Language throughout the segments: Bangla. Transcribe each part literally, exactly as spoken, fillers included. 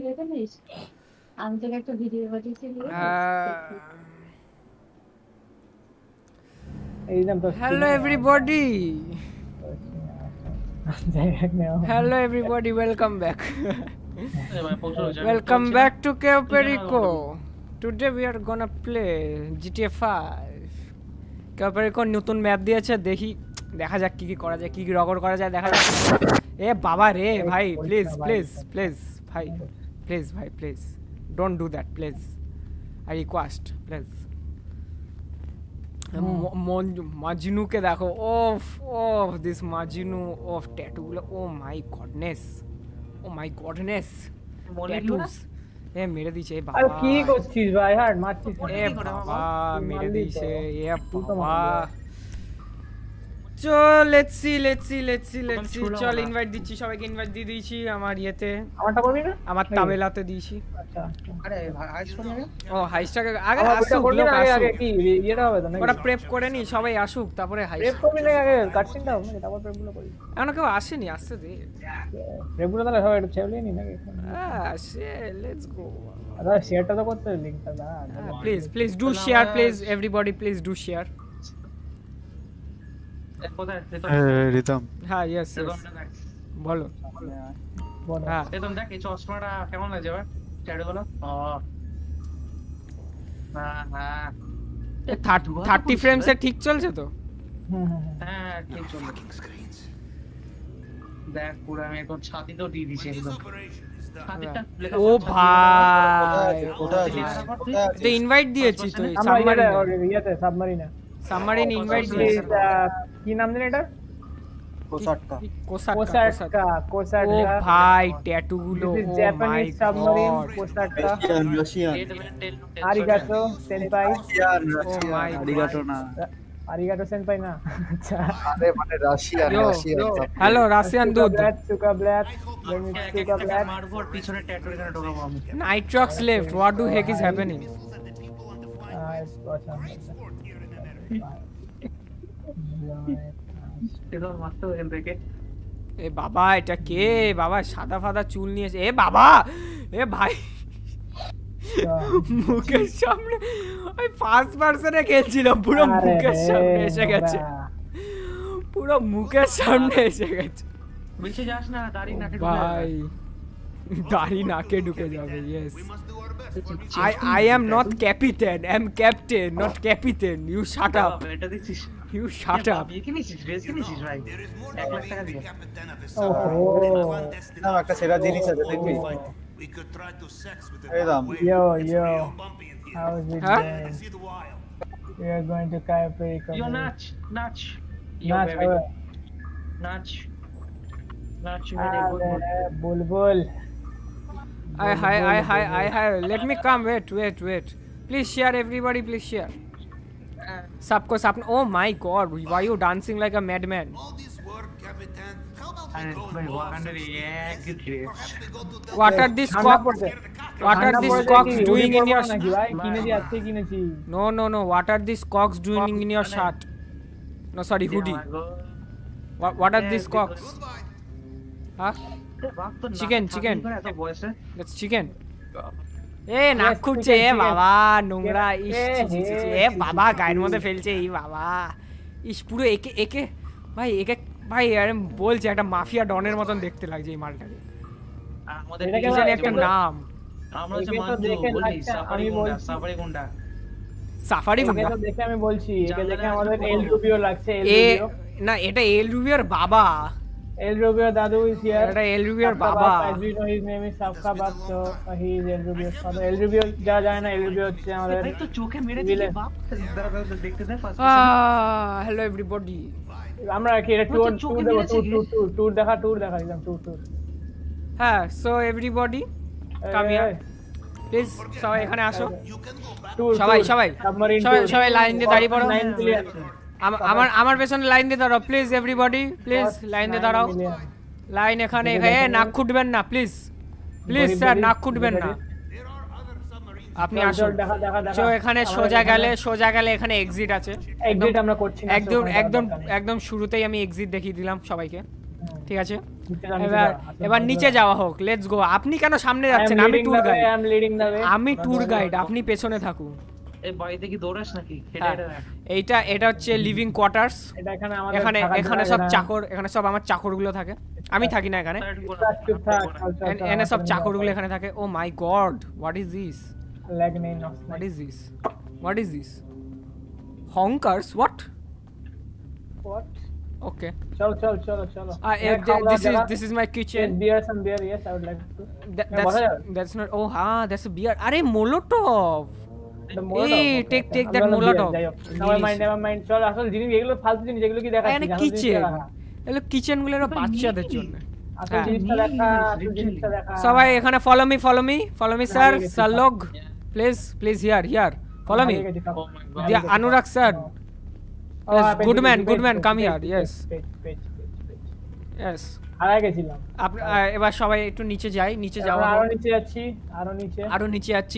ভিডিওটা নিস আমি তোকে একটা ভিডিও পাঠিয়েছি এইরকম তো hello everybody Hello everybody, welcome back. Welcome back to Cayo Perico. Today we are gonna play G T A five. Cayo Perico নতুন ম্যাপ দিয়েছে, দেখি দেখা যাক কি কি করা যায়, কি কি রেকর্ড করা যায় দেখা যাক। এ বাবা রে ভাই, প্লিজ প্লিজ প্লিজ ভাই, প্লিজ ভাই please don't do that please, I request please. মাজনু কে দেখো, ওফ ওফ দিস মাজনু অফ ট্যাটু গুলো, oh my goodness, O my goodness ট্যাটুস। এ মেরে দিয়েছে বাবা, আরে কি করছিস ভাই? হাট মারছিস, এ বাবা মেরে দিয়েছে, এ বাবা। চল let's see let's see let's see let's see চল ইনভাইট দিচ্ছি সবাইকে, ইনভাইট দিয়ে দিয়েছি আমার ইয়েতে, আমারটা করবি না? আমার তামিলাতে দিয়েছি। আচ্ছা আরে হাইস করে নে। ও হাইসটাকে আগে আসুক, লোক আগে আসুক, কি ইয়েটা হবে তো নাকি? ওটা প্রেপ করে নি, সবাই আসুক তারপরে হাইস প্রেপ করবি না আগে? কাটসিনটা হবে নাকি তারপর প্রেপগুলো করি? এখনো কেউ আসেনি, আসতে দে প্রেপগুলো তাহলে সবাই একটু ছেড়ে নি নাকি? হ্যাঁ সে লেটস গো। আরে শেয়ারটা তো করতে লিংকটা দা, please please do share please everybody, please do share. কোথায় রিদম? হ্যাঁ ইয়েস বলো বলো। হ্যাঁ রিদম দেখ এই চশমাটা কেমন লাগছে এবার চ্যাট গুলো? ও হ্যাঁ হ্যাঁ থার্টি ফ্রেমস এ ঠিক চলছে তো? হুম হুম হ্যাঁ ঠিক চলছে। দেখ পুরো আমি এখন ছাতি তো দিয়ে দিছি একদম। ও ভাই কোথায় তো ইনভাইট দিয়েছি তো সাবমারিন, ইয়াতে সাবমারিনে সাবমারিন ইনভাইট দিয়েছি। কি নাম দিন এটা? কোসাটকা কোসাটকা কোসাটকা। ও ভাই ট্যাটু গুলো, oh my Japanese submarine God, Kosatka. Russian আরিগাটো সেনপাই। ও মাই আরিগাটো না, আরিগাটো সেনপাই না। আচ্ছা আরে মানে রাশিয়ান রাশিয়ান। হ্যালো রাশিয়ান দুধ, সুকা ব্ল্যাক সুকা ব্ল্যাক। মারবো আর পিছনে ট্যাটু এখানে ঢোকাবো আমি। Nitrox left, what do heck is happening? এবার মারতে এখান থেকে। এ বাবা এটা কে বাবা, সাদা ফাদা চুল নিয়েছে, এ বাবা এ ভাই মুখের সামনে, ওই ফার্স্ট পারসনে খেলছিল, পুরো মুখের সামনে এসে গেছে, পুরো মুখের সামনে এসে গেছে বেশি যাস না, দাড়ি নাকে ঢুকে ভাই, দাড়ি নাকে ঢুকে যাবে। Yes I I am not captain, I am captain not captain, you shut up, এটা দেখছিস? You shut up. কি কিনেছিস? ড্রেস কিনেছিস ভাই? এক লাখ টাকা দিয়ে। ওহো না একটা সেরা জিনিস আছে দেখবি? এই দাম yo yo how is it Huh? going? We are going to Cayo Perico. Yo নাচ নাচ Yo নাচ baby হবে। নাচ নাচ মেরে গুড গুড। আরে বুলবুল। I hi I hi I hi let me come, wait wait wait please share everybody, please share सबको सब। oh my god why you dancing like a madman? আরে ভাই ওয়াকান্ডার এক রে। what are these ঠান্ডা cocks পড়ছে। what are ঠান্ডা these পড়ছে cocks কি? doing in your নাকি ভাই? কিনেছি আজকে কিনেছি। no no no what are these cocks doing in your shirt? no sorry hoodie, what, what are these cocks? huh Chicken, chicken. এত বয়সে that's chicken. এ নাক খুঁজছে, এ বাবা নোংরা, ইস ছি, ছি, ছি, ছি, এ বাবা গায়ের মধ্যে ফেলছে, এই বাবা ইস পুরো একে একে ভাই একে ভাই আরে বলছে একটা মাফিয়া ডনের মতন দেখতে লাগছে এই মালটাকে, আমাদের এটাকে কি জানি একটা নাম, আমরা যে একে তো মানজু দেখে বলি লাগছে, সাফারি আমি গুন্ডা বলছি। সাফারি গুন্ডা। সাফারি একে গুন্ডা তো দেখে আমি বলছি, একে জানলা দেখে আছে আমাদের বড়। এল রুবিও লাগছে। এল এ রুবিও না এটা এল রুবিওর বাবা, এল রুবিও দাদু ইজ হিয়ার। এটা এল রুবিওর বাবা। as we know his name is Sabka বাপ, so he is El Rubio's father. El Rubio যা যায় না, El Rubio হচ্ছে আমাদের ভাই তো চোখে মেরে দিলে বাপ। দাঁড়া দাঁড়া দেখতে দে ফার্স্ট। হ্যালো এভরিবডি, আমরা কি এটা ট্যুর ট্যুর দেব, ট্যুর ট্যুর ট্যুর ট্যুর দেখা, ট্যুর দেখা একদম ট্যুর ট্যুর। হ্যাঁ so everybody come here please, সবাই এখানে আসো, ট্যুর সবাই সবাই সাবমারিন সবাই সবাই লাইন দিয়ে দাঁড়িয়ে পড়ো, লাইন ক্লিয়ার। আম- আমার আমার পেছনে লাইন দিয়ে দাঁড়াও প্লিজ এভরিবডি, প্লিজ লাইন দিয়ে দাঁড়াও, লাইন এখানে এখানে এ, নাক খুঁটবেন না প্লিজ, প্লিজ স্যার নাক খুঁটবেন না, আপনি আসুন। দেখা দেখা দেখা। তো এখানে সোজা গেলে সোজা গেলে এখানে এক্সিট আছে, এক্সিট আমরা করছি না, একদম একদম একদম শুরুতেই আমি এক্সিট দেখিয়ে দিলাম সবাইকে, ঠিক আছে? এবার এবার নিচে যাওয়া হোক, লেটস গো। আপনি কেন সামনে যাচ্ছেন? আমি tour guide, I am leading the way. আমি ট্যুর গাইড, আপনি পেছনে থাকুন। এই বাড়িতে কি দৌড়াস নাকি? হেঁটে হ্যাঁ, হেঁটে দেখ। এইটা এটা হচ্ছে লিভিং কোয়ার্টার্স। এটা এখানে আমাদের এখানে থাকার এখানে জায়গা, সব এখানে- চাকর, এখানে সব আমার চাকরগুলো থাকে। আমি থাকি না এখানে, তার একটু বলো, চুপ থাক, চল, চল, এন- চল, এনে সব আমার চাকরগুলো সামনে এখানে থাকে। Oh my God, what is this? Lag নেই, নস হোয়াট নাই। Is this? What is this? হংকার্স, হোয়াট? What? ওকে, চল চল চলো চলো। This is this is my kitchen. Yes, beer, some beer, yes, I would like to. That's বসা যাবে? that's not, oh ha, that's a beer. আরে মোলোটভ। The Molotov, এই okay, take okay. take আমি that বললাম beer, Molotov। যাই হোক। Never mind, never mind, চল, আসল জিনিস এগুলো ফালতু জিনিস, এগুলো কি দেখাচ্ছিস? এখানে আসল কিচেন, জিনিসটা দেখা। এগুলো কিচেন গুলো বাচ্চাদের জন্য। আসল হ্যাঁ। জিনিসটা দেখা, আসল জিনিসটা দেখা। সবাই এখানে follow me, follow me, follow me sir, হারিয়ে গেছি, স্যার লোক, please please here here, follow me. হারিয়ে গেছি, সব। Oh my God. Diya Anurag sir, Oh, yes, হ্যাঁ, good পেয়েছি, man, পেয়েছি, good man, পেয়েছি, come পেয়েছি, here, পেয়েছি, yes, পেয়েছি, পেয়েছি, পেয়েছি, পেয়েছি। yes। হারায় গেছিলাম। আপনি এবার সবাই একটু নিচে যাই, নিচে যাওয়া আমরা আরো হোক। নিচে যাচ্ছি, আরো নিচে। আরো নিচে যাচ্ছি,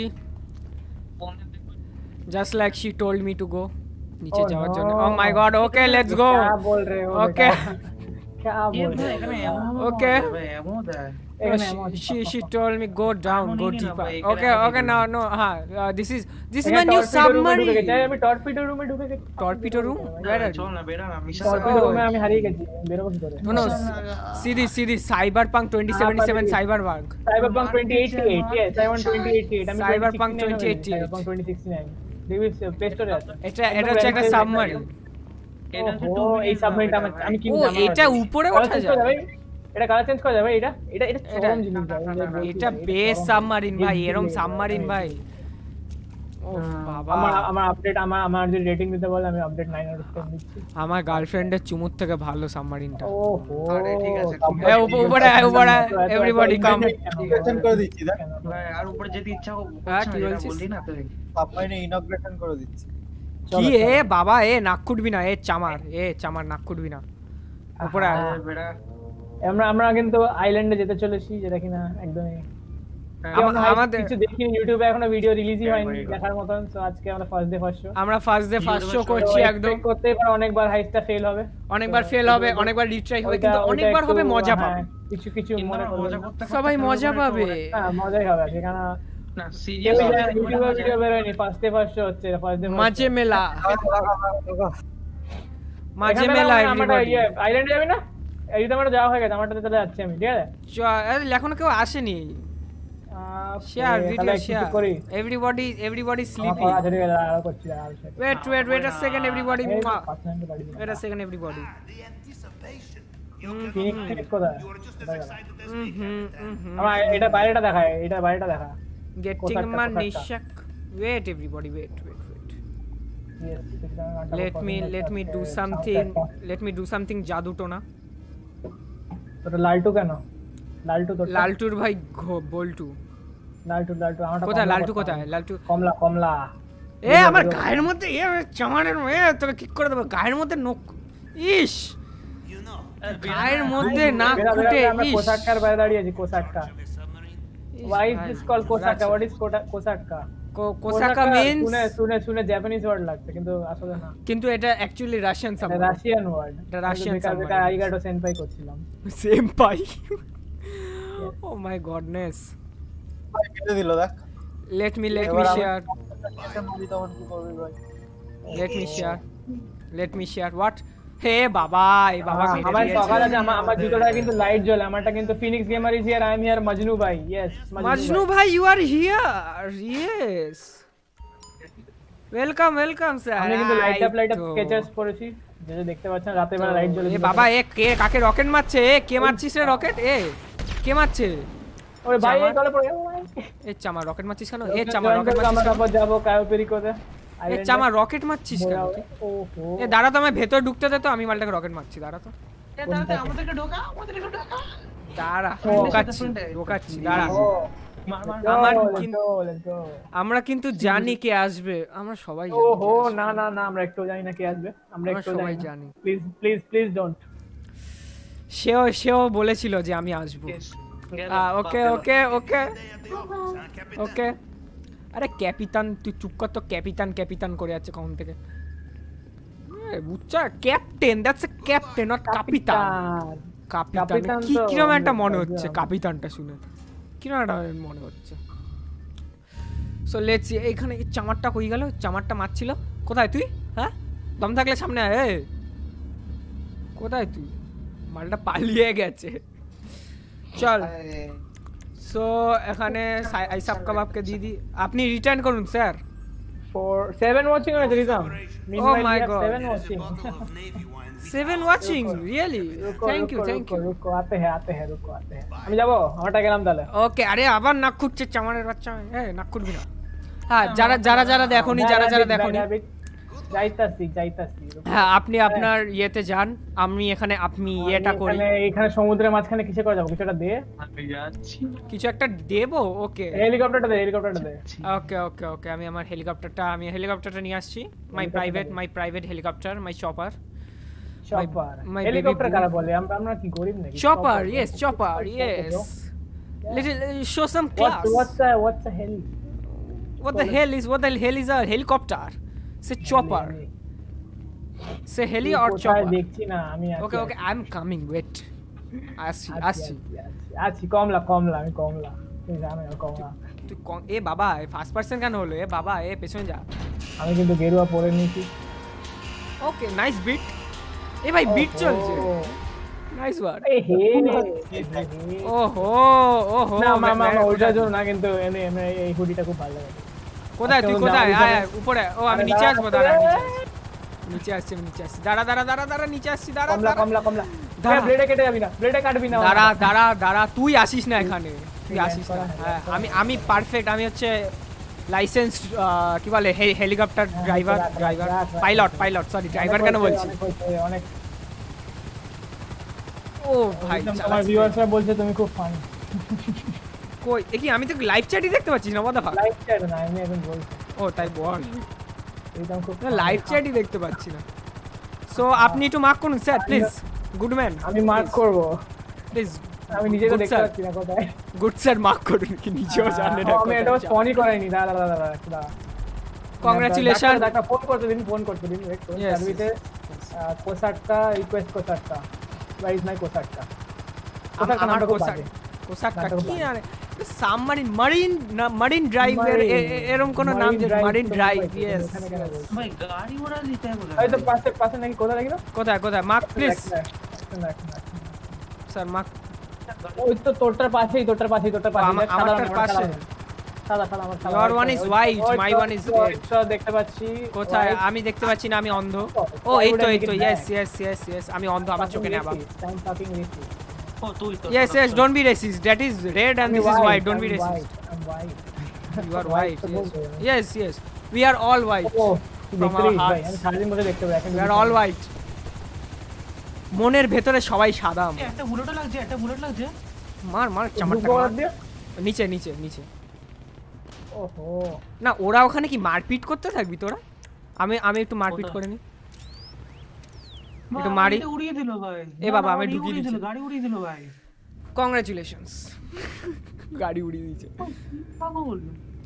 just like she told me to go নিচে Oh, যাওয়ার no. জন্য। Oh my God, okay let's go. क्या बोल रहे हो Okay. बेटा? क्या এ बोल ভাই, रहे এখানে हो? এমন Okay. ভাবে এমন দেয়। এখানে এমন আছে, she পাপ, she পাপ, told me go down, এমন go ই না deeper. ভাই, এখানে Okay, আমি okay, দেখি। no, no, হ্যাঁ, uh, this is this is এখানে my new torpedo room এ ঢুকে গেছি। submarine. আমি টর্পিডো রুমে ঢুকে গেছি। Torpedo room? Where are চল you? না, বেরা না, মিশা টর্পিডো Oh. রুমে আমি হারিয়ে গেছি, বেরোবো কি করে? No, no. See this, see this. Cyberpunk twenty seventy-seven, Cyberpunk. Cyberpunk twenty eighty-eight, yes, Cyberpunk twenty eighty-eight, আমি Cyberpunk twenty twenty eighty-eight. Cyberpunk twenty sixty-nine দেখবি প্লে স্টোরে আছে। এটা এটা হচ্ছে একটা সাবমারিন। এটা হচ্ছে ওহো, two এই minutes সাবমেরিনটা হবে, আমি ভাই। আমি ও, কিনলাম। এটা উপরে ওঠা যায়? এটা কালার চেঞ্জ করা যাবে? এটা এটা এটা এটা- চরম জিনিস ভাই, না, না, না, এটা বেস সাবমারিন ভাই, এরম সাবমারিন ভাই। ও বাবা, আমার আমার আপডেট আমার আমার যদি রেটিং দিতে বলে আমি update nine out of ten দিচ্ছি। আমার গার্লফ্রেন্ডের চুমুর থেকে ভালো সাবমারিনটা। ওহো, আরে ঠিক আছে, তারপর এ, উপরে- উপরে আয়, উপরে আয়, এত- এত- এত- everybody come. ইনগ্রেশন করে দিচ্ছি দেখ, কেন? ভাই, আর উপরে যেতে ইচ্ছা হ্যাঁ, করছে কি না, যেটা বলছিস? বললি না তুই। সাবমারিনে ইনগ্রেশন করে দিচ্ছি। চলো, কি এ চলো। বাবা, এ নাক খুঁটবি না, এ চামার, এ চামার নাক খুঁটবি না। উপরে আয়। আহা। এ বেরা, আমরা আমরা কিন্তু আইল্যান্ডে যেতে চলেছি, যেটা কিনা একদমই হ্যাঁ, আমা- আমরা আমাদের- কিছু দেখিনি, ইউটিউবে এখনো ভিডিও রিলিজই হয়নি Very good. দেখার মতন। সো আজকে আমরা ফার্স্ট ডে ফার্স্ট শো আমরা ফার্স্ট ডে ফার্স্ট শো করছি একদম। করতে পারে, অনেকবার হাইস্টটা ফেল হবে, অনেকবার তো ফেল হবে, ওইটা- অনেকবার রিট্রাই হবে, ওইটা- কিন্তু ওইটা অনেকবার একটু, হবে মজা হ্যাঁ, পাবে। কিছু কিছু কিন্তু মনে আমরা করবে মজা না। করতে করতে সবাই ফেলবো মজা না, তো পাবে। ওরা- হ্যাঁ, মজাই হবে সেখানে। না, কেউ serious জানে হবে, ইউটিউবে মজা- ভিডিও বেরোয়নি, ফার্স্ট ডে ফার্স্ট শো হচ্ছে, ফার্স্ট ডে মাঝে মেলা, মাঝে মেলা এভরিবডি। আইল্যান্ডে যাবি না? এই তো আমার যাওয়া হয়ে গেছে, আমারটাতে চলে যাচ্ছি আমি, ঠিক আছে? এখনো কেউ আসেনি। আহ, শেয়ার তাহলে ভিডিও কিছু শেয়ার, করি। এভরিবডি এভরিবডি আমার স্লিপিং। পড়া ছেড়ে গেছে, আরো করছি, আরো করছি। Wait wait wait a second everybody, এই তো পাঁচ মিনিটে বাড়ি দিলাম। Wait a second everybody. Phoenix Phoenix কোথায়? কোথায় গেল? হুম হুম হুম। আমার এটা বাইরেটা দেখায়, এটা বাইরেটা দেখা। গেটিং কোথাকার, মান কোথাকার? নিশাক। Wait everybody, wait wait wait. Yes, এটা ঘন্টা Let পর me পর let me do আছে, something. sound একটা। Let me do something জাদু টোনা। ওটা লালটু কেন? লালটু তো লালটুর ভাই ঘো- বল্টু। লালটু লালটু আমারটা কোথায় কমলা লালটু করতে কোথায়? হবে। লালটু কমলা কমলা। এ আমার গায়ের মধ্যে এ চামারের এ তোকে কিক করে দেবো গায়ের মধ্যে নখ। ইস, গায়ের মধ্যে নাক বেরা, বেরা, ফুটে। বেরা, আমরা ইস কোসাটকার বাইরে দাঁড়িয়ে আছি, কোসাটকা। ইস, Why is ভাই, this called কোসাটকা? Raj- What is quota- কোসাটকা? Co- কোসাকা means, শুনে শুনে শুনে জাপানিজ ওয়ার্ড লাগছে, কিন্তু আসলে না, কিন্তু এটা অ্যাকচুয়ালি রাশিয়ান এটা সাবমারিন। Russian word. এটা Russian বেকার বেকার submarine. আইগাটো সেনপাই করছিলাম। Same pie. Oh my goodness. কেটে দিল দেখ। লেট মি লেট মি এবার আমি- শেয়ার, এটা মারি তখন কি করবি ভাই? Let me share, let me share. What? হে বাবা, এই বাবা আমার মেরে আমার দিয়েছে। সকালে যে আমার আমার জুতোটা কিন্তু লাইট জ্বলে, আমারটা কিন্তু Phoenix gamer is here, I am here, Majnu ভাই। ইয়েস, মজনু ভাই, you are here. Yes, welcome welcome sir. আমি কিন্তু light up light up Skechers পড়েছি, যেটা দেখতে পাচ্ছেন রাতে বেলা লাইট জ্বলে। এ বাবা, এ কে কাকে রকেট মারছে? এ কে মারছিস রে রকেট? এ কে মারছে? ওরে ভাই, এই চামা- তলে পড়ে গেল ভাই। এ চামা রকেট মারছিস কেন? এ চামা রকেট মারছিস আমরা কেন? তারপর যাবো কায়োপেরিকোতে। এ চামা রকেট মারছিস কেন? ওহো, এ দাঁড়া তো, আমার ভেতর ঢুকতে দে তো, আমি মালটাকে রকেট মারছি। দাঁড়া তো, এ দাঁড়া, আমাদেরকে ঢোকা, আমাদেরকে ঢোকা। দাঁড়া, ও, ঢোকাচ্ছি ঢোকাচ্ছি, দাঁড়া। ও মার, মার, আমার আমার কিন্তু- কিন্তু আমরা কিন্তু জানি কে আসবে, আমরা সবাই জানি ওহো, কে আসবে। না না না, আমরা একটু জানি না কে আসবে, আমরা আমরা একটু সবাই জানি জানি। Please please please don't. সেও সেও বলেছিল যে আমি আসবো। Yes, গেল, ওকে বাপ গেল। ওকে ওকে ওকে। আরে ক্যাপিটান, তুই চুপ কর তো। ক্যাপিটান ক্যাপিটান করে যাচ্ছে কখন থেকে। বুঝছা, captain, that's a captain not কাপিটান। কাপিতান কাপিতান কি তো কিরকম একটা অন্য মনে কাজ, হচ্ছে হ্যাঁ। কাপিতানটা শুনে কিরকম একটা মনে হচ্ছে সো লেটস সি এইখানে এই চামারটা কই গেল চামারটা মারছিল কোথায় তুই হ্যাঁ দম থাকলে সামনে আয় এই। কোথায় তুই মালটা পালিয়ে গেছে চল সো এখানে আইসাব কাবাবকে দিয়ে দি আপনি রিটার্ন করুন স্যার For seven watching হয়েছে রিজাম Oh my God. seven watching seven watching really रुको থ্যাংক ইউ रुको থ্যাংক रुको ইউ रुको आते हैं आते हैं रुको आते हैं আমি যাব আমারটা গেলাম তাহলে ওকে আরে আবার নাক খুঁজছে চামারের বাচ্চা এই নাক খুঁজবি না হ্যাঁ যারা যারা যারা দেখোনি যারা যারা দেখোনি যাইতাছি যাইতাছি रुको। হ্যাঁ আপনি আপনার ইয়েতে যান আমি এখানে আপনি ইয়েটা আমি করি এখানে এখানে সমুদ্রের মাঝখানে কিসে করে যাবো কিছুটা দে আমি যাচ্ছি কিছু একটা দেবো ওকে হেলিকপ্টারটা দে হেলিকপ্টারটা দে ওকে ওকে ওকে আমি আমার হেলিকপ্টারটা আমি হেলিকপ্টারটা নিয়ে আসছি my private my private helicopter my chopper chopper my baby helicopter boo. কারা বলে আমরা আমরা কি গরিব নাকি chopper yes chopper yes little show some class What what's a what's a heli? what the hell is what the hell is a helicopter say chopper say heli or কোথায় chopper দেখছি না আমি আছি, okay okay আছি, i'm coming wait আসছি আছি, আসছি আছি, আছি, আছি কমলা কমলা আমি কমলা তুই জানো না কমলা তুই কম- এ বাবা ফার্স্ট পার্সন কেন হলো এ বাবা এ পেছনে যা আমি কিন্তু গেরুয়া পরে নিয়েছি ওকে নাইস বিট এ ভাই বিট চলছে নাইস ওয়ার্ড এই হে ওহো ওহো না মা মা man, ওইটার জন্য না কিন্তু এনে এনে এই হুডিটা খুব ভালো লাগে কোথায় তুই আজকে কোথায় যাবো আয় উপরে। আয়, উপরে ও আমি আরে নিচে দাঁড়া, আসবো দাঁড়া, দাঁড়া নিচে আসছি আমি নিচে আসছি দাঁড়া দাঁড়া দাঁড়া দাঁড়া নিচে আসছি দাঁড়া কমলা দাঁড়া। কমলা কমলা দাঁড়া। ব্লেডে কেটে যাবি না ব্লেডে কাটবি না দাঁড়া দাঁড়া দাঁড়া তুই আসিস না এখানে তুই relax আসিস না করা, হ্যাঁ relax করা। আমি আমি পারফেক্ট আমি হচ্ছে লাইসেন্স কি বলে হেলিকপ্টার ড্রাইভার রাখ, রাখ, ড্রাইভার রাখ, রাখ, পাইলট রাখ। পাইলট সরি অনেক ড্রাইভার কেন হয়েছে, বলছি অনেক হয়েছে, অনেক ও ভাই একদম তোমার চালাচ্ছি। ভিউয়ার্সরা বলছে তুমি খুব ফানি কই এ কি আমি তো লাইভ চ্যাটই দেখতে পাচ্ছি না বাবা লাইভ চ্যাট না আমি এখন বলছি ও তাই বল একদম খুব না funny। লাইভ চ্যাটই দেখতে পাচ্ছি না সো আপনি একটু মার্ক করুন স্যার প্লিজ গুড ম্যান আমি মার্ক করব প্লিজ আমি নিজে তো Good দেখতে sir. পাচ্ছি না কোথায় গুড স্যার মার্ক করুন কি নিজেও জানে না ও, আমি এটা ফোনই করাইনি দাঁড়া দাঁড়া দাঁড়া একটু দাঁড়া কংগ্রাচুলেশন ডাক্তার ফোন করতে দিন ফোন করতে দিন ওয়েট করুন Yes, সার্ভিসে কোসাটটা রিকোয়েস্ট কোসাটটা ওয়ার ইজ মাই কোসাটটা কোসাটটা আমার নামটা খুব কোসাক বাজে। কোসাকটা নামটা খুব কি বাজে। জানে সাবমারিন মারিন না মারিন ড্রাইভ Marine, এরকম কোন নাম Marine যে drive মারিন তো ড্রাইভ বলছি, ইয়েস এখানে কেন বলছি? ভাই গাড়ি ঘোড়া নিতে হবে এই তো পাশে পাশে নাকি কোথায় লাগিলো কোথায় কোথায় মার্ক প্লিজ স্যার মার্ক ওই তো তোরটার পাশেই তোরটার পাশেই তোরটার পাশেই আমার- দেখ, সাদা আমারটার রঙের, পাশে। সাদা সাদা আমার সাদা Your ওই one তো, is ওই তো, white, ওই my তো, one is ওই red. তো দেখতে পাচ্ছি কোথায় white. আমি দেখতে পাচ্ছি না আমি অন্ধ Oh, ও why এই would তো I এই make তো it yes black? Yes yes yes আমি অন্ধ আমার চোখে নেই আবার Racist, I'm fucking racist. ও তুই তো yes yes don't be racist that is red and আমি this is white don't I'm be racist white, I'm white. You are White white তো বলতে হবে। Yes yes we are all white ও, তুই From দেখতে our পারিস ভাই, hearts. আমি সারাদিন বসে দেখতে পাই, এখন উই আর দেখতে অল পাই। হোয়াইট মনের ভেতরে সবাই সাদা এ, একটা বুলেট লাগছে একটা বুলেট লাগছে মার মার চামারটা দুটো মার। বাদ দিয়ে? নিচে নিচে নিচে ওহো, না ওরা ওখানে কি মারপিট করতে থাকবি তোরা আমি আমি একটু মারপিট কোথায়? করে নি ভাই, একটু মারি। আমাকে উড়িয়ে দিল ভাই এ বাবা, না, আমি গাড়ি ঢুকিয়ে উড়িয়ে দিচ্ছি। দিল, গাড়ি উড়িয়ে দিল ভাই কংগ্রাচুলেশনস গাড়ি উড়িয়ে দিয়েছে পাগল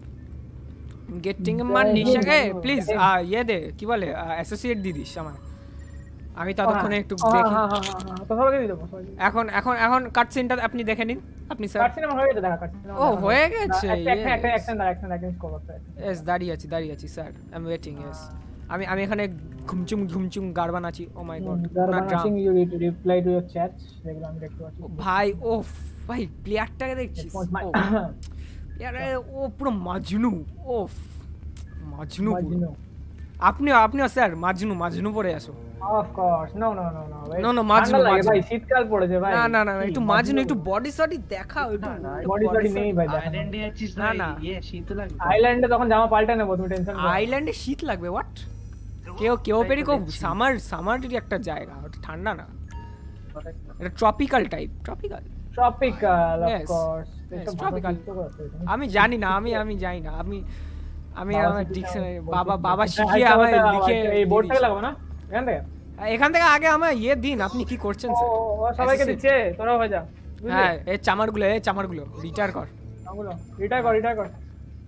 গেটিং মান নিশাকে প্লিজ ইয়ে দে কি বলে অ্যাসোসিয়েট দি দিস আমার আমি ততক্ষণে একটু হ্যাঁ, দেখি হ্যাঁ, হ্যাঁ, হ্যাঁ, হ্যাঁ, তো সবাইকে দিয়ে দেবো, সবাইকে। এখন এখন এখন কাট সিনটা আপনি দেখে নিন আপনি স্যার কাটছি না, আমার হয়ে গেছে দেখা, কাটছি না, আমার ও, দেখা হয়ে হয়ে গেছে, না, একটা- একটা- একটা yes. action দাঁড়া, action, action করবো, একটা action। ইয়েস দাঁড়িয়ে আছি দাঁড়িয়ে আছি sir I am waiting yes আমি আমি এখানে ঘুমচুম ঘুমচুম গারবান আছি ও মাই গড হুম, যারা বানাচ্ছেন, you need to reply to your chats, যেগুলো আমি দেখতে পাচ্ছি। ভাই ও ভাই প্লেয়ারটাকে দেখছিস Response my- ও, ইয়ারে ও পুরো মাজনু ও মাজনু পুরো। মাজনু। আপনিও আপনিও স্যার মাজনু মাজনু পড়ে আসো Of course, no, no, no, no, ভাই। No, no, মাজনু, ঠান্ডা লাগে মাজনু। ভাই, শীতকাল পড়েছে ভাই। না না না কি, একটু মাজনু একটু বডি সডি দেখাও একটু একটু body body sorry নেই sody- ভাই, দেখো। আইল্যান্ডে যাচ্ছিস না, না না। ইয়ে শীত লাগবে আইল্যান্ডে তখন জামা পাল্টে নেবো, তুমি টেনশন করো না। আইল্যান্ডে শীত লাগবে হোয়াট কেউ কেউ পেরি কো সামার সামারেরই একটা জায়গা ওটা ঠান্ডা না এটা tropical type tropical Tropical, of Yes, course. yes, এসব ভাষা tropical. শিখতে করতে হবে। আমি জানি না আমি আমি জানি না আমি আমি বাবা আমার শিখিয়ে ডিকশনারি আমাকে বাবা বলতে- বাবা হ্যাঁ, শিখিয়ে আচ্ছা, আমায় ওটা লিখে এই দিয়ে বোর্ড থেকে দিয়েছে। লাগাবো না এখান থেকে? এখান থেকে আগে আমার ইয়ে দিন আপনি কি করছেন ও, স্যার ও, ও, সবাইকে Assistant. দিচ্ছে, তোরাও হয়ে যা। বুঝলি? হ্যাঁ এই চামারগুলো এই চামারগুলো রিটায়ার কর ওগুলো, retire কর, retire কর।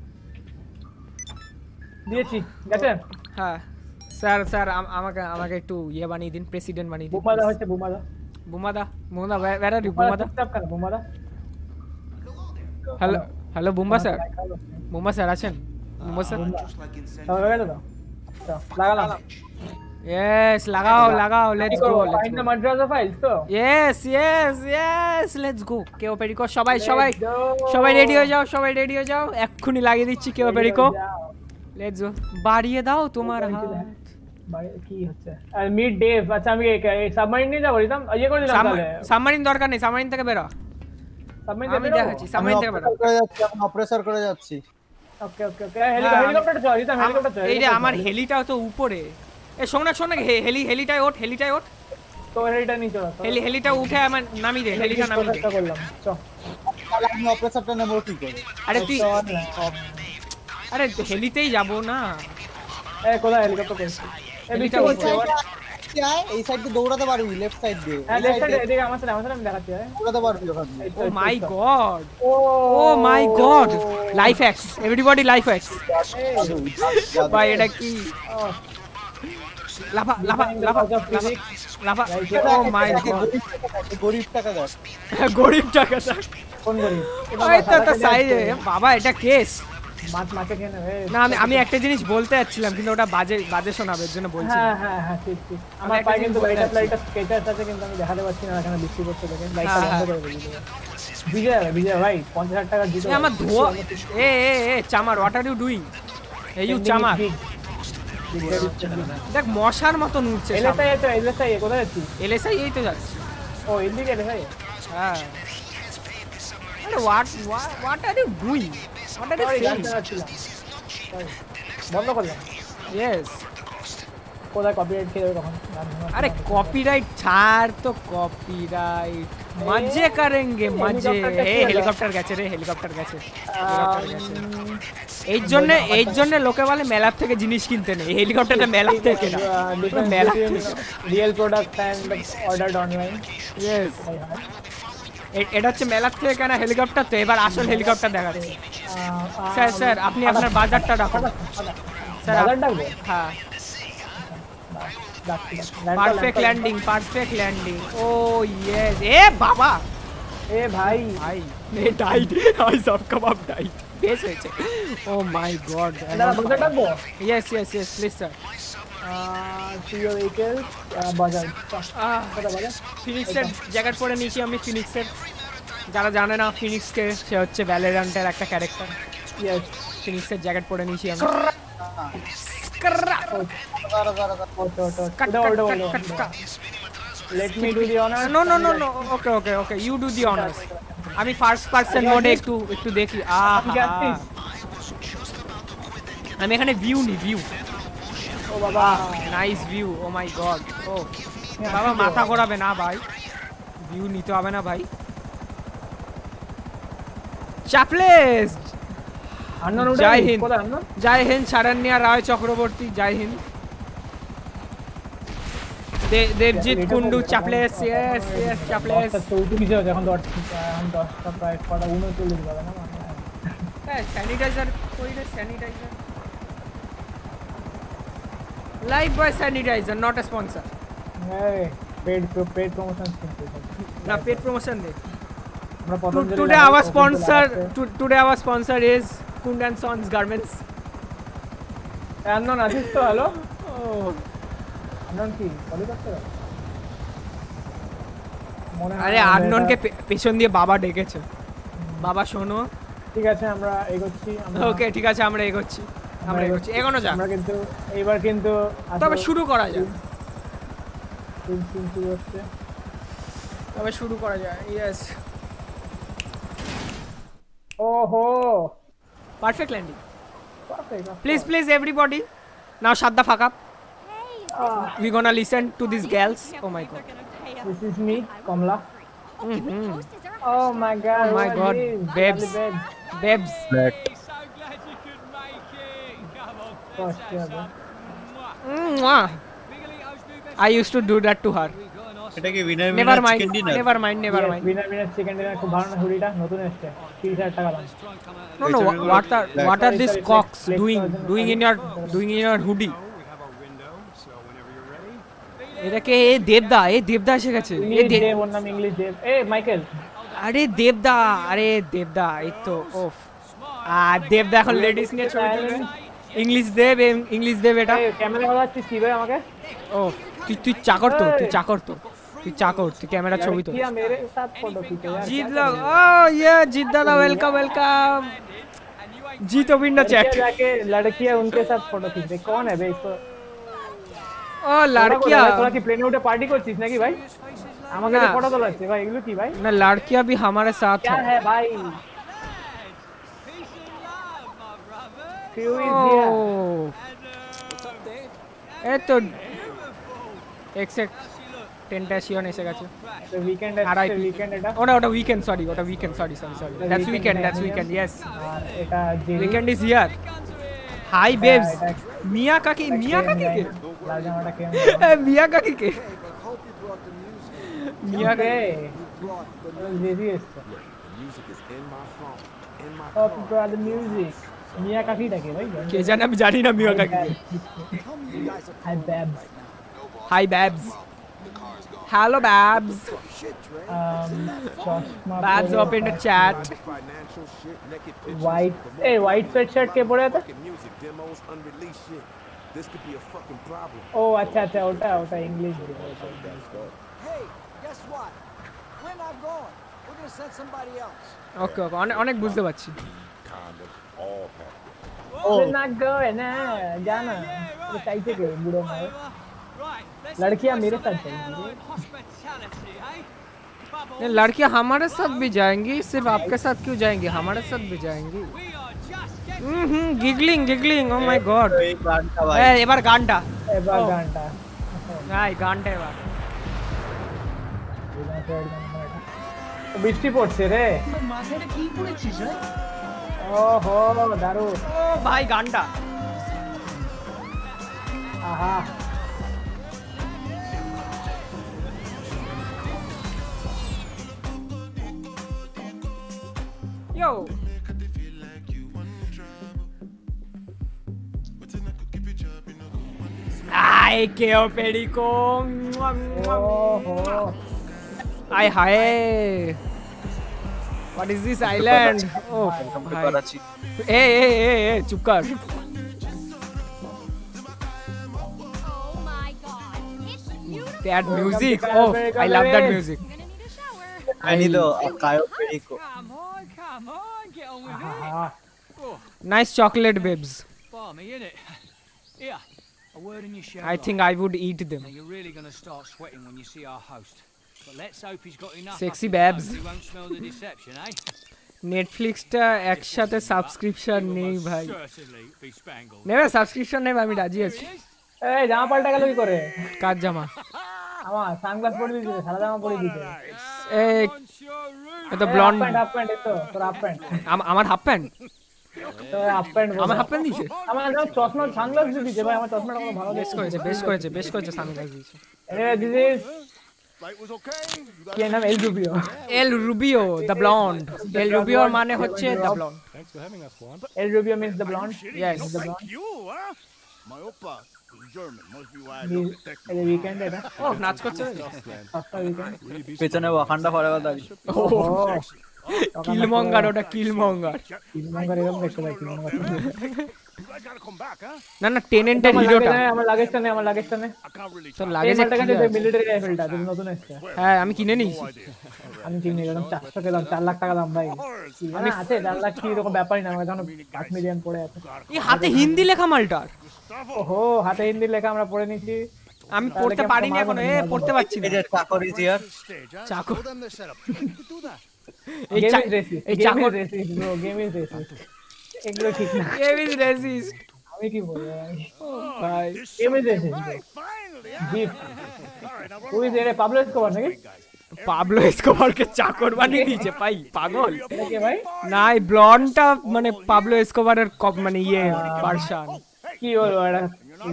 দিয়েছি, গেছে? হ্যাঁ স্যার স্যার আম- আমাকে আমাকে একটু ইয়ে বানিয়ে দিন প্রেসিডেন্ট বানিয়ে দিন বুমাদা হচ্ছে, বুমাদা। বুমাদা বুমাদা where are you বুমাদা চুপচাপ কেন বুমাদা hello hello Bumba sir Bumba sir আছেন বুম্বা স্যার সবাই গেল তো তো লাগা লাগা yes লাগাও লাগাও লেটস গো ফাইন্ড দ্য মাদ্রাসা ফাইলস তো yes yes yes let's go Cayo Perico সবাই সবাই সবাই রেডি হয়ে যাও সবাই রেডি হয়ে যাও এক্ষুনি লাগিয়ে দিচ্ছি কেও পেরিকো লেটস গো বাড়িয়ে দাও তোমার হাত কি হচ্ছে আর মিড ডেভ আচ্ছা আমি সাবমারিন নিয়ে যাবো রিদম ইয়ে করে দিলাম তাহলে সাবমারিন দরকার নেই সাবমারিন থেকে বেরো সাবমারিন আমি দেখাচ্ছি সাবমারিন থেকে বেরো করে যাচ্ছি আমি অপ্রেসার করে যাচ্ছি ওকে ওকে ওকে হেলিকপ্টার চল রিদম হেলিকপ্টার চল এই রে আমার হেলিটাও তো উপরে এ শোন না শোন না হেলি হেলিটাই ওঠ হেলিটাই ওঠ তো হেলিটা নিয়ে চল হেলি হেলিটা উঠে আমার নামি দে হেলিটা নামি দে করলাম চল তাহলে আমি অপ্রেসারটা নেব কি করে আরে তুই আরে হেলিতেই যাব না এ কোথায় হেলিকপ্টার করছিস হেলিটা এই সাইড দিয়ে দৌড়াতে পারবি লেফট সাইড দিয়ে হ্যাঁ লেফট সাইড এদিকে আমার সাথে আমার সাথে আমি দেখাচ্ছি দৌড়াতে পারবি ওখান oh my god oh my god life hacks everybody life hacks ভাই এটা কি লাফা লাফা লাফা লাফা ও মাই গড গরিব টাকা দাও গরিব টাকা দাও কোন গরিব ওই তো তো সাইডে বাবা এটা কেস মাছ মাকে কেন না আমি আমি একটা জিনিস বলতে যাচ্ছিলাম কিন্তু ওটা বাজে বাজে শোনাবে এর জন্য বলছি হ্যাঁ হ্যাঁ হ্যাঁ ঠিক ঠিক আমার পায়ে কিন্তু light up light up Skechers আছে কিন্তু আমি দেখাতে পাচ্ছি না এখানে বৃষ্টি পড়ছে দেখেন লাইটটা বন্ধ করে দিই বিজয় বিজয় ভাই পঞ্চাশ হাজার টাকা দিতে আমার ধোয়া এ এ এ চামার হোয়াট আর ইউ ডুইং এই ইউ চামার দেখ মশার মতো উঠছে এলএসআই তো এলএসআই কোথায় যাচ্ছিস এলএসআই এই তো যাচ্ছে ও এদিকে এলএসআই হ্যাঁ আরে what what are you doing what are you saying বন্ধ করলাম ইয়েস কোথায় কপিরাইট খেয়ে তখন अरे कॉपीराइट ছাড় তো কপিরাইট মজে করেंगे মজে এই হেলিকপ্টার গেছে রে হেলিকপ্টার গেছে এই জন্য এই জন্য লোকে বলে মেলার থেকে জিনিস কিনতে নেই হেলিকপ্টারটা মেলার থেকে না মেলা real product and ordered online yes এটা হচ্ছে মেলার থেকে কেনা হেলিকপ্টার তো এবার আসল হেলিকপ্টার দেখাচ্ছি স্যার স্যার আপনি আপনার বাজারটা রাখুন স্যার বাজার ডাকবো হ্যাঁ perfect landing perfect landing oh yes ए बाबा ए भाई भाई ये डाइड आई सब कबाब डाइड बेस হয়েছে ও মাই গড দাদা বাজার ডাকবো yes yes yes please sir CEO vehicle বাজার কোথা বাজার ফিনিক্সের জ্যাকেট পরে নিয়েছি আমি ফিনিক্সের যারা জানে না ফিনিক্সকে সে হচ্ছে ভ্যালোরেন্টের একটা ক্যারেক্টার यस ফিনিক্সের জ্যাকেট পরে নিয়েছি আমি Let me do the honors. No no no no. Okay okay okay. You do the honors. আমি ফার্স্ট পারসন মোডে একটু একটু দেখি আহা আমি এখানে ভিউ নি ভিউ ও বাবা nice view oh my god ও বাবা মাথা ঘোরাবে না ভাই ভিউ নিতে হবে না ভাই চাপলেস আনন উঠে জয় হিন্দ কোথায় আনন জয় হিন্দ শারণ্যা রায় চক্রবর্তী জয় হিন্দ দেবজিৎ কুন্ডু চাপলেস ইয়েস ইয়েস চাপলেস তো তুমি যাও এখন দশ এখন দশটা প্রায় কটা উনচল্লিশ বাজে না হ্যাঁ স্যানিটাইজার কই রে sanitizer Lifebuoy sanitizer not a sponsor এই পেড পেড প্রমোশন কিন্তু না পেড প্রমোশন দে আমরা Patanjali today our sponsor today our sponsor is Kund and sons garments Anan আছিস তো হ্যালো ও আনন কি কলি করতে মনে হয় আরে আননকে পেছন দিয়ে বাবা ডেকেছে বাবা শোনো ঠিক আছে আমরা এগোচ্ছি আমরা ওকে ঠিক আছে আমরা এগোচ্ছি আমরা এগোচ্ছি এগোনো যাক আমরা কিন্তু এইবার কিন্তু তবে শুরু করা যাক তিন তিন শুরু হচ্ছে তবে শুরু করা যায় ইয়েস ওহো perfect landing perfect please please everybody now shut the fuck up we gonna listen to these girls oh my god this is me Kamla mm-hmm. oh my god oh my god babes babes Black. Mwah. I used to do that to her এটা কি winner never winner mind chicken dinner never mind never mind winner winner chicken dinner খুব ভালো না হুডিটা নতুন এসেছে তিরিশ হাজার টাকা দাম no no wha- what are what are these cocks doing doing in your doing in your hoodie এটাকে এ দেবদা এ দেবদা এসে গেছে এ ইংলিশ দে- দেব ওর নাম ইংলিশ দেব এ মাইকেল আরে দেবদা আরে দেবদা এই তো ওফ আর দেবদা এখন লেডিস নিয়ে ছবি তুলবে ইংলিশ দেব এম- ইংলিশ দেব এটা এই ক্যামেরা বাজাচ্ছিস কি ভাই আমাকে ও তুই তুই চাকর তো তুই চাকর তো তুই চাকর তুই ক্যামেরা ছবি তো किया मेरे साथ फोटो खींचे यार जीत लोग ओ ये जीत दादा वेलकम वेलकम जीत अविंडो लड़कियां चैट जाके लड़कियां उनके साथ फोटो खींच रही कौन है बे इसको ও लड़कियां তোরা কি প্লেনে উঠে পার্টি করছিস নাকি ভাই আমাকে না। ফটো তোলাচ্ছে ভাই এগুলো কি ভাই ना लड़कियां भी हमारे साथ क्या है है भाई क्यों इज हियर ओ ए तो एक से টেন্টাশিয়ন এসে গেছে तो वीकेंड R I है P वीकेंड এটা ওটা ওটা উইকেন্ড সরি ওটা weekend sorry sorry sorry The that's weekend weekend এটা দ্যাটস here. উইকেন্ড ইয়েস আর এটা Jerry weekend is here hi babes এটা- মিয়া কাকি মিয়া কাকি কে লাল জামাটা কে এ মিয়া কাকি কে মিয়া কে কাকি জেরি এসছে Up brought the music মিয়া কাকি ডাকে ভাই কে জানে আমি জানি না মিয়া কাকি কে hi babes hi babes hello babes um চশমা babes open the chat white এই হোয়াইট সোয়েটশার্ট কে পরে আছে Music demos, unreleased shit. This could be a fucking problem. ও আচ্ছা আচ্ছা ওটা ওটা English Hey, guess what? We're not going. We're gonna send somebody else. Okay okay অনেক অনেক বুঝতে পারছি Kind of all packed. ओ ना गो है ना जाना तो कैसे के बूढ़ो मारे लड़कियां मेरे साथ जाएंगी नहीं लड़कियां हमारे साथ भी जाएंगी सिर्फ आपके साथ क्यों जाएंगी हमारे साथ भी जाएंगी hmm giggling giggling oh my god এই গানটা ভাই এ এবার গানটা এবার ও। গানটা নাই গানটা এবার তো বৃষ্টি পড়ছে রে মাথাটা কি করেছিস রে ওহো দারুণ ও ভাই গানটা আহা ইয়ো Ay, qué operico. ओहो Ay, hi. What is this island? Oh, hi. করাচ্ছি Hey, hey, hey, hey, চুপ কর। Oh my god, it's beautiful. That music. Oh, I love that music. Gonna need a shower. I need a Cayo Perico Come on, come on, get on with it. আহা Nice chocolate babes. Balmy, innit? Here, a word in your show. I think I would eat them. Now you're really gonna start sweating when you see our host. But let's hope he's got enough. Sexy up his babes. nose he won't smell the deception, eh? নেটফ্লিক্সটা একসাথে সাবস্ক্রিপশন নেই ভাই Certainly be spangled. নেবে সাবস্ক্রিপশন নেবে আমি রাজি আছি এই জামা পাল্টা গেল কি করে কার জামা আমার সানগ্লাস পরে দিতে সাদা জামা পরে দিতে এই এটা ব্লন্ড প্যান্ট হাফ প্যান্ট তো তোর হাফ প্যান্ট আমার হাফ প্যান্ট তোর হাফ প্যান্ট আমার হাফ প্যান্ট দিয়েছে আমার নাম চশমা সানগ্লাস দিয়ে দিতে ভাই আমার চশমাটা কোনো ভালো বেশ করেছে বেশ করেছে বেশ করেছে সানগ্লাস দিয়েছে anyway this is Light was okay. You got কি নাম El Rubio El Rubio the blond El রুবিওর মানে হচ্ছে the blond El Rubio means the blond yes the blond you, huh? My oppa is German. Must be why I এই don't detect এই উইকেন্ড এটা ও নাচ করছে সস্তা উইকেন্ড পেছনে ওয়াকান্ডা ফরএভার দাঁড়িয়ে ও কিলমঙ্গার ওটা কিলমঙ্গার কিলমঙ্গার এরকম দেখতে পাই কিলমঙ্গার You guys gotta come back, huh? না না টেনেন্টের আমার হিরোটা লাগেজটা নে আমার লাগেজটা নে আমার লাগেজটা নে I can't really তোর talk. লাগে এই যে মালটা কাছে মিলিটারি রাইফেলটা তুমি নতুন এসেছে হ্যাঁ আমি কিনে নিয়েছি আমি কিনে নিলাম চারশো টাকা দাম চার লাখ টাকা দাম ভাই আমি আছে চার লাখ কি এরকম ব্যাপারই না আমার এখন পাঁচ মিলিয়ন পড়ে আছে এই হাতে হিন্দি লেখা মালটার ওহো হাতে হিন্দি লেখা আমরা পড়ে নিছি আমি পড়তে পারিনি এখনো এ পড়তে পারছি না এই যে চাকর ইজ হিয়ার Stage, huh? চাকু Show them the setup. You could do that. এই গেম চা- ইজ রেসিস্ট এই গেম চাকর is racist bro game is racist এগুলো ঠিক না গেম ইজ রেসিস্ট আমি কি বলবো ভাই game is racist Finally, huh? জিপ All right, now তুই যে পাবলো এসকোবার নাকি পাবলো এসকোবারকে চাকর বানিয়ে দিয়েছে ভাই পাগল এটা কে ভাই না এই ব্লন্ডটা মানে পাবলো এসকোবারের কপ মানে ইয়ে ভার্সন কি বলবো এটা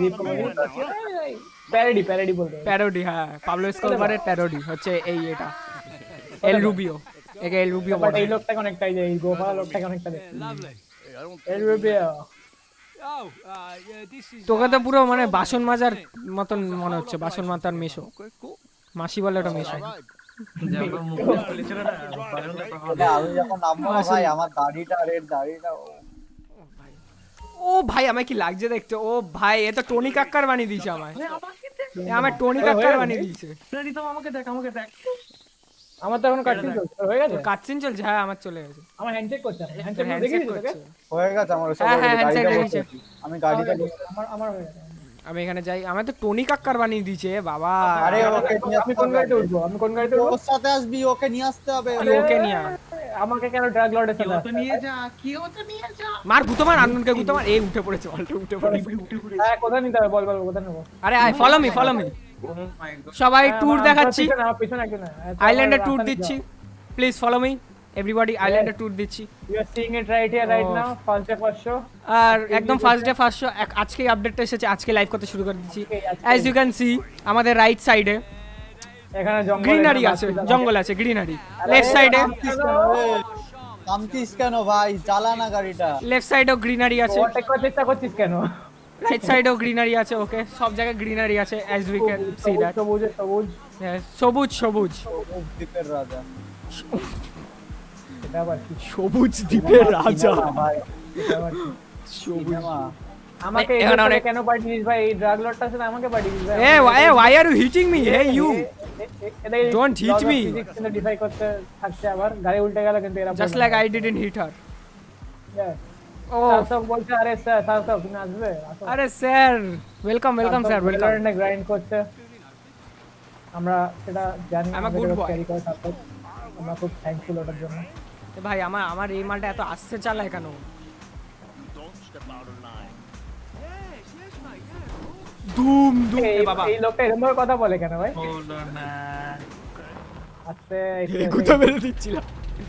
প্যারোডি প্যারোডি বলতে হবে। প্যারোডি হ্যাঁ পাবলো এসকোবারের প্যারোডি হচ্ছে এই এটা এল রুবিও একে এল রুবিও বাট এই লোকটাকে অনেকটাই যায় এই গোফা লোকটাকে অনেকটা দেখি Lovely. El Rubio Oh, uh, yeah, this is. তোকে তো পুরো মানে বাসন মাজার মতন মনে হচ্ছে, বাসন মাতার মেশো, মাসি বলে ওটা মেশো। আমি যখন নামবো না ভাই আমার দাড়িটা রেড দাড়িটা ও ভাই আমায় কি লাগছে দেখতে, ও ভাই এ তো টনি কাক্কার বানিয়ে দিয়েছে আমায়, এ আমায় টনি কাক্কার বানিয়ে দিয়েছে। আমাকে দেখ আমাকে দেখ, আমার তো এখন কাটসিন চলছে, হয়ে গেছে কাটসিন চলছে, হ্যাঁ আমার চলে গেছে, আমার হ্যান্ডশেক করছে, হ্যান্ডশেক হ্যান্ডশেক দেখি করছে, হয়ে গেছে আমার সব হ্যাঁ হ্যাঁ গাড়িটা হ্যান্ডশেক বসে আমি গাড়িটা আমার আমার হয়ে গেছে। আমি এখানে যাই, আমার তো টনি কাক্কার বানিয়ে দিয়েছে বাবা। আরে ওকে নিয়ে আমি কোন গাড়িতে উঠবো, আমি কোন গাড়িতে উঠবো? ওর সাথে আসবি, ওকে নিয়ে আসতে হবে। তুই ওকে নিয়ে আয়। আমাকে কেন ড্রাগ লর্ডের সাথে তো নিয়ে যা, কেউ তো নিয়ে যা। মার গুতো মার, আনন্দকে গুতো মার, এই উঠে পড়েছে, অল্প উঠে পড়েছে। হ্যাঁ কোথায় নিতে হবে বল বল, কোথায় নেবো? আরে আয়, ফলো মি ফলো মি, সবাই ট্যুর দেখাচ্ছি, পিছনে একজন আইল্যান্ডের ট্যুর দিচ্ছি, প্লিজ ফলো মি এভরিবডি, আইল্যান্ডের ট্যুর দিচ্ছি। You are seeing it right here right now, first day first show. আর একদম ফার্স্ট ডে ফার্স্ট শো, আজকেই আপডেটটা এসেছে, আজকে লাইভ করতে শুরু করে দিচ্ছি। অ্যাজ ইউ ক্যান সি আমাদের রাইট সাইডে এখানে জঙ্গল গ্রিনারি আছে, জঙ্গল আছে, গ্রিনারি। লেফট সাইডে থামছিস কেন ভাই, চালা না গাড়িটা। লেফট সাইডেও গ্রিনারি আছে, ওভারটেক করার চেষ্টা করছিস কেন? রাইট সাইডেও গ্রিনারি আছে, ওকে সব জায়গায় গ্রিনারি আছে, as we can see that. সবুজ সবুজ সবুজ সবুজ দ্বীপের রাজা, এটা আবার কি? সবুজ দ্বীপের রাজা ভাই এটা আবার কি? সবুজ। আমাকে এখানে অনেক কেন পাঠিয়ে দিস ভাই, এই ড্রাগ লর্ডটার সাথে আমাকে পাঠিয়ে দিস ভাই। এ why why are you hitting me, hey you Don't hit me. Physics defy করতে থাকছে, আবার গাড়ি উল্টে গেল কিন্তু এরা just like I didn't hit her. ও সব বলছে আরে স্যার স্যার স্যার তুমি আসবে? আরে sir welcome welcome sir welcome. Welcome grind করছে, আমরা সেটা জানি, I'm a good boy. Carry করে সাপোর্ট, আমরা খুব থ্যাঙ্কফুল ওটার জন্য। এ ভাই আমার আমার এই মালটা এত আস্তে চালায় কেন? ধুম ধুম। এ বাবা এই লোকটা এরকম ভাবে কথা বলে কেন ভাই? বলো না। আস্তে গুতা মেরে দিচ্ছিলাম।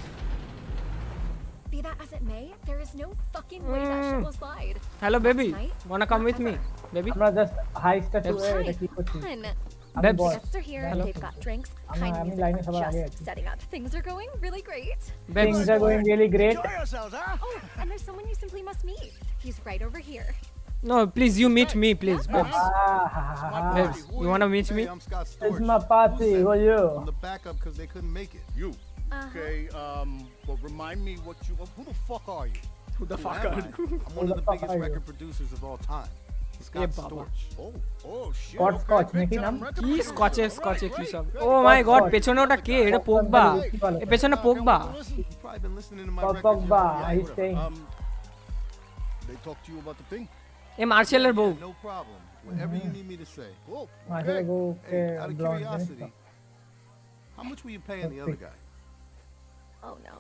Be that as it may, there is no fucking way that shit will slide. Hello baby, wanna come with me baby? আমরা জাস্ট হাইস্টটা চুয়ে এটা কি করছি? Fun. Babes. Guests are here. Hello. They've got drinks. I'm- Kind I'm music. line সবার আগে Just আছি। setting up. Things are going really great. Babes. Things are going really great. Enjoy yourselves, huh? Oh, and there's someone you simply must meet. He's right over here. No, please you meet me please babes. Ah, ha, ha, ha, ha. Babes, you wanna meet me? Hey, I'm Scott It's Storch. my party. Who are you? I'm the backup because they couldn't make it. You. Uh-huh. Okay, um, well, remind me what you. Who the fuck are you? Who the fuck am are I? you? I'm one Who of the the fuck biggest are you? record producers of all time. Scott Baba. Storch. Oh, oh shit. Scott okay, Storch, big নাকি time নাম? record কি producer. স্কচে স্কচে কি Alright. সব? ও মাই গড, পেছনে ওটা কে? এটা পোগবা, এ পেছনে Pogba. You've probably been listening to my Pog- records, Pogba, you know, yeah, he's whatever. saying. Um, they talk to you about the thing? এ মার্শালের বউ। Yeah, no problem. Whatever you need me to say. Oh, Marshall okay. go, Hey, okay, out of blonde, curiosity, right? how much were you paying the other guy? Oh no.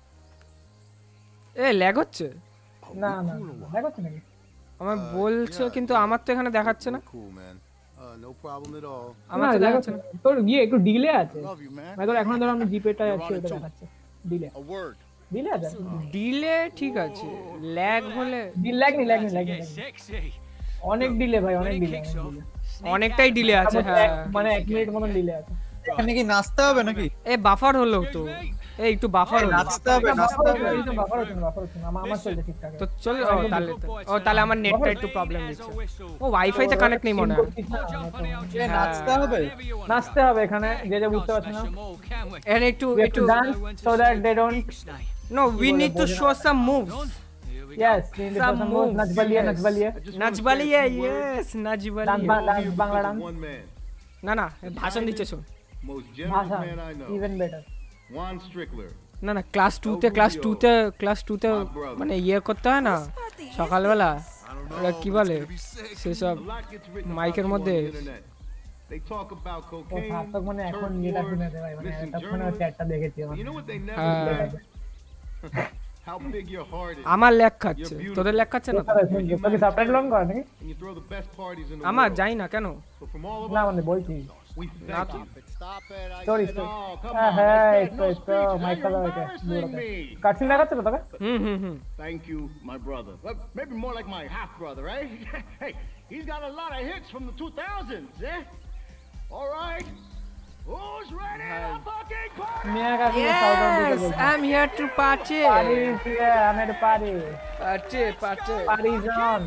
এ ল্যাগ হচ্ছে, না না দেখো তো নাকি? আমার Uh, বলছে yeah, কিন্তু yeah. আমার তো এখানে দেখাচ্ছে না, Cool, man. Uh, no problem at all. আমার না, তো দেখো দেখাচ্ছে তো না। নাকি? তোর গিয়ে একটু ডিলে আছে, Love you, man. মানে তোর এখন ধর আমি জিপেটা You're যাচ্ছি on it ওটা too. দেখাচ্ছে ডিলে, A word. ডিলে আছে, ডিলে ঠিক আছে, ল্যাগ হলে ডিল লাগ নি লাগ নি লাগ নি Get sexy. অনেক ডিলে ভাই, অনেক When it delay kicks off, sneak অনেকটাই out ডিলে the আছে। back. হ্যাঁ মানে এক মিনিট মতন ডিলে আছে। এখানে কি নাচতে হবে নাকি? এ বাফার হলো তো, এই একটু বাফার হলো নাচতে হবে, নাচতে বাফার হবে। হচ্ছে না, বাফার হচ্ছে না, বাফার হচ্ছে না, আমার আমার চলছে ঠিকঠাক। তো চল। ও তাহলে তো- ও তাহলে আমার নেটটা একটু প্রবলেম দিচ্ছে। ও ওয়াইফাই তে কানেক্ট নেই মনে হয়। এ নাচতে হবে। নাচতে হবে এখানে, যে যে বুঝতে পারছে না। এখানে একটু We have একটু to dance so that they don't. No we need to show some moves. Yes, we need to Some some moves. moves, নাচ বালিয়ে, yes. নাচ বালিয়ে। নাচ বালিয়ে, ইয়েস নাচ dance Baliye. Dance Bangla dance. One man. না না এ ভাষণ দিচ্ছে শোন। Most generous ভাষা man I know. even better. Juan Strickler. না না ক্লাস টু তে ক্লাস টু তে ক্লাস টু তে মানে ইয়ে করতে হয় না সকালবেলা, I don't ওরা know. কি but বলে it's gonna be sick. সেসব A lot gets written মাইকের about you on মধ্যে। the internet. They talk about O cocaine, সার্থক মানে এখন turf যেটা wars, শুনে দেয় মানে missing এটা শুনে হচ্ছে journalists. একটা দেখেছি But আমার। you know what they never হ্যাঁ। say? How big your heart is. আমার ল্যাগ খাচ্ছে, তোদের ল্যাগ খাচ্ছে না তো? তোকে সাবটাইটেল অন করা নাকি? And you throw the best parties in the আমার world. যাই না কেন? So from all of না us, মানে বলছি we না thank তো। you. Stop it. I Sorry, said, sorry. oh, come হ্যাঁ on. হ্যাঁ I এই said তো no এই তো speech. মাইক Now কালা you're হইছে embarrassing me. কাটছিন দেখাচ্ছে তো তোকে? হুম হুম হুম Thank you, my brother. Well, maybe more like my half brother, right? Hey, he's got a lot of hits from the two thousands, eh? All right. मियां का भी Yes, I'm here to party. Party is here, I'm at a party. Party, party. Party is on.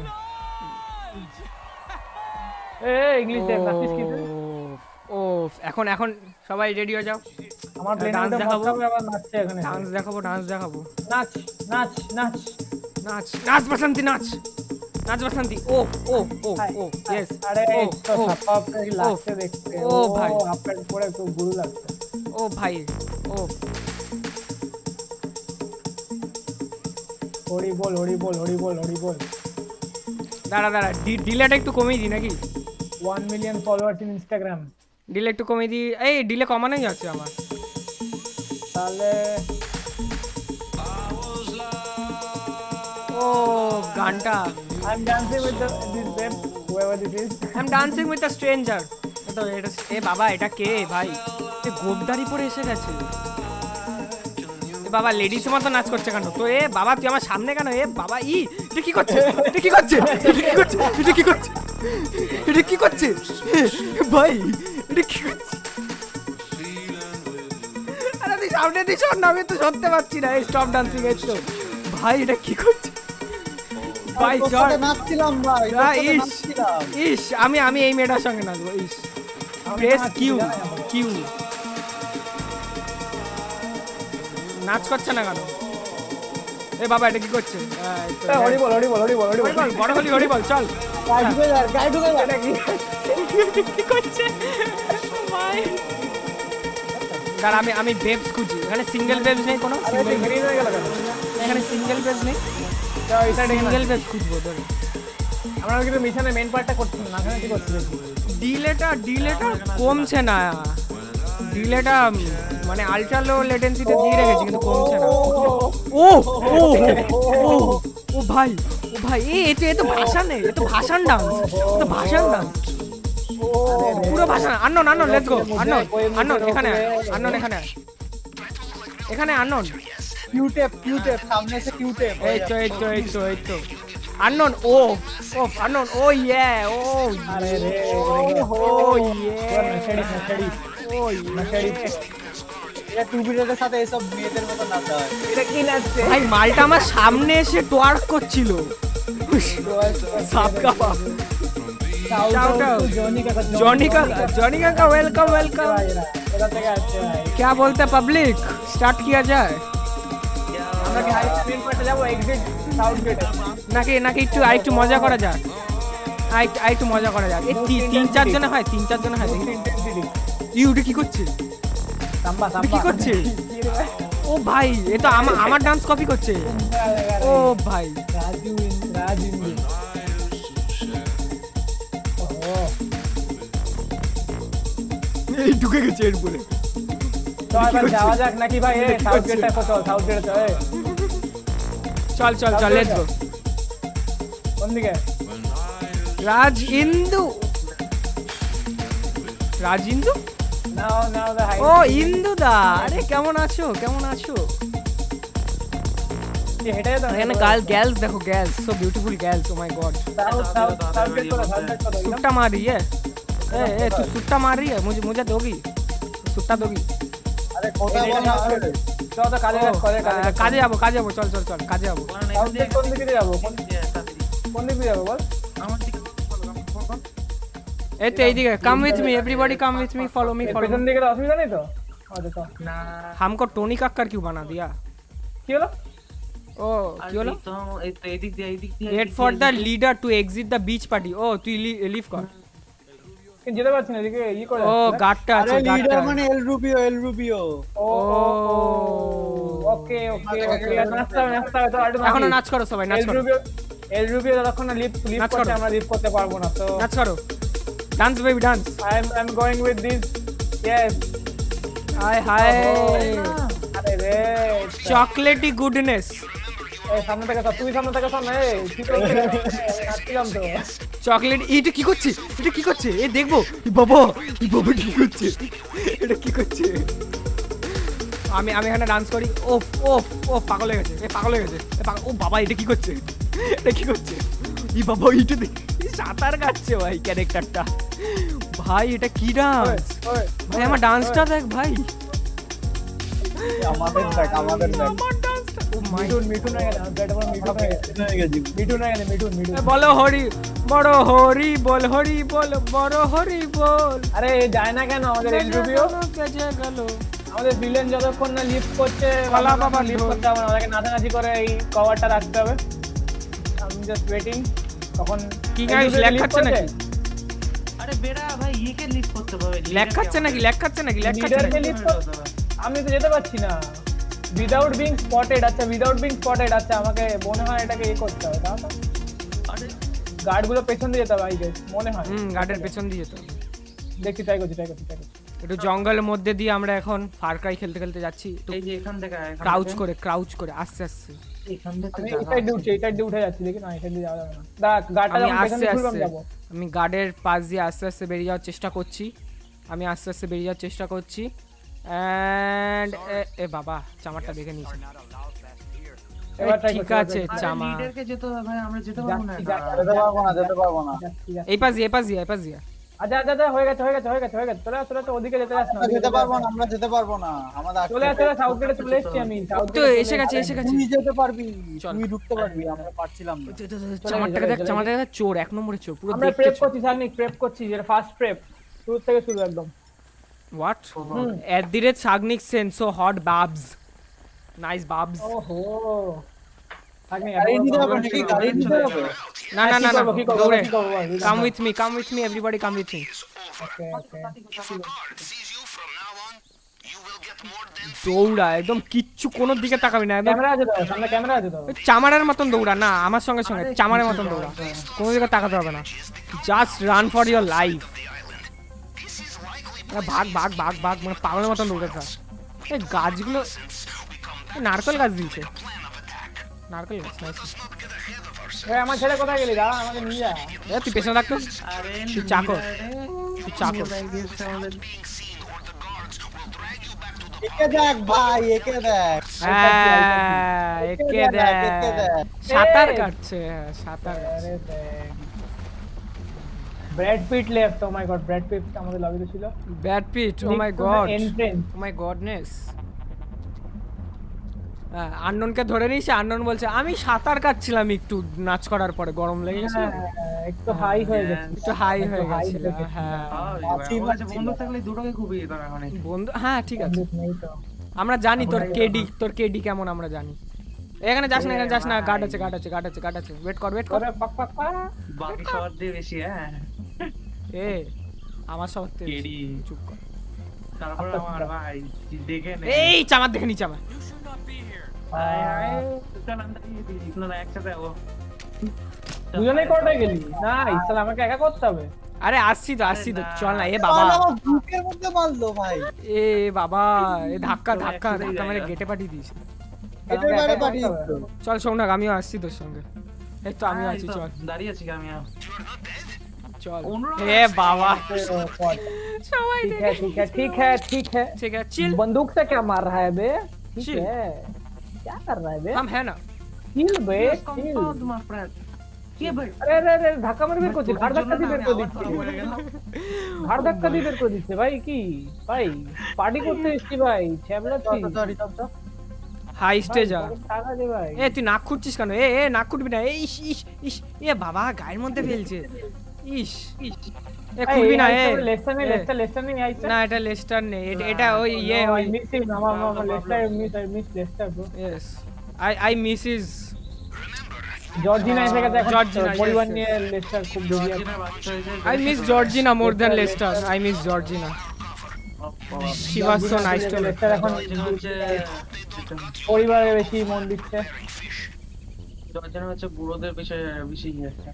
এই ইংলিশ দেখ নাচিস কি তুই? ও এখন এখন সবাই রেডি হয়ে যাও। আমার প্লেনে ডান্স দেখাবো, আবার নাচছে এখানে। ডান্স দেখাবো, ডান্স দেখাবো। নাচ নাচ নাচ নাচ নাচ বসন্তি নাচ। নাচ বসন্তি। ও ও ও ও यस। আরে তো সাপা पे লাগছে দেখতে। ও ভাই আপনার পরে খুব গুরু লাগছে। ও ভাই ও হরি বল হরি বল হরি বল হরি বল। দাঁড়া দাঁড়া ডিলেটা একটু কমিয়ে দি নাকি? one million followers in Instagram. Delay একটু কমিয়ে দি। এই ডিলে কমানোই যাচ্ছে আমার। তাহলে ও গানটা I'm dancing with the this babe whoever this is. I'm dancing with a stranger. তো এটা এ বাবা এটা কে ভাই? এ গোবদারি পরে এসে গেছে। এ বাবা লেডিস মতো নাচ করছে কেন? তো এ বাবা তুই আমার সামনে কেন? এ বাবা ই এটা কি করছে? এটা কি করছে? এটা কি করছে? এটা কি করছে? এটা কি করছে? ভাই এটা কি করছে? আরে তুই সামনে দিছ না আমি তো শুনতে পাচ্ছি না। এই স্টপ ডান্সিং এই তো ভাই এটা কি করছে? ভাই চল নাচছিলাম ভাই নাচছিলাম। ইস আমি আমি এই মেয়েটার সঙ্গে নাচবো। ইস প্রেস কিউ কিউ নাচ করছে না কেন? এ বাবা এটা কি করছে? হরি বল হরি বল হরি বল হরি বল বড় হলি হরি বল চল গাড়ি ঢুকে যা গাড়ি ঢুকে যা। এটা কি কি করছে ভাই? দাঁড়া আমি আমি বেবস খুঁজি। এখানে সিঙ্গেল বেবস নেই কোনো? সিঙ্গেল গ্রিন হয়ে গেল কেন? এখানে সিঙ্গেল বেবস নেই। তো এটা সিঙ্গেল বেবস খুঁজবো ধরে। আমরা কিন্তু মিশনে মেইন পার্টটা করছি না। এখানে কি করছিস? ডিলেটা ডিলেটা কমছে না। ডিলেটা মানে আলট্রা লো লেটেন্সিতে দিয়ে রেখেছি কিন্তু কমছে না। ও ও ও ও ভাই ও ভাই এ এটা এ তো ভাষণ নেই। এ তো ভাষণ ডান্স। এ তো ভাষণ ডান্স। পুরো ভাষণ। Unknown unknown let's go. Unknown unknown এখানে আননোন এখানে এখানে আননোন কিউ টেপ কিউ টেপ সামনে से কিউ টেপ। এই তো এই তো এই তো এই তো আননোন ও ও আননোন ও ইয়ে ও আরে রে ও ইয়ে নশড়ি নশড়ি ও নশড়ি এটা টু বিটের সাথে এই সব মেয়েদের মতো নাচা হয়। এটা কি নাচছে? ভাই মালটা আমার সামনে এসে টোয়ার্ক করছিল। সাবকা বাপ शाउट आउट जॉनी का जॉनी का जॉनी का वेलकम वेलकम। कोথা থেকে আসছে ভাই? क्या बोलते हैं पब्लिक? स्टार्ट किया जाए আমরা কি হাই মেইন পার্টে যাব এক্সিট সাউথ গেটে নাকি নাকি একটু আরেকটু মজা করা যাক? আই আরেকটু মজা করা যাক। এই তিন চার জন হয় তিন চার জন হয় দেখি। ইউ এটা কি করছে? সাম্বা এটা কি করছে? ও ভাই এ তো আমার আমার ডান্স কপি করছে। ও ভাই রাজু রাজু এই ঢুকে গেছে এর উপরে। তো এবার যাওয়া যাক নাকি ভাই? এই সাউথ গেটটা কত? সাউথ গেটে চল চল চল চল লেটস গো। কোন দিকে? রাজ ইন্দু রাজ ইন্দু নাও নাও দা হাই। ও ইন্দু দা আরে কেমন আছো কেমন আছো? ये हेडे तो এখানে গার্ল গার্লস দেখো girls so beautiful girls oh my God. South south south gate को साउथ गेट को एकदम सुट्टा मार रही है। ए ए तू सुट्टा मार रही है मुझे मुझे दोगी सुट्टा दोगी? আরে কথা বল না। চল তো কাজে কাজ করে কাজে কাজে যাবো কাজে যাবো চল চল চল কাজে যাবো। সাউথ গেট কোন দিকে যাব? কোন কোন দিকে যাব বল? এই তো এইদিকে come with me everybody come with me follow me follow পেছন দিকে তো অসুবিধা নেই তো? ও দেখো না हमको टोनी कक्कर क्यों बना दिया? কি হলো? ও কি হলো? তো এই তো এদিক দিয়ে এদিক দিয়ে wait for the leader to exit the beach party. ও তুই লিভ কর। কিন্তু যেতে পারছ না এদিকে ই করে। ও গাটটা আছে আরে গাটটা। লিডার মানে এল রুবিও এল রুবিও। ও ওকে ওকে ওকে নাচতে হবে নাচতে হবে তো আরে এখনো নাচ করো সবাই নাচ করো। এল রুবিও যতক্ষণ না লিপ লিপ নাচ করতে করো। আমরা লিপ করতে পারবো না তো নাচ করো dance baby dance. I am I am going with this yes. Hi hi আরে রে চকলেটি গুডনেস। এই সামনে থেকে তুই সামনে থেকে সামনে এই ঠিক আছে নাচছিলাম তো। চকলেট এটা কি করছে? এটা কি করছে? এ দেখবো এ বাবা এ বাবা কি করছে? এটা কি করছে? আমি আমি এখানে ডান্স করি। ওফ ওফ ও পাগল হয়ে গেছে। এ পাগল হয়ে গেছে। এ পাগল ও বাবা এটা কি করছে? এটা কি করছে? ই বাবা এইটা দেখ সাঁতার কাটছে ভাই ক্যারেক্টারটা। ভাই এটা কি ডান্স ভাই আমার ডান্সটা দেখ ভাই আমাদের দেখ আমাদের দেখ মিঠুন মিঠুন হয়ে গেল ব্যাটা বড় মিঠুন হয়ে গেছে মিঠুন হয়ে গেছে মিঠুন মিঠুন বলো হরি বড় হরি বল হরি বল বড় হরি বল আরে যায় না কেন আমাদের ইন্টারভিউ কেজে গেল আমাদের ভিলেন যতক্ষণ না লিফট করছে কলা বাবা লিফট করতে হবে না ওটাকে নাচানাচি করে এই কভারটা রাখতে হবে আমি জাস্ট ওয়েটিং তখন কি গাইস ল্যাগ খাচ্ছে নাকি আরে বেড়া ভাই একে লিফট করতে হবে ল্যাগ খাচ্ছে নাকি ল্যাগ খাচ্ছে নাকি ল্যাগ খাচ্ছে লিডারকে লিফট করতে আমি তো যেতে পারছি না উইদাউট বিং স্পটেড আচ্ছা উইদাউট বিং স্পটেড আচ্ছা আমাকে মনে হয় এটাকে এই করতে হবে তাও তো আরে গার্ডগুলো পেছন দিয়ে যেতে হবে আই গেস মনে হয় হুম গার্ডের পেছন দিয়ে তো দেখি ট্রাই করছি ট্রাই করছি ট্রাই করছি একটু জঙ্গলের মধ্যে দিয়ে আমরা এখন ফার ক্রাই খেলতে খেলতে যাচ্ছি এই যে এখান থেকে ক্রাউচ করে ক্রাউচ করে আস্তে আস্তে এখান থেকে আমি এই সাইড দিয়ে উঠছি এই সাইড দিয়ে উঠে যাচ্ছি দেখি না এই সাইড দিয়ে যাওয়া যাবে না দেখ গার্ডটা আমি যখন পেছন আস্তে দিয়ে খুলবে আমি আস্তে যাবো আমি গার্ডের পাশ দিয়ে আস্তে আস্তে বেরিয়ে যাওয়ার চেষ্টা করছি আমি আস্তে আস্তে বেরিয়ে যাওয়ার চেষ্টা করছি এন্ড এ বাবা চামারটা দেখে নিয়েছি এবার try ঠিক করছি, আছে এবার চামা লিডারকে যেতে হবে ভাই আমরা যেতে পারবো না যাচ্ছি, যাচ্ছি, যেতে পারবো না যেতে পারবো না যাচ্ছি, যাচ্ছি। এই পাশ দিয়ে এই পাশ দিয়ে এই পাশ দিয়ে আচ্ছা আচ্ছা আচ্ছা হয়ে গেছে হয়ে গেছে হয়ে গেছে হয়ে গেছে চলে আস চলে আস ওদিকে যেতে যাস না আমরা ওদিকে যেতে পারবো না আমরা যেতে পারবো না আমাদের আটকে চলে আস চলে আস সাউথ গেটে চলে এসেছি আমি সাউথ তো এসে গেছে এসে গেছে তুই যেতে পারবি চল। তুই ঢুকতে পারবি আমরা পারছিলাম না চামারটাকে দেখ চামারটাকে দেখ চোর এক নম্বরে চোর পুরো আমরা দেখতে প্রেপ চোর করছি সার্নিক প্রেপ করছি যেটা ফার্স্ট প্রেপ শুরু থেকে শুরু একদম what at the rate Sagnik sense so hot babes nice babes ওহো সার্নিক গাড়ি নিতে হবে নাকি গাড়ি নিতে হবে না না না না কি করব দৌড়ে কি করব come with me come with me everybody come with me okay okay দৌড়া একদম কিচ্ছু কোনো দিকে তাকাবি না একদম ক্যামেরা আছে তো সামনে ক্যামেরা আছে তো ওই চামারের মতন দৌড়া না আমার সঙ্গে সঙ্গে চামারের মতন দৌড়া কোনো দিকে তাকাতে হবে না just run for your life ভাগ ভাগ ভাগ ভাগ মানে পাগলের মতন দৌড়ে থাক এই গাছগুলো এই নারকেল গাছ দিয়েছে নারকেল গাছ নাইস ভাই আমার ছেলে কোথায় গেলি দাঁড়া আমাকে নিয়ে যা এ তুই পেছনে থাকতো আরে তুই চাকর তুই চাকর একে দেখ ভাই একে দেখ হ্যাঁ একে দেখ একে দেখ সাঁতার কাটছে হ্যাঁ, সাঁতার কাটছে। আরে Brad Pitt left oh my God Brad Pitt আমাদের লবিতে ছিল bad Pitt oh my God entrance oh my goodness হ্যাঁ আননকে ধরে নিয়েছে আনন বলছে আমি সাঁতার কাটছিলাম একটু নাচ করার পরে গরম লেগে গেছে একটু হাই হয়ে গেছে একটু হাই হয়ে high গেছিল হয়ে গেছে। হ্যাঁ বন্ধু থাকলে দুটোকে খুবই দিতাম এখন বন্ধু হ্যাঁ ঠিক আছে নেই তো আমরা জানি তোর কেডি তোর কেডি কেমন আমরা জানি এখানে যাস না এখানে যাস না গার্ড আছে গার্ড আছে গার্ড আছে গার্ড আছে ওয়েট কর ওয়েট কর আরে পাক পাক পাক বাকি সবার দিয়ে বেশি হ্যাঁ এ আমার সব কেডি চুপ কর তারপর আমার ভাই দেখে নে এই চামার দেখে নিচে আমার হাই হাই চল আমরা দিই না একসাথে যাবো দুজনেই কোর্টে গেলি না ইসলাম আমাকে একা করতে হবে আরে আসছি তো আসছি তো চল না এ বাবা বাবা আমার বুকের মধ্যে মারলো ভাই এ বাবা এ ধাক্কা ধাক্কা ধাক্কা মানে গেটে পাঠিয়ে দিয়েছে এটা বাইরে পাঠিয়ে দিল চল শোনাক আমিও আসছি তোর সঙ্গে এই তো আমিও আছি চল দাঁড়িয়ে আছি আমি চল এ বাবা সবাই ठीक है ठीक है ठीक है ठीक है ठीक है चिल बंदूक से क्या मार रहा है बे ठीक Chill. है क्या कर रहा है बे हम है ना चिल बे चिल তোমার ফ্রেন্ড কে ভাই अरे अरे अरे ধাক্কা মারি বের করছি ঘাড় ধাক্কা দিয়ে বের করে দিচ্ছি ঘাড় ধাক্কা দিয়ে বের করে দিচ্ছে ভাই কি ভাই পার্টি করতে এসেছি ভাই ছ্যাবলাচ্ছি সরি সব সব হাই স্টেজা টাকা দে ভাই এ তুই নাক খুঁটছিস কেন এ এ নাক খুঁটবি না এই ইস ইস ইস এ বাবা গায়ের মধ্যে ফেলছে ইস ইস এ খুঁটবি না এ লেস্টার নেই এ, লেস্টার লেস্টার নেই আইছে না এটা লেস্টার নেই এটা- এটা ওই ইয়ে ওই মিসিং আমার আমার Lester miss I miss Lester bro yes I I miss is Georgina এসে গেছে এখন জর্জিনা, yes, পরিবার yes. নিয়ে লেস্টার খুব বিজি আছে I miss Georgina more than Lester I miss Georgina she was so nice to me Lester এখন পরিবারে বেশি মন দিচ্ছে জর্জিনা হচ্ছে বুড়োদের বিষয়ে বেশি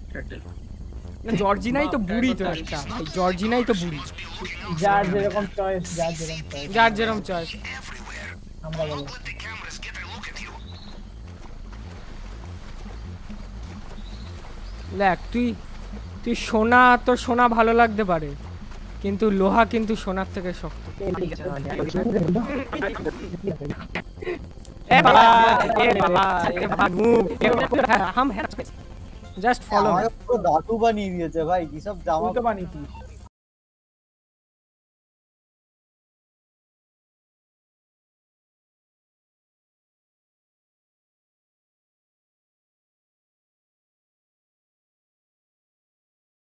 জর্জিনাই তো বুড়ি তো একটা ভাই জর্জিনাই তো বুড়ি যার যেরকম চয়েস যার যেরকম চয়েস যার যেরকম চয়েস আমরা বলো দেখ তুই তুই সোনা তোর সোনা ভালো লাগতে পারে কিন্তু লোহা কিন্তু সোনার থেকে শক্ত এ বাবা এ বাবা এ বাবা মুভ হাম হ্যাঁ জাস্ট ফলো আমাকে পুরো দাদু বানিয়ে দিয়েছে ভাই কি সব জামা তুই তো বানিয়েছিস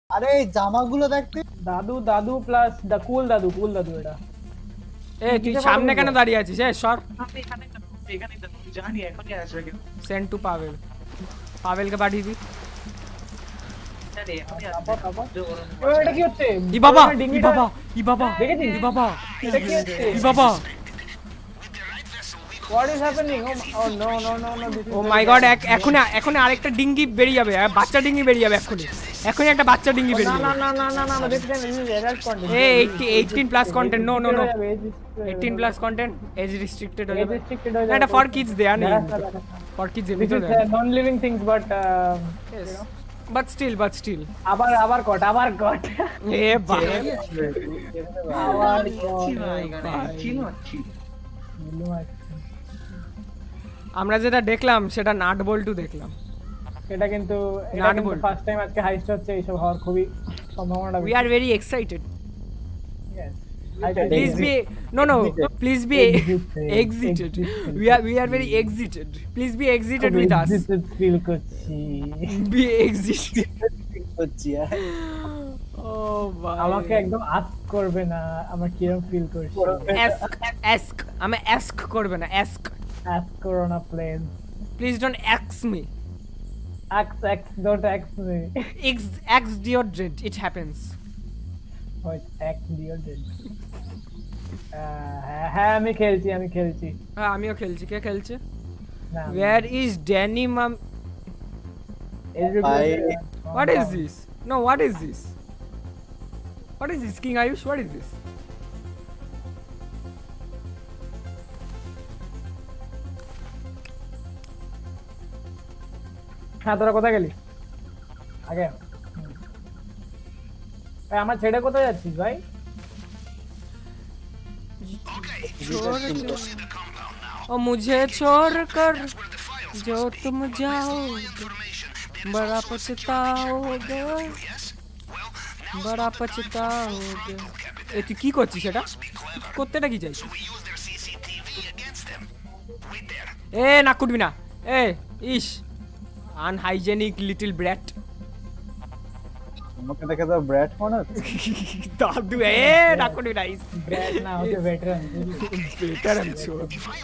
আরে এই জামাগুলো দেখতে দাদু দাদু প্লাস দা কুল দাদু কুল দাদু এটা এ তুই সামনে কেন দাঁড়িয়ে আছিস এ সর আপনি এখানে এখানে জানি এখনই আসবে কেন সেন্ড টু পাভেল পাভেলকে পাঠিয়ে দি জানি এখনই তারপর তারপর আসবে এটা কি হচ্ছে ই বাবা ই ডিঙ্গিটা- বাবা ই বাবা দেখেছিস? ই বাবা এটা কি হচ্ছে ই বাবা what is happening oh, oh no no no no this is oh my God এখন এখন আরেকটা ডিঙ্গি বেরিয়ে যাবে আর বাচ্চা ডিঙ্গি বেরিয়ে যাবে এখনই এখনই একটা বাচ্চা ডিঙ্গি না বেরিয়ে না যাবে না না না না না this is this is adult content A eighteen plus content no no no eighteen plus content age restricted হয়ে age যাবে restricted হয়ে না যাবে এটা for kids দেয়া নেই দেখা যাক, দেখা যাক। for kids this এমনি is তো uh, non living things but uh, yes but still but still আবার আবার কট আবার কট এ ভাই আবার ছিল এখানে ছিল ছিল আমরা যেটা দেখলাম সেটা নাট বল্টু দেখলাম এটা কিন্তু এটা নাট কিন্তু বল্টু। ফার্স্ট টাইম আজকে হাইস্ট হচ্ছে এইসব হওয়ার খুবই সম্ভাবনা we are very excited yes please be no no please be Exited. exited Exited. we are we are very exited please be exited with us feel করছি be exited হচ্ছে oh ভাই আমাকে একদম আস্ক করবে না আমার কিরকম ফিল করছি ask ask আমি ask করবে না ask আস্ক করো না please please don't ask me আক্স Axe don't Axe me x x deodorant it happens what Axe deodorant হ্যাঁ আমি খেলছি আমি খেলছি হ্যাঁ আমিও খেলছি কে খেলছে না where is Danny mom what is this no what is this what is this King Ayush what is this হ্যাঁ তোরা কোথায় গেলি আগে ভাই আমার ছেড়ে কোথায় যাচ্ছিস ভাই ओ मुझे छोड़कर जो तुम जाओगे बड़ा पछताओगे बड़ा पछताओगे এ তুই কি করছিস এটা করতেটা কি চাইছিস এ না কুটবি না এ ইস আনহাইজেনিক লিটল ব্র্যাট আমাকে দেখে তো ব্র্যাড মনে হচ্ছে দাদু এ না কুটবি না ইস ব্র্যাড না হচ্ছে ভেটারান বেটারান ছোট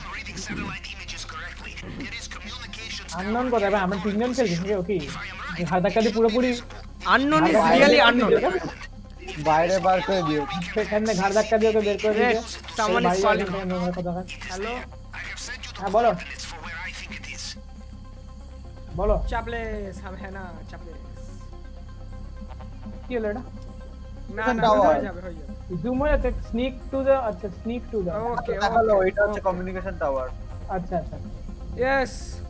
আননোন কোথায় ভাই আমরা তিনজন খেলছি নাকি ওকে হাতাকা দিয়ে পুরোপুরি আননোন ইজ রিয়েলি আননোন বাইরে বার করে দিও সেখানে ঘাড় ধাক্কা দিয়ে ওকে বের করে দিয়েছে someone is calling হ্যালো হ্যাঁ বলো বলো চাপলেস হ্যাঁ না চাপলেস কি হলো এটা না না Tower. হয়ে যাবে হয়ে যাবে জুম হয়ে যাচ্ছে স্নিক টু দ্য আচ্ছা স্নিক টু দ্য ওকে দেখালো ওইটা হচ্ছে কমিউনিকেশন টাওয়ার আচ্ছা আচ্ছা ইয়েস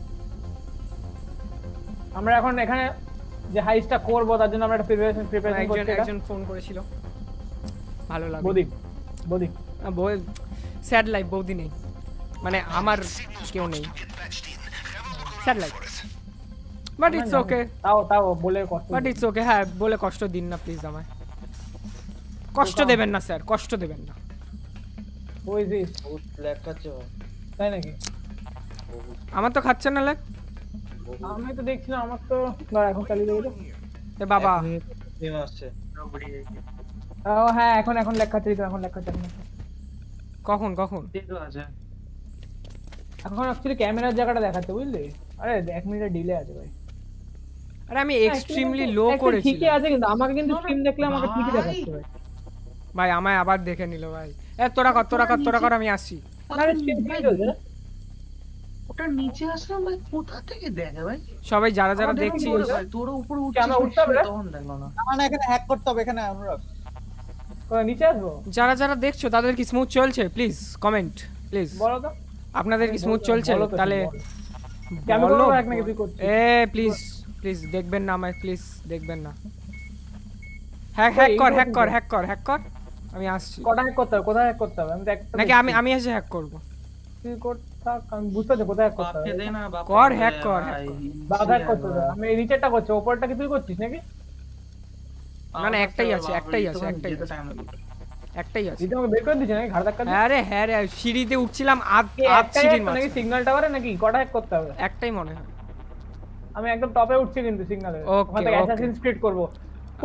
আমরা এখন এখানে যে হাইস্টটা করব তার জন্য আমরা একটা প্রিপারেশন প্রিপারেশন একজন করছি এটা একজন ফোন করেছিল ভালো লাগে বদিক বদিক বই স্যাড লাইফ বৌদি নেই মানে আমার কেউ নেই sad life but it's okay তাও তাও বলে কষ্ট বাট ইটস ওকে হ্যাঁ বলে কষ্ট দিন না প্লিজ আমায় কষ্ট দেবেন না স্যার কষ্ট দেবেন না ওই যে ব্ল্যাক কাছে তাই নাকি আমার তো খাচ্ছে না লাগ আমি তো দেখছিলাম আমার তো দাঁড়া এখন চালিয়ে দেবো এ বাবা টিম আসছে ও হ্যাঁ এখন এখন লেখা চালিয়ে দাও এখন লেখা চালিয়ে দাও। কখন কখন ঠিক আছে এখন অ্যাকচুয়ালি ক্যামেরার জায়গাটা দেখাচ্ছে বুঝলি আরে এক মিনিটের ডিলে আছে ভাই আরে আমি এক্সট্রিমলি লো একটা করেছি ঠিকই আছে কিন্তু আমাকে কিন্তু স্ক্রিন দেখলে আমাকে ঠিকই দেখাচ্ছে ভাই ভাই আমায় আবার দেখে নিল ভাই এ তোরা কর তোরা কর তোরা কর আমি আসছি আরে স্ক্রিন ঠিক চলছে না? ওটা নিচে আসলাম ভাই কোথা থেকে দেখে ভাই সবাই যারা যারা আমার দেখছি দেখুন ভাই, তোর উপরে উঠছিস আমরা উঠতে হবে রে? তখন দেখলো না মানে এখানে হ্যাক করতে হবে এখানে আমরা কোথায় নিচে আসবো যারা যারা দেখছো তাদের কি স্মুথ চলছে প্লিজ কমেন্ট প্লিজ বলো তো আপনাদের কি স্মুথ চলছে বলো তো, তাহলে আমি বলো। করবো এক নাকি তুই করছিস এ প্লিজ প্লিজ দেখবেন না আমায় প্লিজ দেখবেন না হ্যাক হ্যাক কর হ্যাক কর হ্যাক কর হ্যাক কর আমি আসছি কটা hack করতে হবে কোথায় hack করতে হবে আমি তো একটা নাকি আমি আমি এসে হ্যাক করব তুই করতা আমি বুঝতে পারছি কোথায় hack করতে বাপকে হবে দে না বাপ কর, hack কর, hack কর। বাবা hack করতে হবে আমি এই নিচেরটা করছি উপরটা কি তুই করছিস নাকি না না একটাই আছে একটাই আছে একটাই আছে একটাই আছে দিদি আমাকে বের করে দিচ্ছে নাকি ঘাড় ধাক্কা দিয়ে? আরে হ্যাঁ রে সিঁড়িতে উঠছিলাম আধ কি আধ একটাই সিঁড়ির hack নাকি মাঝে সিগন্যাল টাওয়ারে নাকি কটা hack করতে হবে একটাই মনে হয় আমি একদম টপে উঠছি কিন্তু সিগন্যালে Okay, ওখান থেকে okay. অ্যাসাসিন স্পিড করব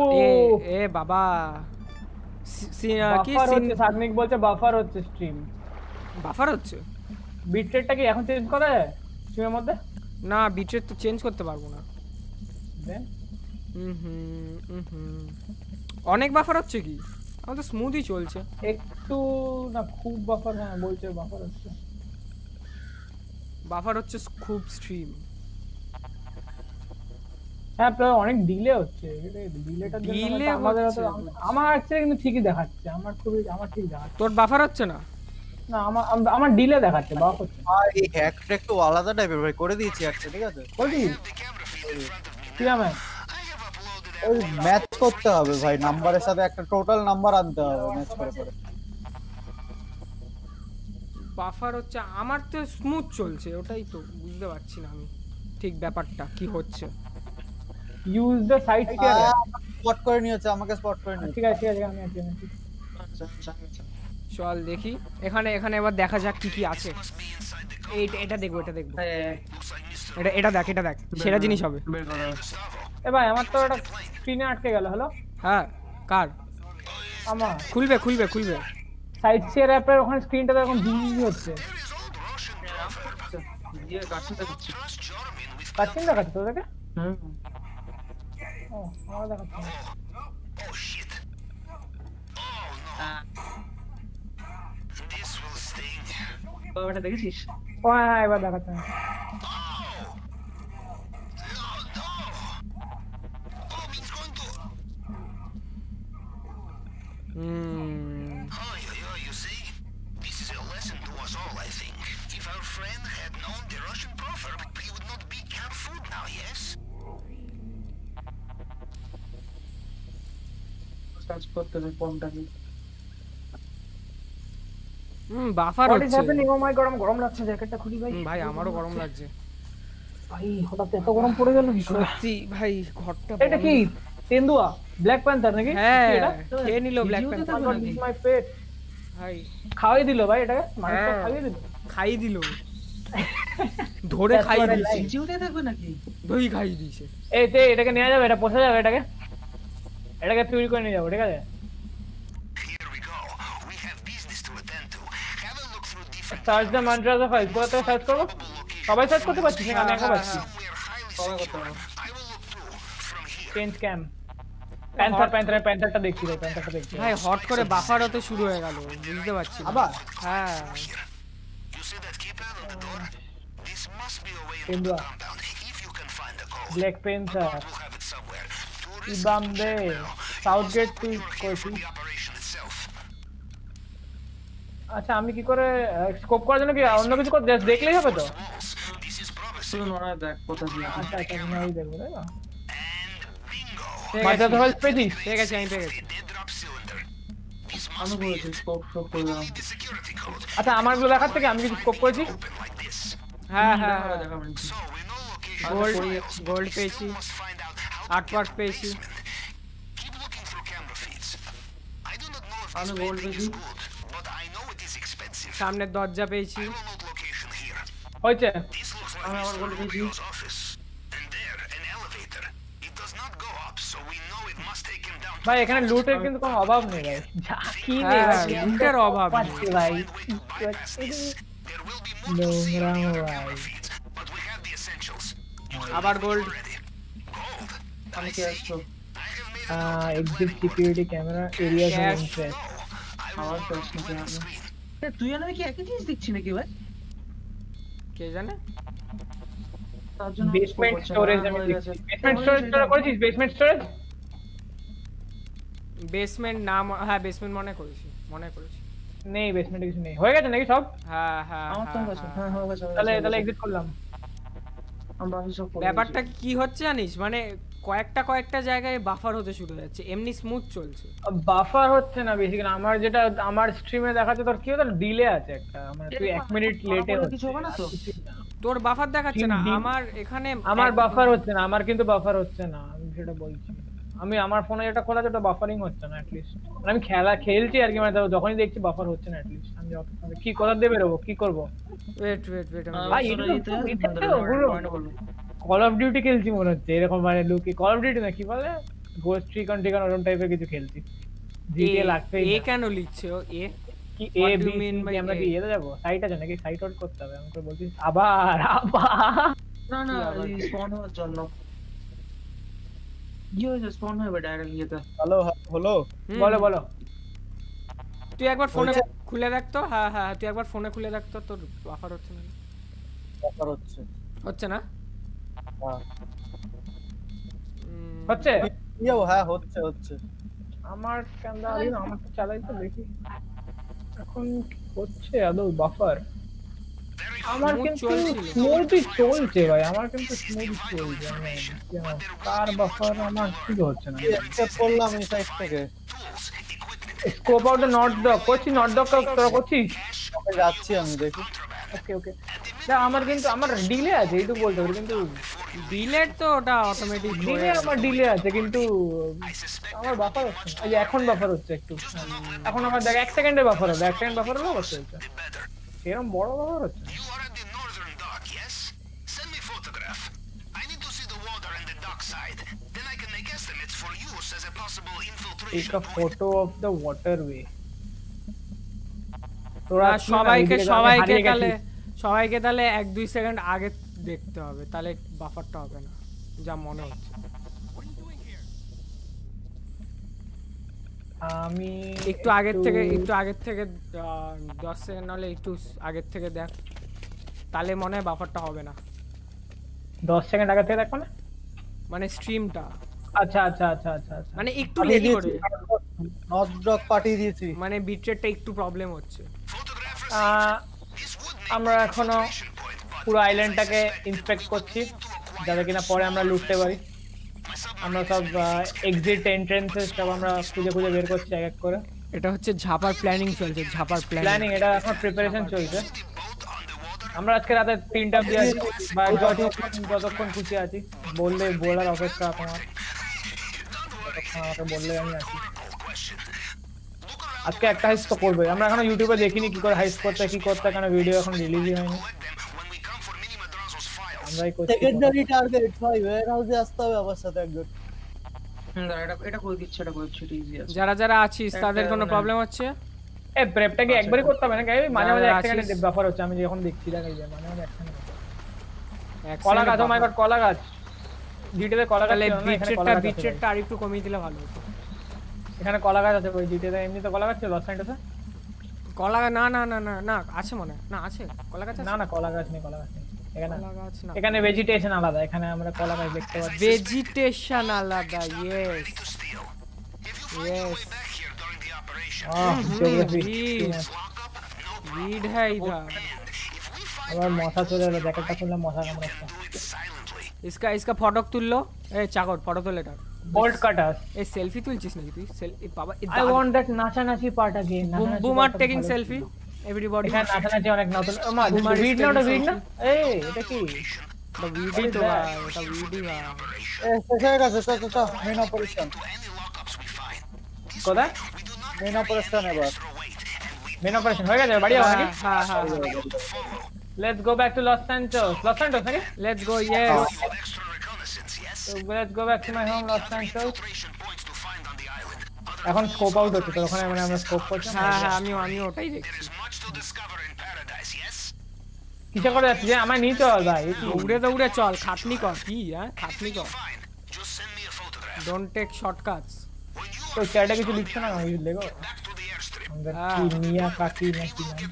ও এ এ বাবা সি- সি- কি বাফার সিন হচ্ছে সাগনিক বলছে বাফার হচ্ছে স্ট্রিম বাফার হচ্ছে বিট রেটটা কি এখন চেঞ্জ করা যায় স্ট্রিমের মধ্যে না বিটরেট তো চেঞ্জ করতে পারবো না দেন হুম হুম হুম হুম অনেক বাফার হচ্ছে কি আমার তো স্মুথই চলছে একটু না খুব বাফার হ্যাঁ বলছে বাফার হচ্ছে বাফার হচ্ছে খুব স্ট্রিম হ্যাঁ প্রায় অনেক ডিলে হচ্ছে ডিলেটার জন্য Delay হয়তো আমাদের হচ্ছে, হয়তো- বুঝছি। আমার হচ্ছে কিন্তু ঠিকই দেখাচ্ছে আমার খুবই আমার ঠিক দেখাচ্ছে তোর বাফার হচ্ছে না না আমার আম- আমার ডিলে দেখাচ্ছে বাফ হচ্ছে আর এই হ্যাকটা একটু আলাদা টাইপের ভাই করে দিয়েছি একটা ঠিক আছে বলছি কি নাম ওই ম্যাচ করতে হবে ভাই নাম্বারের সাথে একটা টোটাল নাম্বার আনতে হবে ম্যাচ করে করে বাফার হচ্ছে আমার তো স্মুথ চলছে ওটাই তো বুঝতে পারছি না আমি ঠিক ব্যাপারটা কি হচ্ছে use the sight share spot করে নিয়েছে আমাকে স্পট করে নিয়েছে ঠিক আছে ঠিক আছে আমি আছি আমি আছি। আচ্ছা আচ্ছা আচ্ছা চল দেখি এখানে এখানে এবার দেখা যাক কি কি আছে এই এটা দেখবো এটা দেখবো হ্যাঁ এটা এটা দেখ এটা দেখ সেরা জিনিস হবে বের করো এ ভাই আমার তো একটা স্ক্রিনে আটকে গেল হ্যালো হ্যাঁ কার আমার খুলবে খুলবে খুলবে সাইট শেয়ার অ্যাপের ওখানে স্ক্রিনটা এখন বিজি হচ্ছে দিয়ে কাটতে দেখছি কাটছিন দেখাচ্ছে তোদেরকে হুম ও আমার দেখাচ্ছে না। বাবাটা দেখেছিস ও হ্যাঁ হ্যাঁ এবার দেখাচ্ছে না। হুম কাজ করতে হবে কোনটা কি হুম বাফার What is হচ্ছে happening? Oh my God, আমার গরম লাগছে জ্যাকেটটা খুলি ভাই হুম, ভাই আমারও গরম লাগছে ভাই হঠাৎ এত গরম পড়ে গেল কি করে? সত্যি ভাই ঘরটা এটা কি তেন্দুয়া ব্ল্যাক প্যান্থার নাকি হ্যাঁ কি এটা? খেয়ে নিল ব্ল্যাক ভিডিওতে প্যান্থার তো Oh my God, this is my pet. ভাই খাওয়াই দিল ভাই এটাকে মানুষকে হ্যাঁ। খাইয়ে দিল খাই দিল ধরে That's খাই what I দিয়েছে like. জিউতে থাকবে নাকি দই খাই দিয়েছে এই তে এটাকে নেওয়া যাবে এটা পোষা যাবে এটাকে এটাকে চুরি করে নিয়ে যাবো ঠিক আছে search the mantras of files কোথা থেকে সার্চ করবো সবাই সার্চ করতে পারছিস না আমি একা পাচ্ছি সবাই করতে হবে চেঞ্জ ক্যাম প্যান্থার প্যান্থার প্যান্থারটা দেখছি ভাই প্যান্থারটা দেখছি ভাই হট করে বাফার হতে শুরু হয়ে গেল বুঝতে পারছি না। আবার হ্যাঁ তেন্দুয়া ব্ল্যাক প্যান্থার ইবামবে সাউথ গেট তুই কইছিস আচ্ছা আমি কি করে স্কোপ করার জন্য কি অন্য কিছু করে just দেখলেই হবে তো শুধু নড়া দেখ কোথা দিয়ে আচ্ছা আচ্ছা আমি ওই দেখবো তাই না পেয়ে মাঝে গেছি, তো হেল্প পেয়েছিস পেয়ে গেছি আমি পেয়ে গেছি আমি বলেছি স্কোপ স্কোপ করে দিলাম আচ্ছা আমারগুলো দেখার থেকে আমি কিছু স্কোপ করেছি হ্যাঁ হ্যাঁ দেখা বলছি গোল্ড গোল্ড পেয়েছি আর্ট ওয়ার্ক পেয়েছি আমি গোল্ড পেয়েছি সামনের দরজা পেয়েছি হয়েছে আমি আবার গোল্ড পেয়েছি ভাই এখানে লুটের কিন্তু কোনো অভাব নেই ভাই যা কি নেই হ্যাঁ, ভাই, লুটের অভাব নেই। পাচ্ছি ভাই নোংরা ভাই আবার গোল্ড আমি কি আসছো exit security camera area of Cash. Interest আবার ক্যাশ নিতে হবে এ, তুই আর আমি কি একই জিনিস দেখছি নাকি ভাই কে জানে তার জন্য বেসমেন্ট করছে, স্টোরেজ হ্যাঁ, আমি হয়ে দেখছি গেছে। বেসমেন্ট স্টোরেজ তোরা করেছিস বেসমেন্ট স্টোরেজ বেসমেন্ট নাম হ্যাঁ বেসমেন্ট মনে করেছি মনে করেছি নেই বেসমেন্টে কিছু নেই হয়ে গেছে নাকি সব হ্যাঁ হ্যাঁ আমার তো হ্যাঁ, গেছে হ্যাঁ। হ্যাঁ হয়ে গেছে হয়ে তাহলে গেছে, তাহলে হয়ে গেছে। এক্সিট করলাম আমরা বাকি সব করে ব্যাপারটা দিয়েছি। কি হচ্ছে জানিস মানে কয়েকটা কয়েকটা জায়গায় বাফার হতে শুরু হয়ে যাচ্ছে এমনি স্মুথ চলছে বাফার হচ্ছে না বেসিক্যালি আমার যেটা আমার স্ট্রিমে দেখাচ্ছে তোর কি হতো ডিলে আছে একটা মানে তুই এক মিনিট লেটে আমার কিছু হবে না তো তোর বাফার দেখাচ্ছে না ডিম, ডিম। আমার এখানে আমার এক- বাফার হচ্ছে না আমার কিন্তু বাফার হচ্ছে না আমি সেটা বলছি আমি আমার ফোনে যেটা খোলা আছে ওটা বাফারিং হচ্ছে না অ্যাটলিস্ট আমি খেলা খেলছি আর কি মানে তাও যখনই দেখছি বাফার হচ্ছে না অ্যাটলিস্ট আমি যত- মানে কি কোথা দিয়ে বেরোবো কি করবো ওয়েট ওয়েট ওয়েট আহ, ভাই, শোনো, এটা তো- ইতে, এটা তো বন্ধুরা, ওগুলো- পয়েন্টে বলবো। কল অফ ডিউটি খেলছি মনে হচ্ছে এরকম মানে লুকি কল অফ ডিউটি না কি বলে গোস্ট ট্রিকন ট্রিকন ওরকম টাইপের কিছু খেলছি জিটিএ লাগবেই এ কেন লিখছে ও এ কি এ বি সি আমরা কি এতে যাব সাইট আছে নাকি সাইট আউট করতে হবে আমাকে বলছিস আবার আবার না না এই স্পন হওয়ার জন্য কি হয়েছে স্পন হবে ডাইরেক্ট ইয়েতে হ্যালো হলো বলো বলো তুই একবার ফোনে খুলে দেখ তো হ্যাঁ হ্যাঁ তুই একবার ফোনে খুলে দেখ তো তোর বাফার হচ্ছে না বাফার হচ্ছে হচ্ছে না হ্যাঁ হচ্ছে ইয়ো হ্যাঁ হচ্ছে হচ্ছে আমার ক্যামেরা আলি না আমার তো চালাই তো দেখি এখন হচ্ছে আদৌ বাফার আমার কিন্তু স্মুথই চলছে ভাই আমার কিন্তু স্মুথ চলছে আমি কার বাফার আমার কি হচ্ছে না অ্যাকসেপ্ট করলাম এই সাইড থেকে স্কোপ আউট নট ডক করছি নট ডক তোরা করছিস ওকে যাচ্ছি আমি দেখি ওকে ওকে না আমার কিন্তু আমার ডিলে আছে এইটুকু বলতে পারি কিন্তু ডিলেট তো ওটা অটোমেটিক ডিলে আমার ডিলে আছে কিন্তু আমার বাফার হচ্ছে না এই যে এখন বাফার হচ্ছে একটু এখন আমার দেখ এক সেকেন্ডে বাফার হবে এক সেকেন্ড বাফার হলো হচ্ছে সেরকম বড় বাফার হচ্ছে Take a photo of the waterway. তোরা সবাইকে সবাইকে তাহলে সবাইকে তাহলে এক দুই সেকেন্ড আগে দেখতে হবে তাহলে বাফারটা হবে না যা মনে হচ্ছে আমি একটু আগের থেকে একটু আগের থেকে দশ সেকেন্ড হলে একটু আগের থেকে দেখ তাহলে মনে হয় বাফারটা হবে না দশ সেকেন্ড আগে থেকে দেখো না মানে স্ট্রিমটা আচ্ছা আচ্ছা আচ্ছা আচ্ছা মানে একটু লেট করে নট ডক পাঠিয়ে দিয়েছি মানে বিটরেটটা একটু প্রবলেম হচ্ছে আমরা এখনো পুরো আইল্যান্ডটাকে ইন্সপেক্ট করছি যাতে কিনা পরে আমরা লুটতে পারি আমরা সব এক্সিট এন্ট্রান্সেস সব আমরা খুঁজে খুঁজে বের করছি এক এক করে এটা হচ্ছে ঝাপার প্ল্যানিং চলছে ঝাপার প্ল্যানিং এটা এখন প্রিপারেশন চলছে আমরা আজকে রাতে তিনটা দিয়ে আছি বা যতক্ষণ খুশি আছি বললে বলার অপেক্ষা তোমার আমাকে বললে আমি আছি আজকে একটা হাইস তো করবে আমরা এখনো ইউটিউবে দেখিনি কি করে হাইস করতে কি করতে কেন ভিডিও এখন রিলিজই হয়নি আমরাই করছি সেকেন্ডারি টার্গেট ভাই ওয়্যার হাউসে আসতে হবে আমার সাথে একজন হুম এটা এটা করে দিচ্ছি এটা করে দিচ্ছি ইজি আছে যারা যারা আছিস তাদের কোনো প্রবলেম হচ্ছে এই প্রেপটা কি একবারই করতে হবে না গাই মাঝে মাঝে এক সেকেন্ডে বাফার হচ্ছে আমি যখন দেখছি দেখা যায় মাঝে মাঝে এক সেকেন্ড কলা গাছ ও মাই গড কলা গাছ জিটিতে কলা গাছ তাহলে বিটরেটটা বিটরেটটা আর একটু কমিয়ে দিলে ভালো হতো এখানে কলা গাছ আছে ওই জিটিতে এমনি তো কলা গাছ ছিল লস সাইডে কলা না না না না না আছে মনে না আছে কলা গাছ না না কলা গাছ নেই কলা গাছ নেই এখানে কলা গাছ না এখানে ভেজিটেশন আলাদা এখানে আমরা কলা গাছ দেখতে পাচ্ছি ভেজিটেশন আলাদা yes yes ah geography read है इधर আবার মশা চলে এলো জ্যাকেটটা খুললাম মশা কামড়াচ্ছে इसका इसका फोटो তুল লো এই চাকর ফটো তোল এটা বোল্ট কাটার এই সেলফি তুলছিস নাকি তুই সেল এই বাবা আই ওয়ান্ট দ্যাট নাচা নাচি part again boomer taking selfie everybody এখানে নাচা নাচি অনেক নতুন মা ভিড না ওটা ভিড না এই এটা কি এটা ভিডি তো ভাই এটা ভিডি ভাই এ শেষ হয়ে গেছে তো তো মেন অপারেশন কোথায় মেন অপারেশন এবার মেন অপারেশন হয়ে গেছে বাড়ি যাও নাকি হ্যাঁ হ্যাঁ let's go back to Los Santos Los Santos নাকি let's go yes So let's go back to my home Los Santos. এখন স্কোপ আউট হচ্ছে তো ওখানে মানে আমরা স্কোপ করছি হ্যাঁ হ্যাঁ আমি আমি ওটাই দেখছি কিসে করে যাচ্ছি যে আমার নিয়ে চল ভাই দৌড়ে দৌড়ে চল খাটনি কর কি হ্যাঁ খাটনি কর ডোন্ট টেক শর্টকাটস তো চ্যাটে কিছু লিখছ না আমি দেখো আমাদের কি মিয়া কাকি নাকি না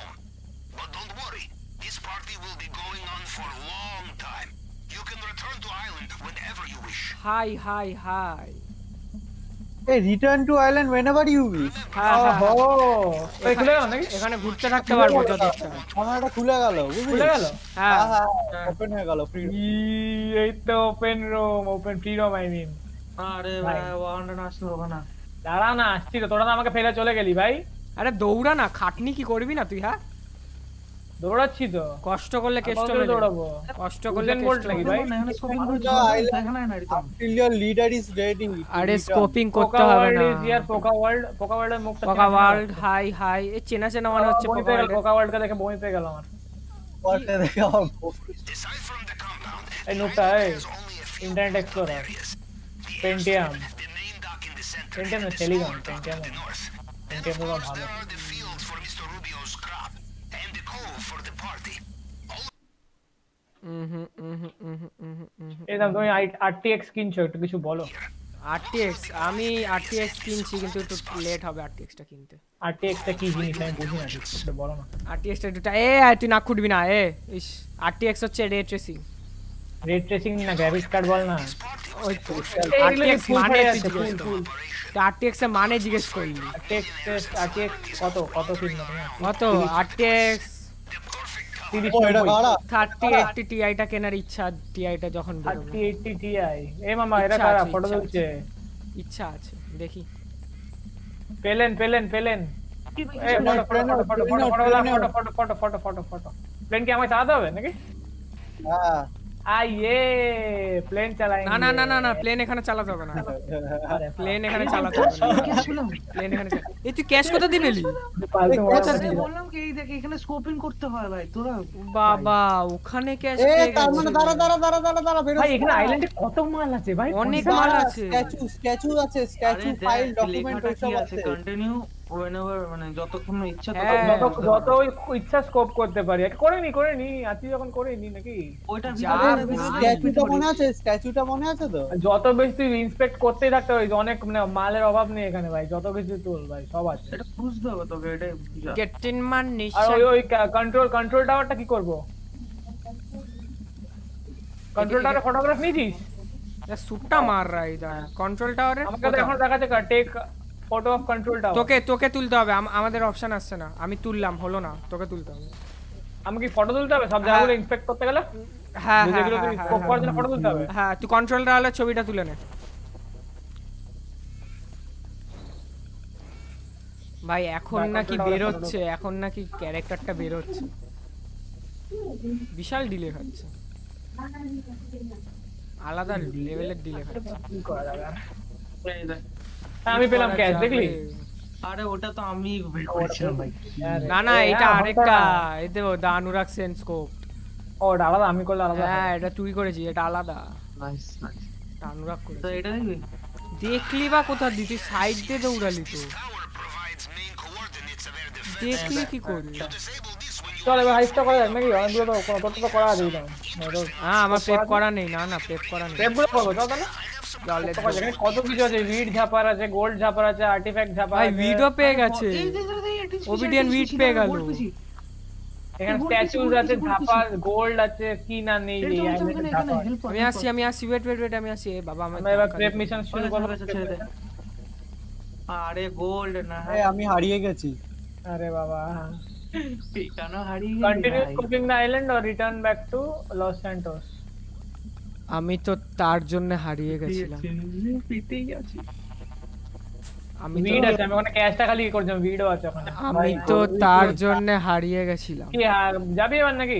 হাই হাই হাই এই return to island whenever you wish হ্যাঁ ওহো এই খুলে গেল নাকি এখানে ঘুরতে থাকতে পারবো যত ইচ্ছা আমার এটা খুলে গেল বুঝলি খুলে গেল হ্যাঁ হ্যাঁ ওপেন হয়ে গেল ফ্রি এই তো open room open free room I mean আরে ভাই ওয়ান্ডা আসলো ওখানে দাঁড়া না আসছি তো তোরা না আমাকে ফেলে চলে গেলি ভাই আরে দৌড়া না খাটনি কি করবি না তুই হ্যাঁ দৌড়াচ্ছি তো কষ্ট করলে কেষ্ট মেলে দৌড়াবো কষ্ট করলে বোল্ট নাকি ভাই এখানে স্কোপিং করতে এখানে না return until your leader is ready আরে স্কোপিং করতে হবে না ইয়ার পোকা ওয়ার্ল্ড পোকা ওয়ার্ল্ডের মুখটা পোকা ওয়ার্ল্ড হাই হাই এই চেনা চেনা মনে হচ্ছে পোকা ওয়ার্ল্ড পোকা ওয়ার্ল্ডকে দেখে বমি পেয়ে গেল আমার পরে দেখে আমার এই নোটটা এই Internet Explorer Pentium. Pentium is Telegram. Pentium. Pentium is ভালো। হুম হুম হুম হুম হুম এটা তুমি R T X কিনছো একটু কিছু বলো। R T X আমি R T X কিনছি কিন্তু একটু লেট হবে R T X টা কিনতে। R T X টা কি জিনিস আমি বুঝি না ঠিক একটু বলো না। R T X টা দুটো এ তুই না খুঁটবি না এ ইস R T X হচ্ছে রে ট্রেসিং। রে ট্রেসিং না গ্রাফিক্স কার্ড বল না। ওই তো R T X মানে R T X এর মানে জিজ্ঞেস করলি। R T X R T X কত কত কিনছো তুমি? কত R T X thirty eighty Ti টা কেনার ইচ্ছা Ti টা যখন বেরোবে thirty eighty Ti এ মামা এরা কারা ফটো তুলছে ইচ্ছা আছে দেখি পেলেন পেলেন পেলেন এই photo photo photo photo photo photo photo photo photo plane কি আমায় চালাতে হবে নাকি হ্যাঁ আইয়ে প্লেন চালাएंगे না না না না না প্লেন এখানে চালাতে হবে না প্লেন এখানে চালাতে হবে না প্লেন এখানে এই তুই ক্যাশ কত দিন এলি বললাম কি এই দেখ এখানে স্কোপিং করতে হয় ভাই তোরা বাবা ওখানে ক্যাশ এ তার মানে দাঁড়া দাঁড়া দাঁড়া দাঁড়া দাঁড়া বেরো ভাই এখানে আইল্যান্ডে কত মাল আছে ভাই অনেক মাল আছে স্ট্যাচু স্ট্যাচু আছে স্ট্যাচু ফাইল ডকুমেন্ট সব আছে কন্টিনিউ whenever মানে যতক্ষণ ইচ্ছা যত যত ইচ্ছা স্কোপ করতে পারি করে নি করে নি আতি যখন করে নি নাকি ওইটা স্ট্যাচুটা মনে আছে স্ট্যাচুটা মনে আছে তো যত বেশি তুই ইন্সপেক্ট করতেই থাকতে হয় অনেক মানে মালের অভাব নেই এখানে ভাই যত কিছু তুল ভাই সব আছে এটা বুঝতে হবে তোকে এটা গেট ইন মান আর নিশ্চয় ওই ওই কন্ট্রোল কন্ট্রোল টাওয়ারটা কি করব কন্ট্রোল টাওয়ারে ফটোগ্রাফ নিছিস এটা সুটটা মার রা ইদার কন্ট্রোল টাওয়ারে আমাকে তো এখন দেখাচ্ছে take photo of control tower তোকে তোকে তুলতে হবে আমাদের অপশন আসছে না আমি তুললাম হলো না তোকে তুলতে হবে আমি কি ফটো তুলতে হবে সব জায়গাগুলো ইন্সপেক্ট করতে গেলে হ্যাঁ হ্যাঁ যেগুলো তুই স্কোপ করার জন্য ফটো তুলতে হবে হ্যাঁ তুই কন্ট্রোল টাওয়ারে ছবিটা তুলে নে ভাই এখন নাকি বের হচ্ছে এখন নাকি ক্যারেক্টারটা বের হচ্ছে বিশাল ডিলে খাচ্ছে আলাদা লেভেলের ডিলে খাচ্ছে কি করা যাবে আমি পেলাম ক্যাশ দেখলি আরে ওটা তো আমি ওয়েট করছিলাম ভাই না না এটা আরেকটা এতে দা অনুরাগ সেন স্কোপ ও এটা আলাদা আমি করলে আলাদা হ্যাঁ এটা তুই করেছি এটা আলাদা নাইস নাইস এটা অনুরাগ করে তো এটা দেখবি দেখলি বা কোথা দিতি সাইড দিয়ে দৌড়ালি তো দেখলি কি করলি চল এবার হাইস্টটা করা যাক নাকি অনেকগুলো তো কত তো করা আছে না হ্যাঁ আমার প্রেপ করা নেই না না প্রেপ করা নেই প্রেপগুলো করব চল তাহলে কত কিছু আছে উইড ঝাপার আছে গোল্ড ঝাপার আছে আর্টিফ্যাক্ট ঝাপার ভাই ভিডিও পেয়ে গেছে ওবিডিয়ান উইড পেয়ে গেল এখানে স্ট্যাচুজ আছে ঝাপার গোল্ড আছে কি না নেই আমি আসি আমি আসি ওয়েট ওয়েট ওয়েট আমি আসি বাবা আমি এবার প্রেপ মিশন শুরু করব আরে গোল্ড না এই আমি হারিয়ে গেছি আরে বাবা কেন হারিয়ে continue scoping the island or return back to Los Santos আমি তো তার জন্য হারিয়ে গেছিলাম পিতেই আছি আমি ভিড আছে আমি ওখানে ক্যাশটা খালি করছিলাম ভিডিও আছে ওখানে আমি তো তার জন্য হারিয়ে গেছিলাম কি যাবি এবার নাকি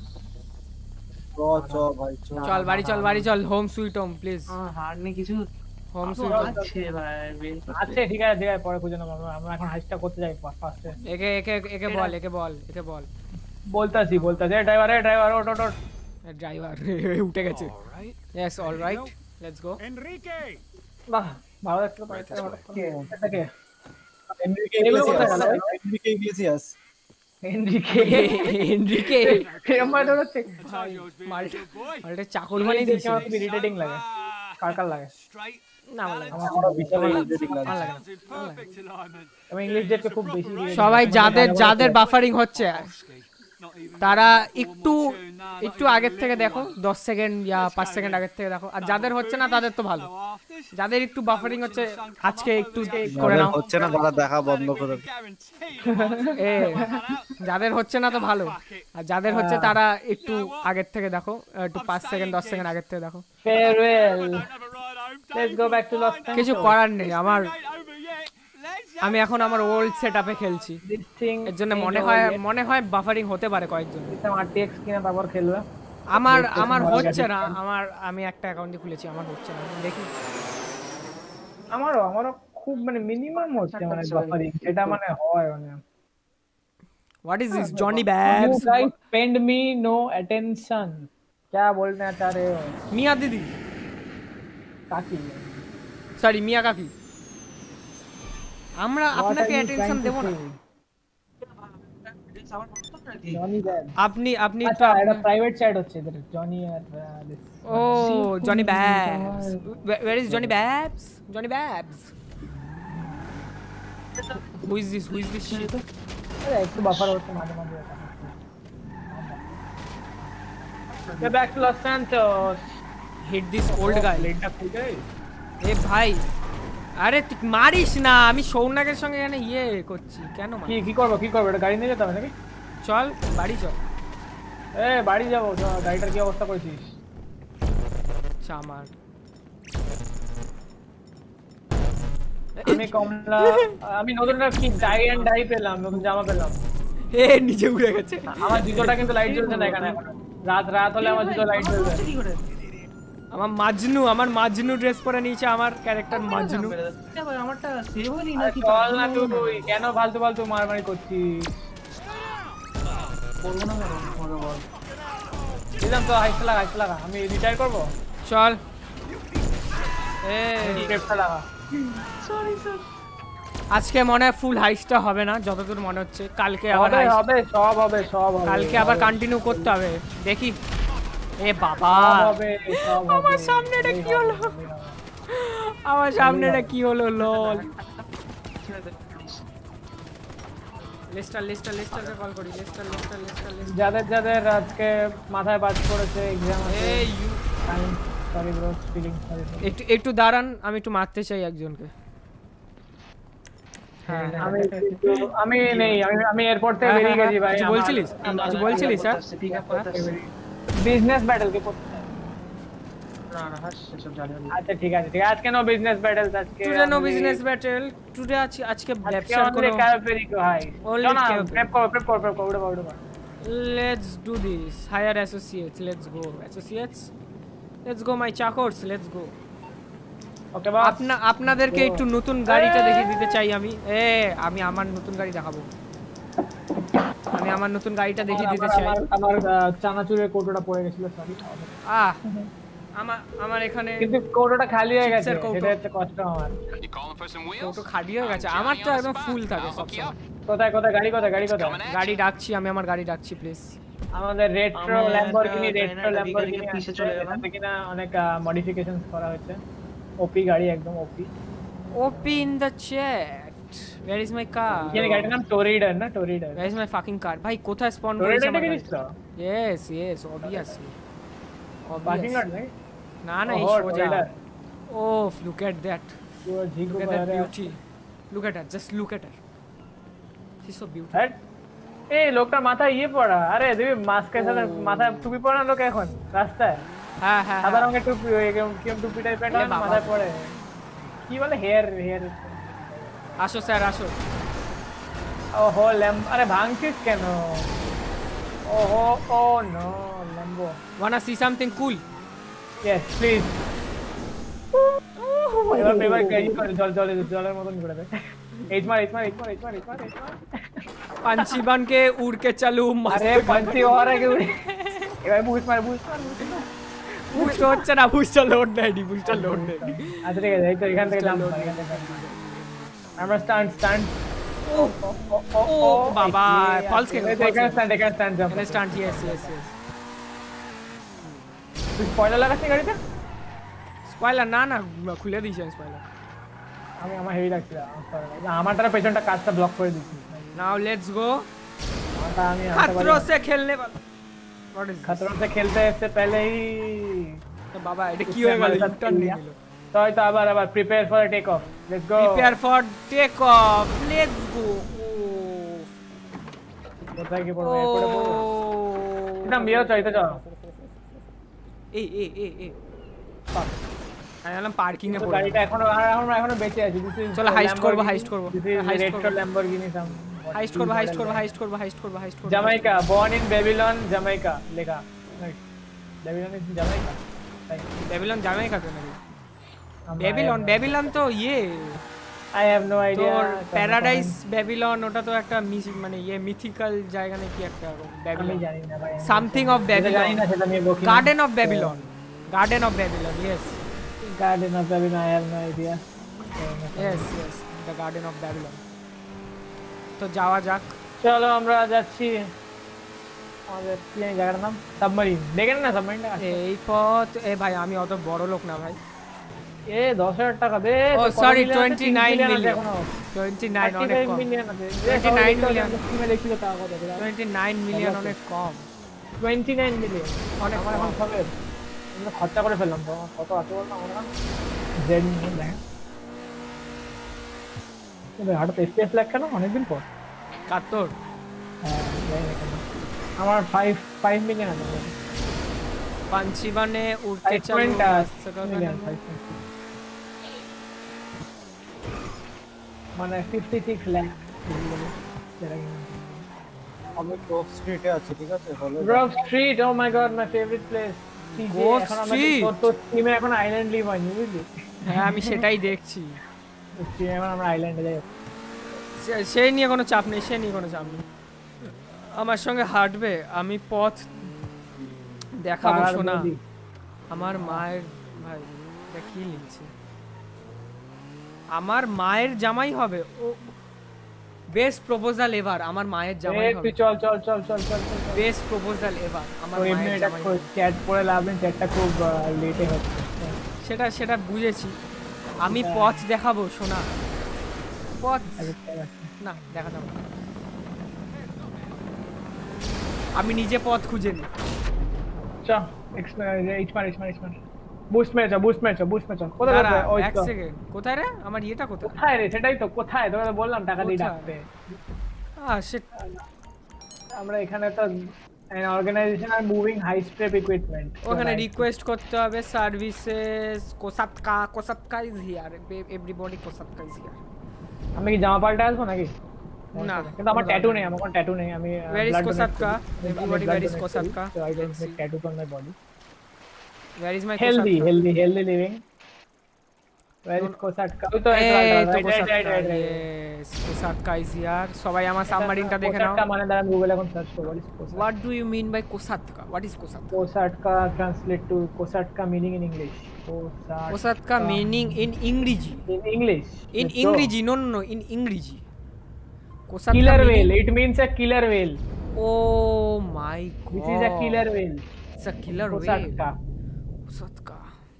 চ চ ভাই চ চল বাড়ি চল বাড়ি চল হোম সুইট হোম প্লিজ হার নেই কিছু হোম সুইট আছে ভাই আছে ঠিক আছে ঠিক আছে পরে খুঁজে নেব আমরা এখন হাইস্টটা করতে যাই ফার্স্টে একে একে একে বল একে বল একে বল বলতাছি বলতাছি ড্রাইভার এ ড্রাইভার ওট ওট ড্রাইভার উঠে গেছে yes alright let's go Enrique বাহ ভালো লাগছে পাইতে এটা কে Enrique Enrique Iglesias Enrique Enrique আমার তো চেক মাল্টি মাল্টি চাকর বানিয়ে দিয়েছে আমার খুব ইরিটেটিং লাগে কার কার লাগে না আমার লাগে আমার পুরো বিশাল ইরিটেটিং লাগে ভালো লাগে আমি ইংলিশ জেটকে খুব বেশি সবাই যাদের যাদের বাফারিং হচ্ছে তারা একটু একটু আগের থেকে দেখো দশ সেকেন্ড বা পাঁচ সেকেন্ড আগের থেকে দেখো আর যাদের হচ্ছে না তাদের তো ভালো যাদের একটু বাফারিং হচ্ছে আজকে একটু করে নাও হচ্ছে না তারা দেখা বন্ধ করে এ যাদের হচ্ছে না তো ভালো আর যাদের হচ্ছে তারা একটু আগের থেকে দেখো একটু পাঁচ সেকেন্ড দশ সেকেন্ড আগের থেকে দেখো farewell let's go back to Los কিছু করার নেই আমার আমি এখন আমার ওল্ড সেটআপে খেলছি এর জন্য মনে হয় মনে হয় বাফারিং হতে পারে কয়েকজন এটা আর টি এক্স কিনা তারপর খেলবে আমার আমার হচ্ছে না আমার আমি একটা অ্যাকাউন্টে খুলেছি আমার হচ্ছে না দেখি আমারও আমারও খুব মানে মিনিমাম হচ্ছে মানে বাফারিং এটা মানে হয় মানে what is this Johnny babes you guys spend me no attention क्या बोलना चाह रहे हो मियां दीदी काकी সরি মিয়াকাকি আমরা আপনাকে অ্যাটেনশন দেব না জনি ব্যাব আপনি আপনি আচ্ছা এটা প্রাইভেট চ্যাট হচ্ছে এদের জনি আর ও Johnny babes where is Johnny babes Johnny babes who is this who is this shit আরে একটু বাফার হচ্ছে মাঝে মাঝে Get back to Los Santos. Hit this old guy. লেটটা খুলে এ ভাই আরে তুই মারিস না আমি সৌনাকের সঙ্গে এখানে ইয়ে করছি কেন কি কি করব কি করব এটা গাড়ি নিয়ে যেতে হবে নাকি চল বাড়ি চল এ বাড়ি যাব গাড়িটার কি অবস্থা করেছিস আচ্ছা আমার আমি কমলা আমি নতুন একটা কি ডাই এন্ড ডাই পেলাম নতুন জামা পেলাম এ নিচে উড়ে গেছে আমার জুতোটা কিন্তু লাইট জ্বলছে না এখানে এখন রাত রাত হলে আমার জুতো লাইট জ্বলবে আমার মাজনু আমার মাজনু ড্রেস পরে নিয়েছে আমার ক্যারেক্টার মাজনু আমারটা সেভ হয়নি নাকি চল না তুই কেন ফালতু ফালতু মারমারি করছিস করব না কেন বল দিলাম তো হাইট লাগা হাইট লাগা আমি রিটায়ার করব চল এ টেপটা লাগা সরি স্যার আজকে মনে হয় ফুল হাইস্টটা হবে না যতদূর মনে হচ্ছে কালকে আবার হবে হবে সব হবে সব হবে কালকে আবার কন্টিনিউ করতে হবে দেখি এ বাবা হবে সব হবে আমার সামনে এটা কি হলো আমার সামনে এটা কি হলো লল লেস্টার লেস্টার লেস্টারকে কল করি লেস্টার লেস্টার লেস্টার লেস্টার যাদের যাদের আজকে মাথায় বাজ পড়েছে এক্সাম আছে এই you sorry bro feeling sorry একটু একটু দাঁড়ান আমি একটু মারতে চাই একজনকে হ্যাঁ আমি আমি নেই আমি আমি এয়ারপোর্ট থেকে বেরিয়ে গেছি ভাই কিছু বলছিলিস কিছু বলছিলিস স্যার পিক আপ করতেছে বিজনেস ব্যাটল কে করতে না না হাস সব জানি আচ্ছা ঠিক আছে ঠিক আছে আজকে নো বিজনেস ব্যাটল আজকে today no business battle today আজকে আজকে ব্যবসার কোনো ক্যাফেরিকো হাই Only না cafe. প্রেপ করো প্রেপ করো প্রেপ করো উড়ে উড়ে Let's do this. Hire associates. Let's go. Associates. Let's go my chakors. Let's go. ওকে বাস আপনা আপনাদেরকে একটু নতুন গাড়িটা দেখিয়ে দিতে চাই আমি এ আমি আমার নতুন গাড়ি দেখাবো আমি আমার নতুন গাড়িটা দেখিয়ে দিতে চাই আমার আমার চানাচুরের কোটোটা পড়ে গেছিল সরি আহ আমার আমার এখানে কিন্তু কোটোটা খালি হয়ে গেছে চিপসের কৌটো। সেটা হচ্ছে কষ্ট আমার কত খালি হয়ে গেছে আমার তো একদম ফুল থাকে সব সময় কোথায় কোথায় গাড়ি কোথায় গাড়ি কোথায় গাড়ি ডাকছি আমি আমার গাড়ি ডাকছি প্লিজ আমাদের রেট্রো আমি ল্যাম্বরগিনি একটা রেট্রো Dyna ল্যাম্বরগিনি Vigo পিছে চলে গেলাম। এটাতে কিনা অনেক মডিফিকেশনস করা হয়েছে ওপি গাড়ি একদম OP OP in the chat where is my car এই গাড়িটার নাম টোরিডার না টোরিডার where is my fucking car ভাই কোথায় স্পন করেছে টোরিডার আমার কি গাড়ি? জিনিস তো Yes, yes, obviously. Parking lot নাকি না না এই ওহো, সোজা Toyota। Oh, look at that. পুরো ঝিকু Look at that পারে beauty. Look at her. Just look at her. She's so beautiful. Hat এই লোকটার মাথায় ইয়ে পড়া আরে দেখবি মাস্কের সাথে মাথায় টুপি পরা লোক এখন রাস্তায় হ্যাঁ হ্যাঁ সাদা রঙের টুপি ওই কেমন টুপি টাইপের এ বাবা। মাথায় পড়ে কি বলে হেয়ার হেয়ার আসো স্যার আসো ওহো ল্যাম্ব আরে ভাঙছিস কেন ওহো oh no Lambo wanna see something cool? Yes please এবার এবার গাড়ি করে জল জলে জলের মতন করে দে এইচ মার এইচ মার এইচ মার এইচ মার এইচ মার এইচ মার पंछी बन के उड़ के चलू আরে পাঁচটি ওর আগে উড়ে এবার বুস্ট মার বুস্ট মার বুস্ট হচ্ছে না বুস্টার লোড নেই বুস্টার লোড নেই আচ্ছা ঠিক আছে এই তো এখান থেকে জাম্প এখান থেকে আমরা স্টান্ট স্টান্ট ও ও বাবা ফলস কে এখানে স্টান্ট এখানে স্টান্ট জাম্প এখানে স্টান্ট ইয়েস ইয়েস ইয়েস তুই স্পয়লার লাগাচ্ছিস গাড়িতে স্পয়লার না না খুলে দিয়েছি স্পয়লার আমি আমার হেভি লাগছে আমারটার পেছনটা কাজটা ব্লক করে দিচ্ছি নাও লেটস গো আমারটা আমি खतरों से खेलने वाला व्हाट इज खतरों से खेलते से पहले ही তো বাবা এটা কি হয়ে গেল ইন্টার্ন নিয়ে নিল তো হয়তো আবার আবার prepare for take off let's go prepare for take off let's go কোথায় কি পড়বো এরপরে পড়বো একদম বিয়ে চাইতে যাও এই এই এই এই আমি আলাম পার্কিং এ তো পড়ে গাড়িটা এখনো আর আমরা এখনো বেঁচে আছি দিস ইজ চলো হাইস্ট করব হাইস্ট করব heist retro Lamborghini some heist করব হাইস্ট করব হাইস্ট করব হাইস্ট করব হাইস্ট করব Jamaica born in Babylon Jamaica লেখা Babylon is Jamaica Babylon Jamaica তো নাকি বেবিলন বেবিলন তো ইয়ে আই হ্যাভ নো আইডিয়া তোর প্যারাডাইস বেবিলন ওটা তো একটা মানে ইয়ে মিথিক্যাল জায়গা নাকি একটা আমি বেবিলন জানি না ভাই সামথিং অফ জানি বেবিলন না সেটা নিয়ে বকি garden of Babylon garden of Babylon yes Garden of Babylon, I have no idea. Yes, yes, the Garden of Babylon. তো যাওয়া যাক। চলো আমরা যাচ্ছি আমাদের কি জায়গাটার নাম সাবমারিন। দেখেন না সাবমারিনটা এই পথ এ ভাই আমি অত বড় লোক না ভাই। এ দশ হাজার টাকা দে। ও সরি twenty-nine million twenty-nine অনেক কম twenty-nine million স্কিমে লিখছিল টাকা কত twenty-nine million অনেক কম twenty-nine million অনেক আমার এখন সবে আমরা খরচা করে ফেললাম তো কত আছে বল না আমরা জেড নিয়ে দেখেন তবে হার্ড এফপিএস লাগ কেন অনেকদিন পর কাতর হ্যাঁ আমার five five মিলিয়ন আছে পাঞ্চিবানে উড়তে চালু মানে fifty-six লাখ আমি গ্রোভ স্ট্রিটে আছি ঠিক আছে হলো Grove Street oh my god my favourite place Grove Street তো টিমে এখন আইল্যান্ড লিভ হয়নি বুঝলি হ্যাঁ আমি সেটাই দেখছি টিমে এখন আমরা আইল্যান্ডে যাই সেই নিয়ে কোনো চাপ নেই সেই নিয়ে কোনো চাপ নেই আমার সঙ্গে হাঁটবে আমি পথ দেখাবো শোনা আমার মায়ের ভাই এটা কি লিখছে আমার মায়ের জামাই হবে ও বেস্ট প্রপোজাল এভার আমার মায়ের জামাই হবে চল চল চল চল চল বেস্ট প্রপোজাল এভার আমার মায়ের জামাই হবে চ্যাট পড়ে লাভ নেই চ্যাটটা খুব লেটে হচ্ছে সেটা সেটা বুঝেছি আমি পথ দেখাবো শোনা পথ না দেখা যাবে আমি নিজে পথ খুঁজে নি চল এক্সপ্লোর এইচ মার এইচ মার এইচ মার বুস্ট মেরে চল বুস্ট মেরে চল বুস্ট মেরে চল কোথায় রে ওই এক সেকেন্ড কোথায় রে আমার ইয়েটা কোথায় কোথায় রে সেটাই তো কোথায় তোকে বললাম টাকা দিয়ে ডাকতে আহ শিট আমরা এখানে তো an organization are moving high scrap equipment ওখানে রিকোয়েস্ট করতে হবে services Kosatka Kosatka is here everybody Kosatka is here আমি কি জামা পাল্টে আসবো নাকি না কিন্তু আমার ট্যাটু নেই আমার কোনো ট্যাটু নেই আমি where is কোসাতকা everybody where is কোসাতকা so I don't make tattoo on my body where is my healthy healthy healthy living where is Kosatka ওই তো right right right yes Kosatka is here সবাই আমার সাবমারিনটা দেখে নাও কোসাতকা মানে দাঁড়ান গুগলে এখন সার্চ করব what do you mean by কোসাতকা what is কোসাতকা কোসাতকা translate to কোসাতকা meaning in english কোসাতকা meaning in ইংরেজি in english in ইংরেজি no no no in ইংরেজি কোসাতকা killer whale it means a killer whale oh my god this is a killer whale it's a killer whale কোসাতকা কোসাতকা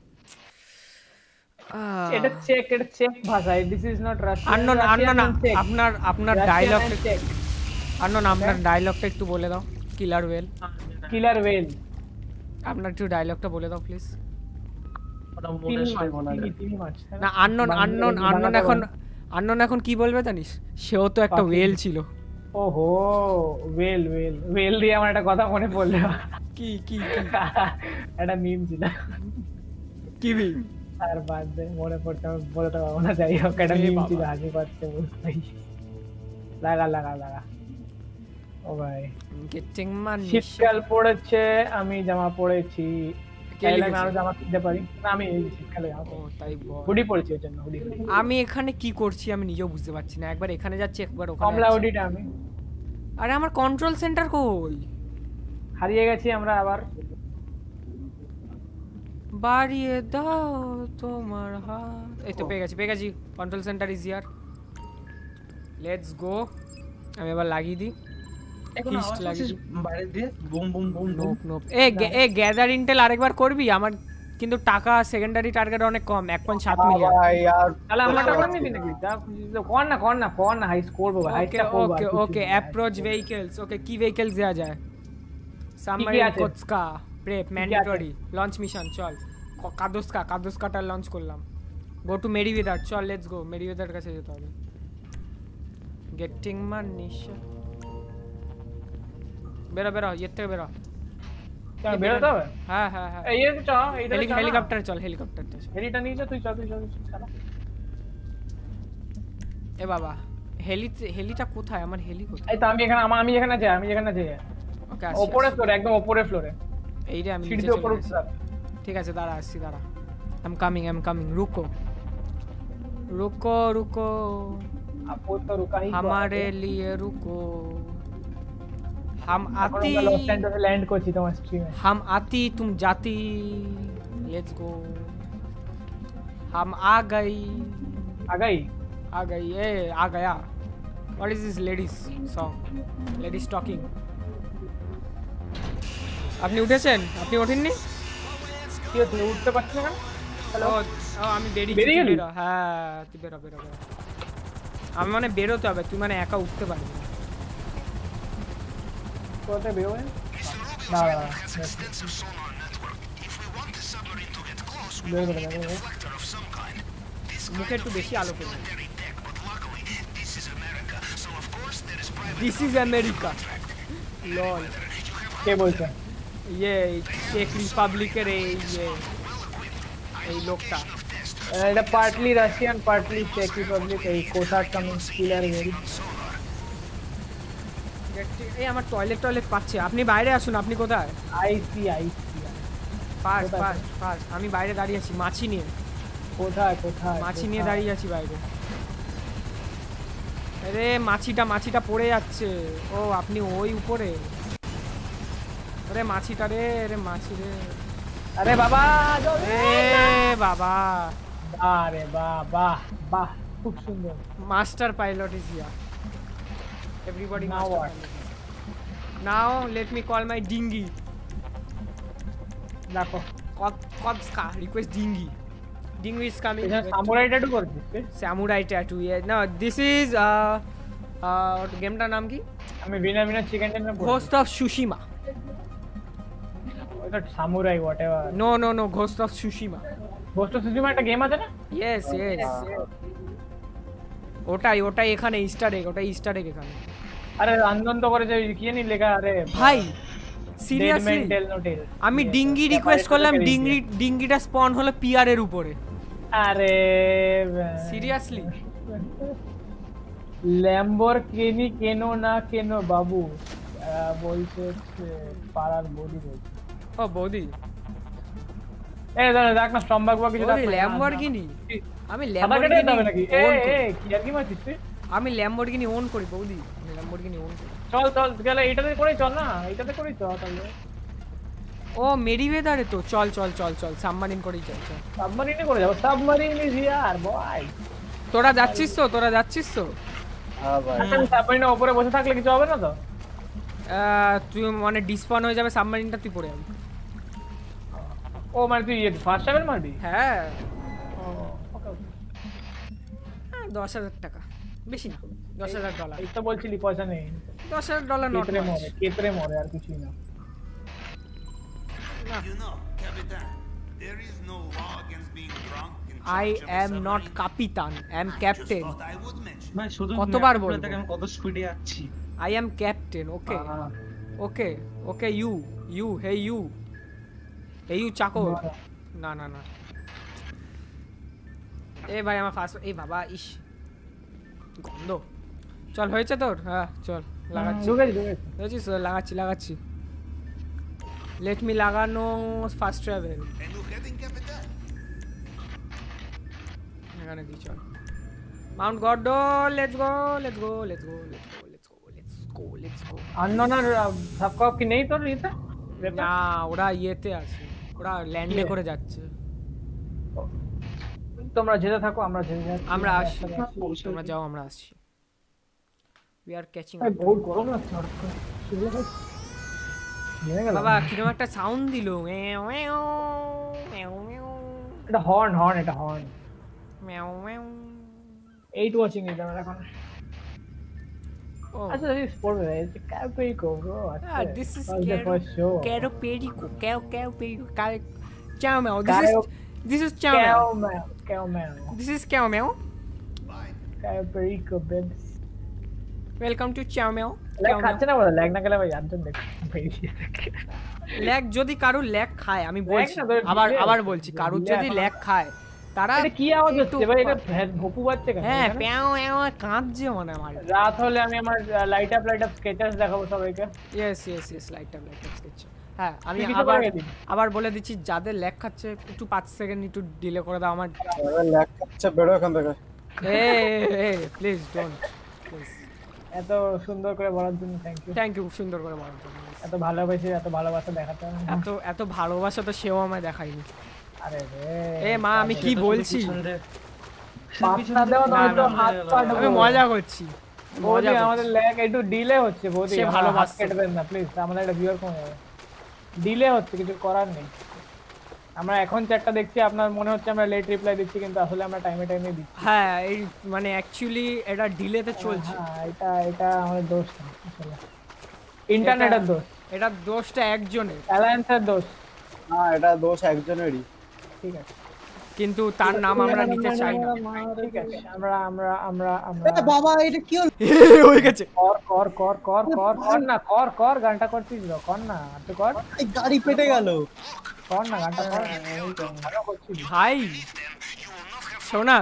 এটা চেক এটা চেক ভাষা this is not Russian unknown unknown আপনার আপনার ডায়লগটা আননোন আপনার ডায়লগটা একটু বলে দাও কিলার ওয়েল কিলার ওয়েল আপনার একটু ডায়লগটা বলে দাও প্লিজ না আননোন আননোন আননোন এখন আননোন এখন কি বলবে জানিস সেও তো একটা ওয়েল ছিল ওহো ওয়েল ওয়েল ওয়েল দিয়ে আমার একটা কথা মনে পড়লো কি কি একটা মিম ছিল কি মিম আর বাদ দে মনে পড়তে বলে তো না যাই হোক একটা মিম ছিল হাসি পাচ্ছে বুঝতে লাগা লাগা লাগা ও ভাই গেটিং মান শীতকাল পড়েছে আমি জামা পরেছি চাইলে আমি জামা কিনতে পারি না আমি এই শীতকালে যাবো তাই হুডি পরেছি এর জন্য হুডি আমি এখানে কি করছি আমি নিজেও বুঝতে পারছি না একবার এখানে যাচ্ছি একবার ওখানে কমলা হুডিটা আমি আরে আমার কন্ট্রোল সেন্টার কই হারিয়ে গেছি আমরা আবার বাড়িয়ে দাও তোমার হাত এই তো পেয়ে গেছি পেয়ে গেছি control centre is here let's go আমি এবার লাগিয়ে দিই হিস্ট লাগিয়ে দিই বাইরে দিয়ে boom boom boom nope nope এ এ গ্যাদার ইন্টেল আরেকবার করবি আমার কিন্তু টাকা সেকেন্ডারি টার্গেট অনেক কম one point seven মিলিয়ন তাহলে আমরা টাকা নিবি নাকি কোন না কোন না কোন না হাইস করব ভাই হাইসটা করব ওকে ওকে অ্যাপ্রোচ ভেহিকলস ওকে কি ভেহিকলস দেয়া যায় submarine Kosatka prep mandatory launch mission চল কাদুসকা কাদুসকাটা লঞ্চ করলাম গো টু মেরিওয়েদার চল লেটস গো মেরিওয়েদার কাছে যেতে হবে গেটিং মানিশা বেরো বেরো ইয়ে থেকে বেরো চল বেরোতে হবে হ্যাঁ হ্যাঁ হ্যাঁ এই যে চল এইদিকে হেলিকপ্টার চল হেলিকপ্টারটা চল হেলিটা নিয়ে যা তুই চল তুই চল চল এ বাবা হেলি হেলিটা কোথায় আমার হেলি কোথায় এই তো আমি এখানে আমি এখানে যাই আমি এখানে যাই ওকে উপরে ফ্লোরে একদম উপরে ফ্লোরে এই রে আমি সিঁড়িতে উপরে উঠছি ঠিক আছে দাঁড়া আসছি দাঁড়া I am coming I am coming রুকো রুকো রুকো আপু তো রুকা ही हमारे लिए रुको हम आती लॉस एंजल्स लैंड করছি তোমার স্ট্রিমে हम आती तुम जाती लेट्स गो हम आ गई आ गई आ गई ए आ गया What is this ladies song? Ladies talking. আপনি উঠেছেন? আপনি ওঠেননি? কি হচ্ছে উঠতে পারছেন না? হ্যালো ও আমি বেরিয়ে বেরিয়ে গেলি? হ্যাঁ তুই বেরো বেরো বেরো আমি মানে বেরোতে হবে তুই মানে একা উঠতে পারবি না কোথায় বেরোবেন না না মুখে একটু বেশি আলো করবে This is America. লল কে বলছে ये চেক রিপাবলিকের এই ये এই লোকটা এটা পার্টলি রাশিয়ান পার্টলি চেক রিপাবলিক এই কোথার কামিং কিলার ভেরি এই আমার টয়লেট টয়লেট পাচ্ছে আপনি বাইরে আসুন আপনি কোথায় I see I see pass pass pass আমি বাইরে দাঁড়িয়ে আছি মাছি নিয়ে কোথায় কোথায় মাছি নিয়ে দাঁড়িয়ে আছি বাইরে আরে মাছিটা মাছিটা পড়ে যাচ্ছে ও আপনি ওই উপরে আরে মাছিটা রে আরে মাছি রে আরে বাবা এ বাবা আরে বাবা বাহ খুব সুন্দর master pilot is here everybody now what now let me call my dinghy দেখো কবস্কা request dinghy dinghy is coming এটা সামুরাই ট্যাটু করছিস সামুরাই ট্যাটু না দিস ইজ গেমটার নাম কি আমি বিনা বিনা চিকেন টেন ঘোস্ট অফ সুশিমা ওটা samurai whatever no no no Ghost of Tsushima Ghost of Tsushima একটা গেম আছে না ইয়েস ইয়েস ওটাই ওটাই এখানে ইস্টার এগ ওটাই ইস্টার এগ এখানে আরে আনন্দ করে যে কি জানি লেখা আরে ভাই সিরিয়াসলি আমি ডিঙ্গি রিকোয়েস্ট করলাম ডিঙ্গি ডিঙ্গিটা স্পন হলো পিআর এর উপরে আরে সিরিয়াসলি ল্যাম্বরগিনি কেন না কেন বাবু বলছে পাড়ার বৌদি বলছে ও বৌদি এই দাঁড়া দেখ না সম্ভাগ বা কিছু দেখ ল্যাম্বরগিনি আমি ল্যাম্বরগিনি নাকি এ এ কি আর কি মাছিস তুই আমি ল্যাম্বরগিনি ওন করি বৌদি আমি ল্যাম্বরগিনি ওন করি চল চল গেলে এটাতে করেই চল না এটাতে করেই চল তাহলে ও মেরিওয়েদারে তো চল চল চল চল সাবমারিন করেই চল চল সাবমারিনে করে যাব সাবমারিন ইজ হিয়ার বয় তোরা যাচ্ছিস তো তোরা যাচ্ছিস তো হ্যাঁ ভাই আচ্ছা সাবমারিনের উপরে বসে থাকলে কিছু হবে না তো তুই মানে ডিসপাউন হয়ে যাবে সাবমারিনটা তুই পড়ে যাবি ও মানে তুই ফার্স্ট টাইমের মারবি হ্যাঁ দশ হাজার টাকা বেশি না দশ হাজার ডলার এই তো বলছিলি পয়সা নেই দশ হাজার ডলার নট কেতরে মরে কেতরে মরে আর কিছুই না I am not কাপিতান I am captain ভাই শুধু কতবার বলবো আমি কত স্পিডে যাচ্ছি I am captain okay okay okay you you hey you hey you চাকর না না না এ ভাই আমার ফার্স্ট এই বাবা ইস গন্ধ চল হয়েছে তোর হ্যাঁ চল লাগাচ্ছি বুঝেছিস লাগাচ্ছি লাগাচ্ছি লেট মি লাগানো ফাস্ট ট্রাভেল এখানে দি চল Mount Gordo let's go let's go let's go let's go let's go let's go let's go আননোনার সাবকপ কি নেই তোর ইতে না ওরা ইয়েতে আছে ওরা ল্যান্ডে করে যাচ্ছে তোমরা যেতে থাকো আমরা যেতে যাচ্ছি আমরা আসছি তোমরা যাও আমরা আসছি উই আর ক্যাচিং এই বহুত গরম লাগছে আর বাবা কিরকম একটা সাউন্ড দিল এটা হর্ন হর্ন এটা হর্ন মেও মেও এইট ওয়াচিং এটা এখন আচ্ছা দিস পড়বে এটা কাপেই করো আচ্ছা this is ক্যারো পেরিকো ক্যাও ক্যাও Perico Chow Meow this is This is Chow Meow. Chow Meow. This is Chow Meow. Chow Perico beds. Welcome to Chow Meow. Lag খাচ্ছে না বলে ল্যাগ না গেলে ভাই আনজন দেখ ল্যাগ যদি কারো ল্যাগ খায় আমি বলছি আবার আবার বলছি কারো যদি ল্যাগ খায় তারা এটা কি আওয়াজ হচ্ছে ভাই এটা ভোপু বাজছে কেন হ্যাঁ প্যাও প্যাও কাঁদছে মনে আমার রাত হলে আমি আমার light up light up Skechers দেখাবো সবাইকে yes yes yes light up light up sketch হ্যাঁ আমি আবার আবার বলে দিচ্ছি যাদের ল্যাগ খাচ্ছে একটু পাঁচ সেকেন্ড একটু ডিলে করে দাও আমার ল্যাগ খাচ্ছে বেরো এখান থেকে এই এই প্লিজ ডোন্ট প্লিজ এত সুন্দর করে বলার জন্য থ্যাংক ইউ থ্যাংক ইউ সুন্দর করে বলার জন্য এত ভালোবাসি এত ভালোবাসা দেখাতে এত এত ভালোবাসা তো সেও আমায় দেখায়নি আরে রে এ মা আমি কি বলছি পাঁচটা দেওয়া নয়তো হাত পা আমি মজা করছি বৌদি আমাদের ল্যাগ একটু ডিলে হচ্ছে বৌদি সে ভালো ভালোবাসছে। হাত কেটে দেন না প্লিজ আমাদের একটা ভিউয়ার কমে যাবে ডিলে হচ্ছে কিছু করার নেই আমরা এখন চ্যাটটা দেখছি আপনার মনে হচ্ছে আমরা লেট রিপ্লাই দিচ্ছি কিন্তু আসলে আমরা টাইমে টাইমে দিচ্ছি হ্যাঁ এই মানে অ্যাকচুয়ালি এটা ডিলেতে চলছে হ্যাঁ এটা এটা আমাদের দোষ না আসলে ইন্টারনেটের দোষ এটা দোষটা একজনের অ্যালায়েন্সের দোষ না এটা দোষ একজনেরই ঠিক আছে কিন্তু তার নাম আমরা নিতে চাই না ঠিক আছে আমরা আমরা আমরা আমরা এ বাবা এটা কি হলো হয়ে গেছে কর কর কর কর কর কর না কর কর গানটা করছিস না কর না তুই কর এই গাড়ি পেটে গেল কর না গানটা কর ভালো করছিস ভাই শোনা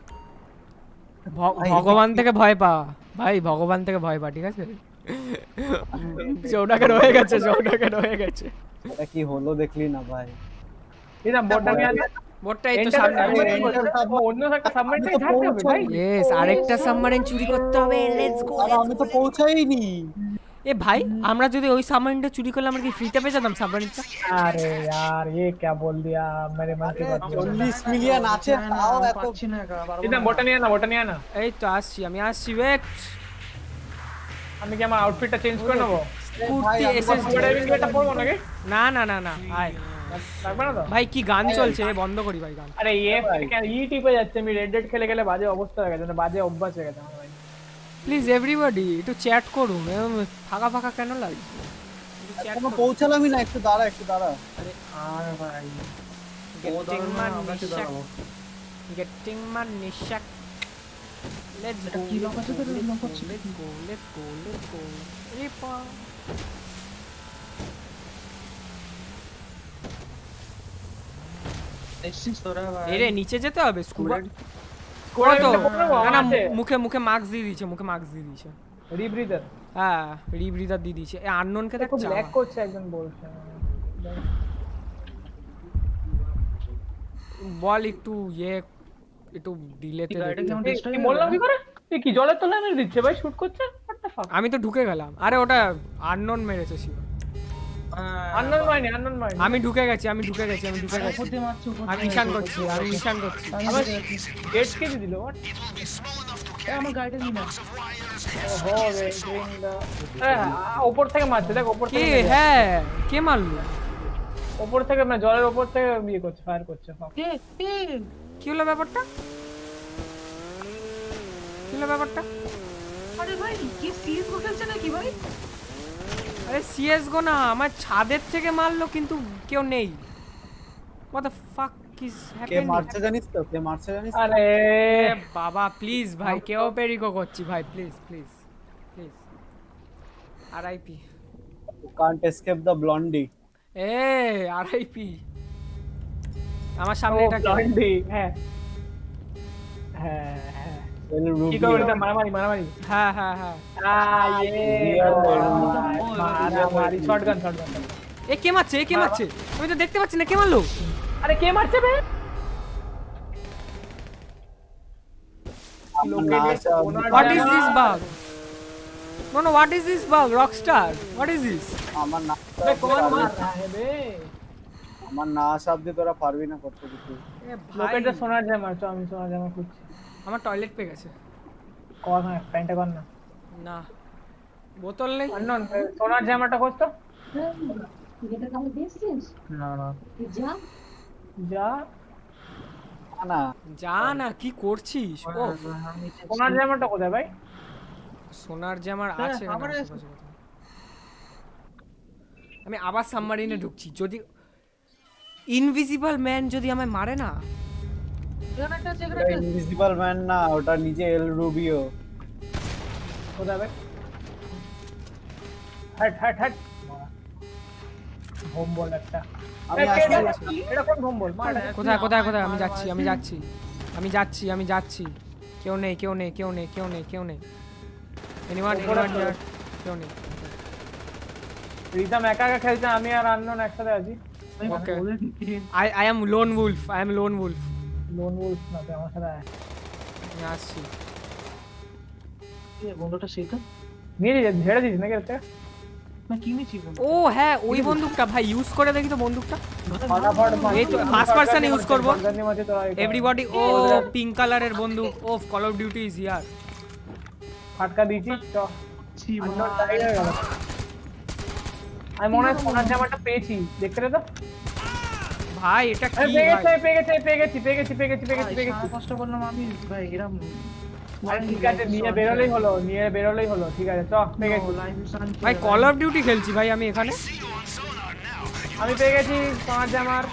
ভ- ভগবান থেকে ভয় পা ভাই ভগবান থেকে ভয় পা ঠিক আছে চৌডাকে রয়ে গেছে চৌডাকে রয়ে গেছে এটা কি হলো দেখলি না ভাই এটা বোর্ডটা নিয়ে আয়। বোটটা এই তো Enter সামনে submarine বলছে, অন্য একটা সাবমারিনে থাকতে হবে ভাই ইয়েস আরেকটা সাবমারিন চুরি করতে হবে লেটস গো আরে আমি তো পৌঁছাইনি এ ভাই আমরা যদি ওই সাবমারিনটা চুরি করলে আমরা কি ফ্রিতে পেয়ে যেতাম সাবমারিনটা अरे यार ये क्या बोल दिया मेरे मन की बात চল্লিশ মিলিয়ন আছে তাও এত পাচ্ছি না একা পারবো এটা না। বোটা নিয়ে না বোটা নিয়ে না এই তো আসছি আমি আসছি ওয়েট আমি কি আমার আউটফিটটা চেঞ্জ করে নেব কুর্তি এসএস বড় এলিভেটর পরবো নাকি না না না না আয় লাগবে না তো ভাই কি গান চলছে বন্ধ করি ভাই গান আরে ये কেন ই টিপে যাচ্ছে আমি রেড ডেড খেলে গেলে বাজে অবস্থা হয়ে গেছে মানে বাজে অভ্যাস হয়ে গেছে আমার ভাই প্লিজ এভরিবডি একটু চ্যাট করুন এরম ফাঁকা ফাঁকা কেন লাগছে চ্যাট এখনো পৌঁছালামই না একটু দাঁড়া একটু দাঁড়া আর ভাই ও গেটিং দাঁড়ানো না, মান আমরা কি নিশাক দাঁড়াবো? গেটিং মান নিশাক লেটস এটা গো কি লক আছে তো লক করছে let's go let's go let's go রিপা এসছিস তোরা ভাই এরে নিচে যেতে হবে স্কুবা করে তো করবো না না আছে মুখে মুখে মাস্ক দিয়ে দিয়েছে মুখে মাস্ক দিয়ে দিয়েছে রিব্রিদার হ্যাঁ রিব্রিদার দিয়ে দিয়েছে এ আননোনকে খুব দেখছো ল্যাগ করছে একজন বলছে বল একটু ইয়ে একটু ডিলেতে গাড়িটা কেমন এই, ডিস্টার্ব কি বললাম কি করে এই কি জলের তলায় মেরে দিচ্ছে ভাই শুট করছে what the fuck আমি তো ঢুকে গেলাম আরে ওটা আননোন মেরেছে শিব আনন্দ মাইনি আনন্দ মাইনি আমি ঢুকে গেছি আমি ঢুকে গেছি আমি ঢুকে গেছি উপর দিয়ে মারছো উপর আমি মিশন করছি আমি মিশন করছি আমার গেট কে দিল what দিয়ে আমার গাড়িটা নিয়ে না ওহো রে গ্রিনদা আরে উপর থেকে মারছে দেখ উপর কে থেকে হ্যাঁ কে মারলো উপর থেকে মানে জলের উপর থেকে ইয়ে করছে ফায়ার করছে fuck। কে কে কি হলো ব্যাপারটা কি হলো ব্যাপারটা আরে ভাই কি সিরিয়াস বলছে নাকি ভাই আরে সিএস গো না আমার ছাদের থেকে মারলো কিন্তু কেউ নেই হোয়াট দ্য ফাক ইজ কে হ্যাপেনিং মারছে জানিস তো কে মারছে জানিস তো? আরে বাবা প্লিজ ভাই কেউ পেরিকো করছি ভাই please please please RIP You can't escape the blondie এ আরআইপি আমার সামনে ও এটা কে? ব্লন্ডি হ্যাঁ হ্যাঁ হ্যাঁ El কি Rubio করে মারামারি মারামারি হ্যাঁ হ্যাঁ হ্যাঁ আ ইয়ে মারামারি শটগান শটগান এ কে মারছে এ কে মারছে আমি তো দেখতে পাচ্ছি না কে মারলো আরে কে মারছে বে What is this bug? No, no, what is this bug? Rockstar. What is this? আমার না বে কোন মার रहा है বে আমার না শব্দে তোরা পারবি না করতে কিছু এ লোকেটা ভাই সোনার জামা তো আমি সোনার জামা খুঁজছি আমার টয়লেট পেয়ে গেছে কর হ্যাঁ প্যান্টটা কর না না বোতল নেই অনন সোনার জামাটা খোঁজ তো এটা কামে দিয়েছিস না না যা যা না যা না কি করছিস ও সোনার জামাটা কোথায় ভাই সোনার জামার হ্যাঁ, আছে এখানে আবার আশেপাশে কোথাও। আমি আবার সাবমারিনে ঢুকছি যদি ইনভিজিবল ম্যান যদি আমায় মারে না এখানে একটা আছে, এখানে ওটা একটা আছে। ইনভিজিবল ম্যান না ওটা নিজে এল রুবিও কোথায় ভাই হট হট হট হোম বল একটা আমি এই, আসছি এটা- এটা কোন হোম বল মার কোথায় কোথায় কোথায় আমি যাচ্ছি আমি যাচ্ছি আমি যাচ্ছি আমি যাচ্ছি কেউ নেই কেউ নেই কেউ নেই কেউ নেই কেউ নেই এনিওয়ান এনিওয়ান হিয়ার কেউ নেই রিদম একা একা খেলছে আমি আর আননোন একসাথে আছি আমি Okay. বলে দিচ্ছি। I I am lone wolf I am lone wolf lone wolf না তুই আমার সাথে আয়। আমি আসছি এ, বন্ধুটা সেই তো? নিয়ে যা ঝেড়ে দিস নাকি একটা না কিনেছি ও হ্যাঁ ওই বন্দুকটা ভাই ইউজ করে দেখি তো বন্দুকটা ফটাফট এই তো ফার্স্ট পারসন ইউজ করব গন্ডার মাঝে তোরা এভরিবডি ও পিঙ্ক কালারের বন্দুক ও Call of Duty is here ফাটকা দিয়েছি চ চিমা আন্ডার টাইড হয়ে গেল আমি মনে হয় সোনার জামাটা পেয়েছি দেখতে রে তো ভাই এটা কি পেয়ে গেছে ভাই পেয়ে গেছে পেয়ে গেছি পেয়ে গেছি পেয়ে গেছি পেয়ে গেছি পেয়ে গেছি কষ্ট করলাম আমি ভাই এরকম আরে ঠিক আছে নিয়ে বেরোলেই হলো নিয়ে বেরোলেই হলো ঠিক আছে চ পেয়ে গেছি ভাই কল অফ ডিউটি খেলছি ভাই আমি এখানে আমি পেয়ে গেছি সোনার জামার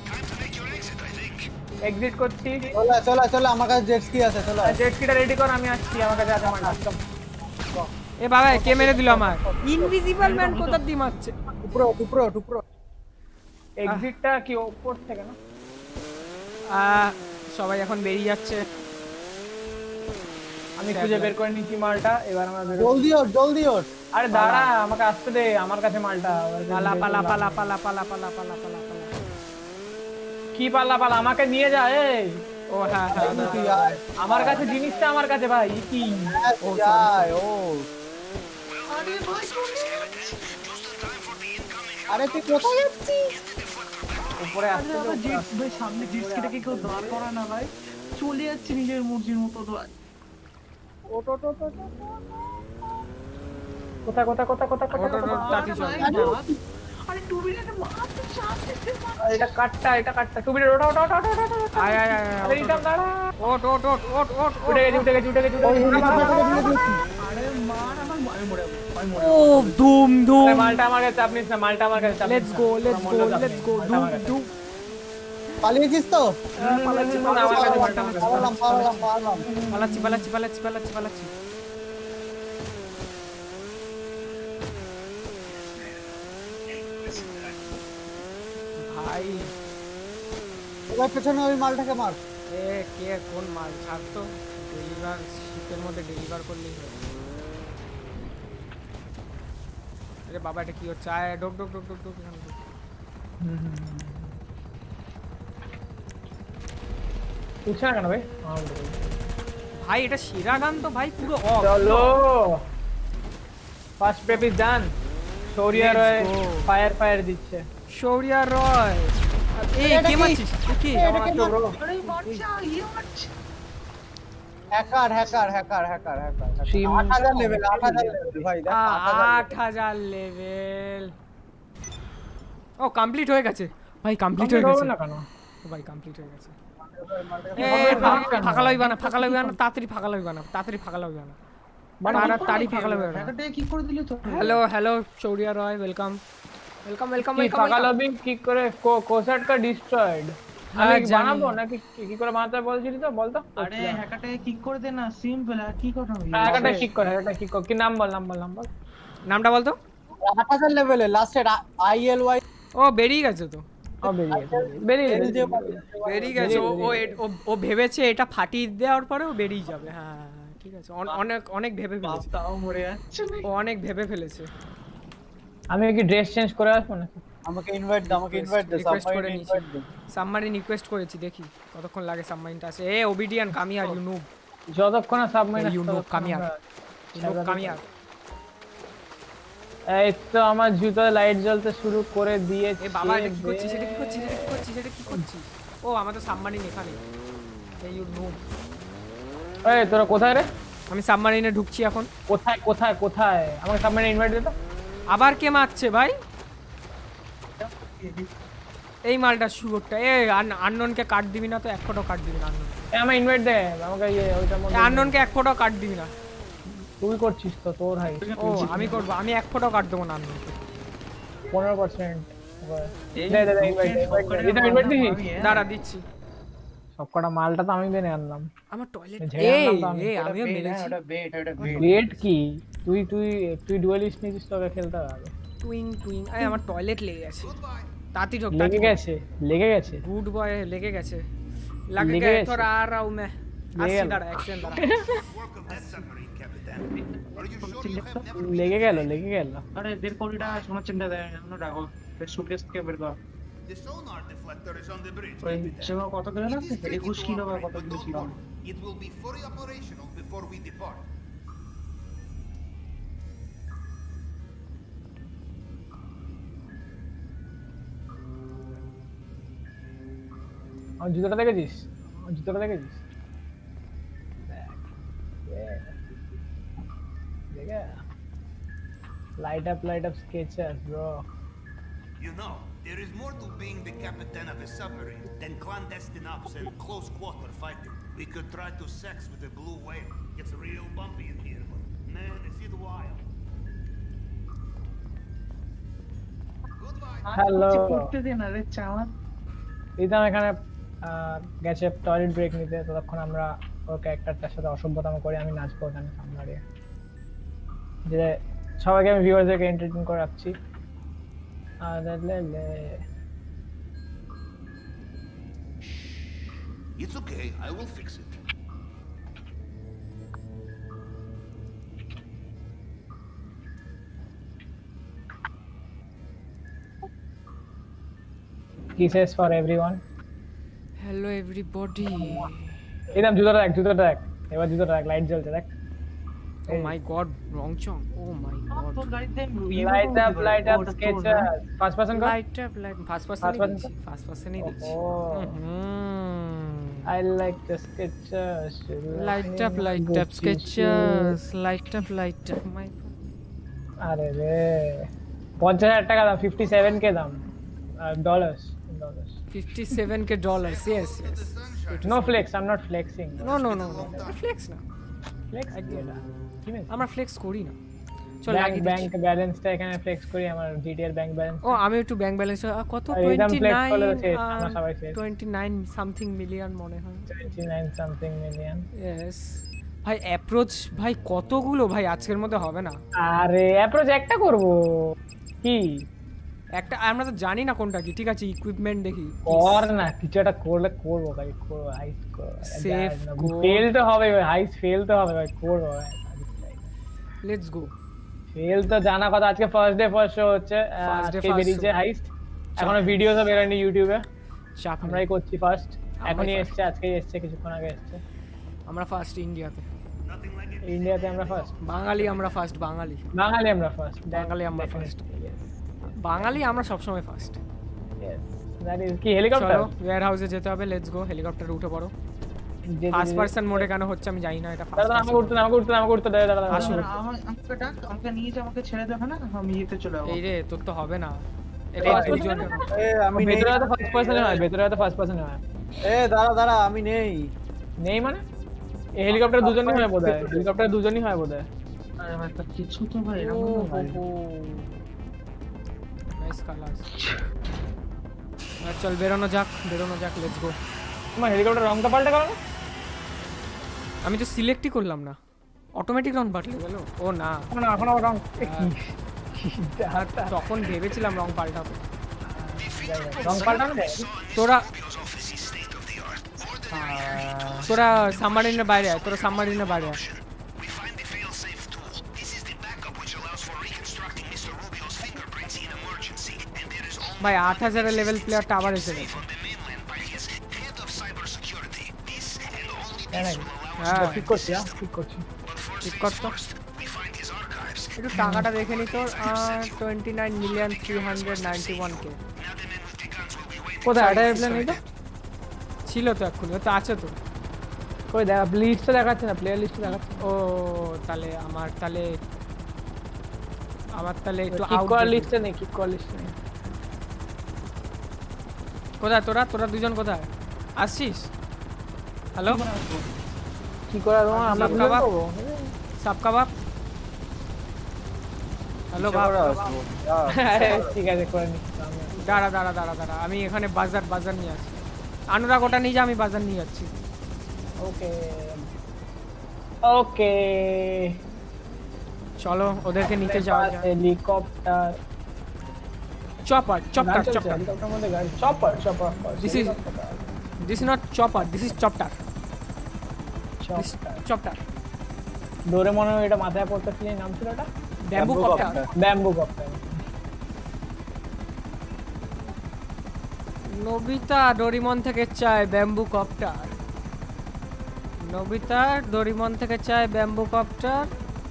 এক্সিট করছি চলে চলে চলে আমার কাছে জেট স্কি আছে চলে জেট স্কিটা রেডি কর আমি আসছি আমার কাছে আছে আমার কাস্টম এ বাবা কে মেরে দিল আমার ইনভিজিবল ম্যান কোথা দিয়ে মারছে টুকরো টুকরো টুকরো এক্সিটটা কি উপর থেকে না আ সবাই এখন বেরিয়ে যাচ্ছে আমি খুঁজে বের করে নিচ্ছি মালটা এবার আমরা বের জলদি ওঠ জলদি ওঠ আরে দাঁড়া আমাকে আসতে দে আমার কাছে মালটা পালা পালা পালা পালা পালা পালা পালা পালা পালা কি পাল্লা পাল্লা আমাকে নিয়ে যা এই ও হ্যাঁ হ্যাঁ তুই আয় আমার কাছে জিনিসটা আমার কাছে ভাই কি ও যায় ও আরে ভাই আরে তুই কোথায় যাচ্ছিস উপরে আরে আসতে বাবা জিটস ভাই সামনে জিটসকে কেউ দাঁড় করা না ভাই চলে যাচ্ছে নিজের মর্জির মতো তো ওটো টো টো কোথা কোথা কোথা কোথা কোথা ওটো টো তাতি চল আরে টু মিনিটে মারতে চাচ্ছে এটা কাটটা এটা কাটটা টু মিনিট ওটা ওটা ওটা ওটা ওটা আয় আয় আয় আরে এটা দাঁড়া ওট ওট ওট ওট ওট উঠে গেছি উঠে গেছি উঠে গেছি উঠে গেছি আরে মার আমার আমি মরে যাবো আমি মরে ও ধুম ধুম আরে মালটা আমার কাছে চাপ নিস না মালটা আমার কাছে চাপ let's go let's go let's go ধুম ধুম পালিয়েছিস তো পালাচ্ছি না আমার কাছে মালটা আমার কাছে পালাম পালাম পালাম পালাচ্ছি পালাচ্ছি পালাচ্ছি পালাচ্ছি পালাচ্ছি ভাই এবার পেছনে ওই মালটাকে মার এ কে কোন মাল ছাড় তো ডেলিভার শীতের মধ্যে ডেলিভার করলেই হয় আরে বাবা এটা কি হচ্ছে আয় dock dock dock dock dock এখানে ঢোক। উঠছে না কেন ভাই ভাই এটা সেরা গান তো ভাই পুরো অফ চলো first prep is done Shourya Let's Roy go. Fire fire দিচ্ছে শৌরিয়া রয় এই কে মারছিস এ কি আরে বাচ্চা ইয়ে মারছে hacker hacker hacker hacker hacker Stream- আট হাজার লেভেল আট হাজার লেভেল ভাই দেখ আট হাজার লেভেল ও কমপ্লিট হয়ে গেছে ভাই কমপ্লিট হয়ে গেছে না কেন ও ভাই কমপ্লিট হয়ে গেছে এ, এ ফাঁকা কেন? ফাঁকা লাগবে না ফাঁকা লাগবে না তাড়াতাড়ি ফাঁকা লাগবে না তাড়াতাড়ি ফাঁকা লাগবে না তারা তাড়ি ফাঁকা লাগবে না হ্যাকারটা কি করে দিলি তো hello hello Shourya Roy welcome welcome welcome কি ওয়েলকাম ফাঁকা লবি কি করে কোসাট কা ডিস্ট্রয়েড হ্যাঁ, আমি জানি। বানাবো নাকি কি- কি করে বানাতে হবে বলছিলি তো বল তো আরে হ্যাকারটা কিক করে দে না সিম্পল আর কি কথা হলো একটা কিক করে একটা কিক কর কি নাম বল নাম বল নাম বল নামটা বলতো আট হাজার লেভেলে লাস্টের আইএলওয়াই ও বেরিয়ে গেছে তো ও বেরিয়ে গেছে, বেরিয়ে গেছে। বেরিয়ে গেছে ও ও এ- ও- ও ভেবেছে এটা ফাটিয়ে দেওয়ার পরে ও বেরিয়ে যাবে হ্যাঁ হ্যাঁ, হ্যাঁ, ঠিক আছে অন- অনেক অনেক ভেবে ফেলেছে তাও মরে যাচ্ছে ও অনেক ভেবে ফেলেছে আমি কি ড্রেস চেঞ্জ করে আসবো নাকি আমাকে ইনভাইট দে আমাকে ইনভাইট দে রিকোয়েস্ট করে সাবমারিন নিয়েছি ইনভাইট দে সাবমারিন রিকোয়েস্ট করেছি দেখি কতক্ষণ লাগে সাবমারিনটা আসে এ ওবিডিয়ান কামিয়ার ইউ নুব যতক্ষণ না সাবমাইন ইউ নুব কামিয়ার ইউ নুব কামিয়ার এই তো আমার জুতো লাইট জ্বলতে শুরু করে দিয়েছে এ বাবা এটা কি করছিস এটা কি করছিস এটা কি করছিস এটা কি করছিস ও আমাদের সাবমারিন এখানে এই ইউ নুব এই তোরা কোথায় রে আমি সাবমারিনে ঢুকছি এখন কোথায় কোথায় কোথায় আমাকে সাবমাইন ইনভাইট দে তো আবার কে মারছে ভাই এই মালটা শুয়োরটা এ আনননকে কাট দিবি না তো এক ফটো কাট দিবি না আননন এই আমার ইনভাইট দে আমাকে ইয়ে ওইটার মধ্যে আনননকে এক ফটো কাট দিবি না তুই করছিস তো তোর হাই ও আমি করব আমি এক ফটো কাট দেবো না আনননকে পনেরো পার্সেন্ট দে দে দে ইনভাইট এটা ইনভাইট দিছিস দাঁড়া দিচ্ছি সবকটা মালটা তো আমি বেনে আনলাম আমার টয়লেট ঝেড়ে এই আনলাম তো আমি। এই আমিও মেরেছি ওটা বেট ওটা বেট ওয়েট কি তুই তুই তুই ডুয়েলিস্ট নিছিস তোকে খেলতে হবে টুইং টুইং আরে আমার টয়লেট লেগে গেছে তাতি ঢোক লেগে গেছে লেগে গেছে গুড বয় লেগে গেছে লাগে লেগে গে গেছে। তোরা আর রাও মে লেগে আসি গেল। দাঁড়া অ্যাকশন দাঁড়া লেগে গেল লেগে গেল আরে দেড় কোটিটা শোনার চিন্তা দেয় আমরা ডাকো সুটকেস থেকে বের কর The sonar deflector is on the bridge. ওই সেবা কত কিলো না একুশ কিলো বা কত কিলো ছিল It will be fully operational before we depart. আমার জুতোটা দেখেছিস? আমার জুতোটা দেখেছিস? দেখে light up light up sketches bro. You know, there is more to being the captain of a submarine than clandestine ops and close quarter fighting. We could try to sex with a blue whale. It's real bumpy in here, but man, is it wild. Hello করতে দিন আরে চাওয়া ইদাম এখানে গেছে টয়লেট ব্রেক নিতে, ততক্ষণ আমরা ওর ক্যারেক্টারটার সাথে অসভ্যতাম করি। আমি নাচবো ওখানে সামনে, যে সবাইকে আমি ভিউয়ারদেরকে এন্টারটেইন করে রাখছি। It's okay, I will fix it. Kisses for everyone. Hello everybody. ইদাম জুতোটা দেখ, জুতোটা দেখ, এবার জুতোটা দেখ, লাইট জ্বলছে দেখ। Oh my god, wrong chong. Oh my god. তো গাইতে Light up light up sketches. First person go. Light up light first person First person. first person ही दिखी। Oh. Mhm. I like the sketches. Light up light up sketches. Light up light up my আরে রে পঞ্চাশ হাজার টাকা দাম, fifty-seven K দাম, dollars dollars fifty-seven K dollars. Yes yes. No flex, I'm not flexing. No no no no. Flex না। Flex এটা কি মানে? আমরা ফ্লেক্স করি না। চল ব্যাংক লাগিয়ে ব্যাংক ব্যালেন্সটা এখানে ফ্লেক্স করি, আমার জিটিএর ব্যাংক ব্যালেন্স। ও আমি একটু ব্যাংক ব্যালেন্স কত আর একদম flex করলে তো শেষ, twenty-nine আমরা সবাই শেষ। twenty-nine সামথিং মিলিয়ন মনে হয়। twenty-nine something million. Yes. ভাই অ্যাপ্রোচ ভাই কতগুলো ভাই আজকের মধ্যে হবে না। আরে অ্যাপ্রোচ একটা করব কি? একটা আমরা তো জানি না কোনটা কি। ঠিক আছে ইকুইপমেন্ট দেখি। কর না, কিছু একটা করলে করব ভাই, করব হাইস করব। সেফ ফেল তো হবে ভাই, হাইস ফেল তো হবে ভাই, করব ভাই। Let's go. ফেল তো জানা কথা, আজকে ফার্স্ট ডে ফার্স্ট শো হচ্ছে, আজকে বেরিয়েছে হাইস্ট, এখনো ভিডিও সব বেরোয়নি ইউটিউবে, চাপ আমরাই করছি ফার্স্ট, এখনই এসেছে, আজকেই এসেছে, কিছুক্ষণ আগে এসেছে। আমরা ফার্স্ট ইন্ডিয়াতে, ইন্ডিয়াতে আমরা ফার্স্ট, বাঙালি আমরা ফার্স্ট, বাঙালি বাঙালি আমরা ফার্স্ট, বাঙালি আমরা ফার্স্ট, বাঙালি আমরা সব সময় ফার্স্ট। ইয়েস দ্যাট ইজ কি হেলিকপ্টার। চলো ওয়্যার হাউসে যেতে হবে, লেটস গো। হেলিকপ্টারে উঠে পড়ো। ফার্স্ট পারসন মোডে কেন হচ্ছে আমি জানি না, এটা ফার্স্ট দাদা আমাকে উঠতে আমাকে উঠতে আমাকে উঠতে দাদা দাদা আসো। আমাকে ডাক, আমাকে নিয়ে যা, আমাকে ছেড়ে দাও না, আমি এতে চলে যাব। এই রে তোর তো হবে না, এটা দুজন। এ আমি ভেতরে তো ফার্স্ট পারসন হয়, ভেতরে তো ফার্স্ট পারসন হয়। এ দাঁড়া দাঁড়া আমি নেই নেই মানে এই হেলিকপ্টার দুজনই হয় বোধহয়, হেলিকপ্টার দুজনই হয় বোধহয়। আরে ভাই তো কিছু তো ভাই এরকম না ভাই। Nice colour. চল বেরোনো যাক, বেরোনো যাক, লেটস গো। তোমার হেলিকপ্টার রংটা পাল্টে গেল না? আমি তো সিলেক্টই করলাম না, অটোমেটিক রং পাল্টে গেল। ও না না এখন আবার রং তখন ভেবেছিলাম রং পাল্টাবো। রং পাল্টানো যায়? তোরা তোরা সাবমারিনের বাইরে আয়, তোরা সাবমারিনের বাইরে আয়। ভাই আট হাজারের লেভেল প্লেয়ারটা আবার এসে গেছে। হ্যাঁ ঠিক করছি, ঠিক করছি, ঠিক করতো। একটু টাকাটা দেখে নি তোর, twenty nine million three hundred ninety one K. কোথায় এটা এয়ারপ্লেন এটা ছিল তো এক্ষুনি, তো আছে তো। কই দেখা লিস্টটা দেখাচ্ছে না, প্লেয়ার লিস্টটা দেখাচ্ছে। ও তাহলে আমার তাহলে আমার তাহলে একটু কিক আউট কল লিস্টে নেই, কিক কল লিস্টে নেই। কোথায় তোরা তোরা দুজন কোথায় আসছিস? হ্যালো কি করা তোমার? আমরা সব কাবাব, সব কাবাব। হ্যালো বাবা, ঠিক আছে করে নিচ্ছি। দাঁড়া দাঁড়া দাঁড়া দাঁড়া আমি এখানে বাজার বাজার নিয়ে আসছি। অনুরাগ ওটা নিয়ে যা, আমি বাজার নিয়ে যাচ্ছি। ওকে ওকে চলো ওদেরকে নিতে যাওয়া যাক। Helicopter chopper chopper chopper helicopter মধ্যে গাড়ি chopper chopper this is this is not chopper, this is chopter chopter. ডোরেমনের এটা মাথায় পড়তেছিল, নাম ছিল এটা bamboo copter, bamboo copter. Nobita Doraemon থেকে চায় ব্যাম্বু কপ্টার, নবিতা ডোরিমন থেকে চায় ব্যাম্বু কপ্টার।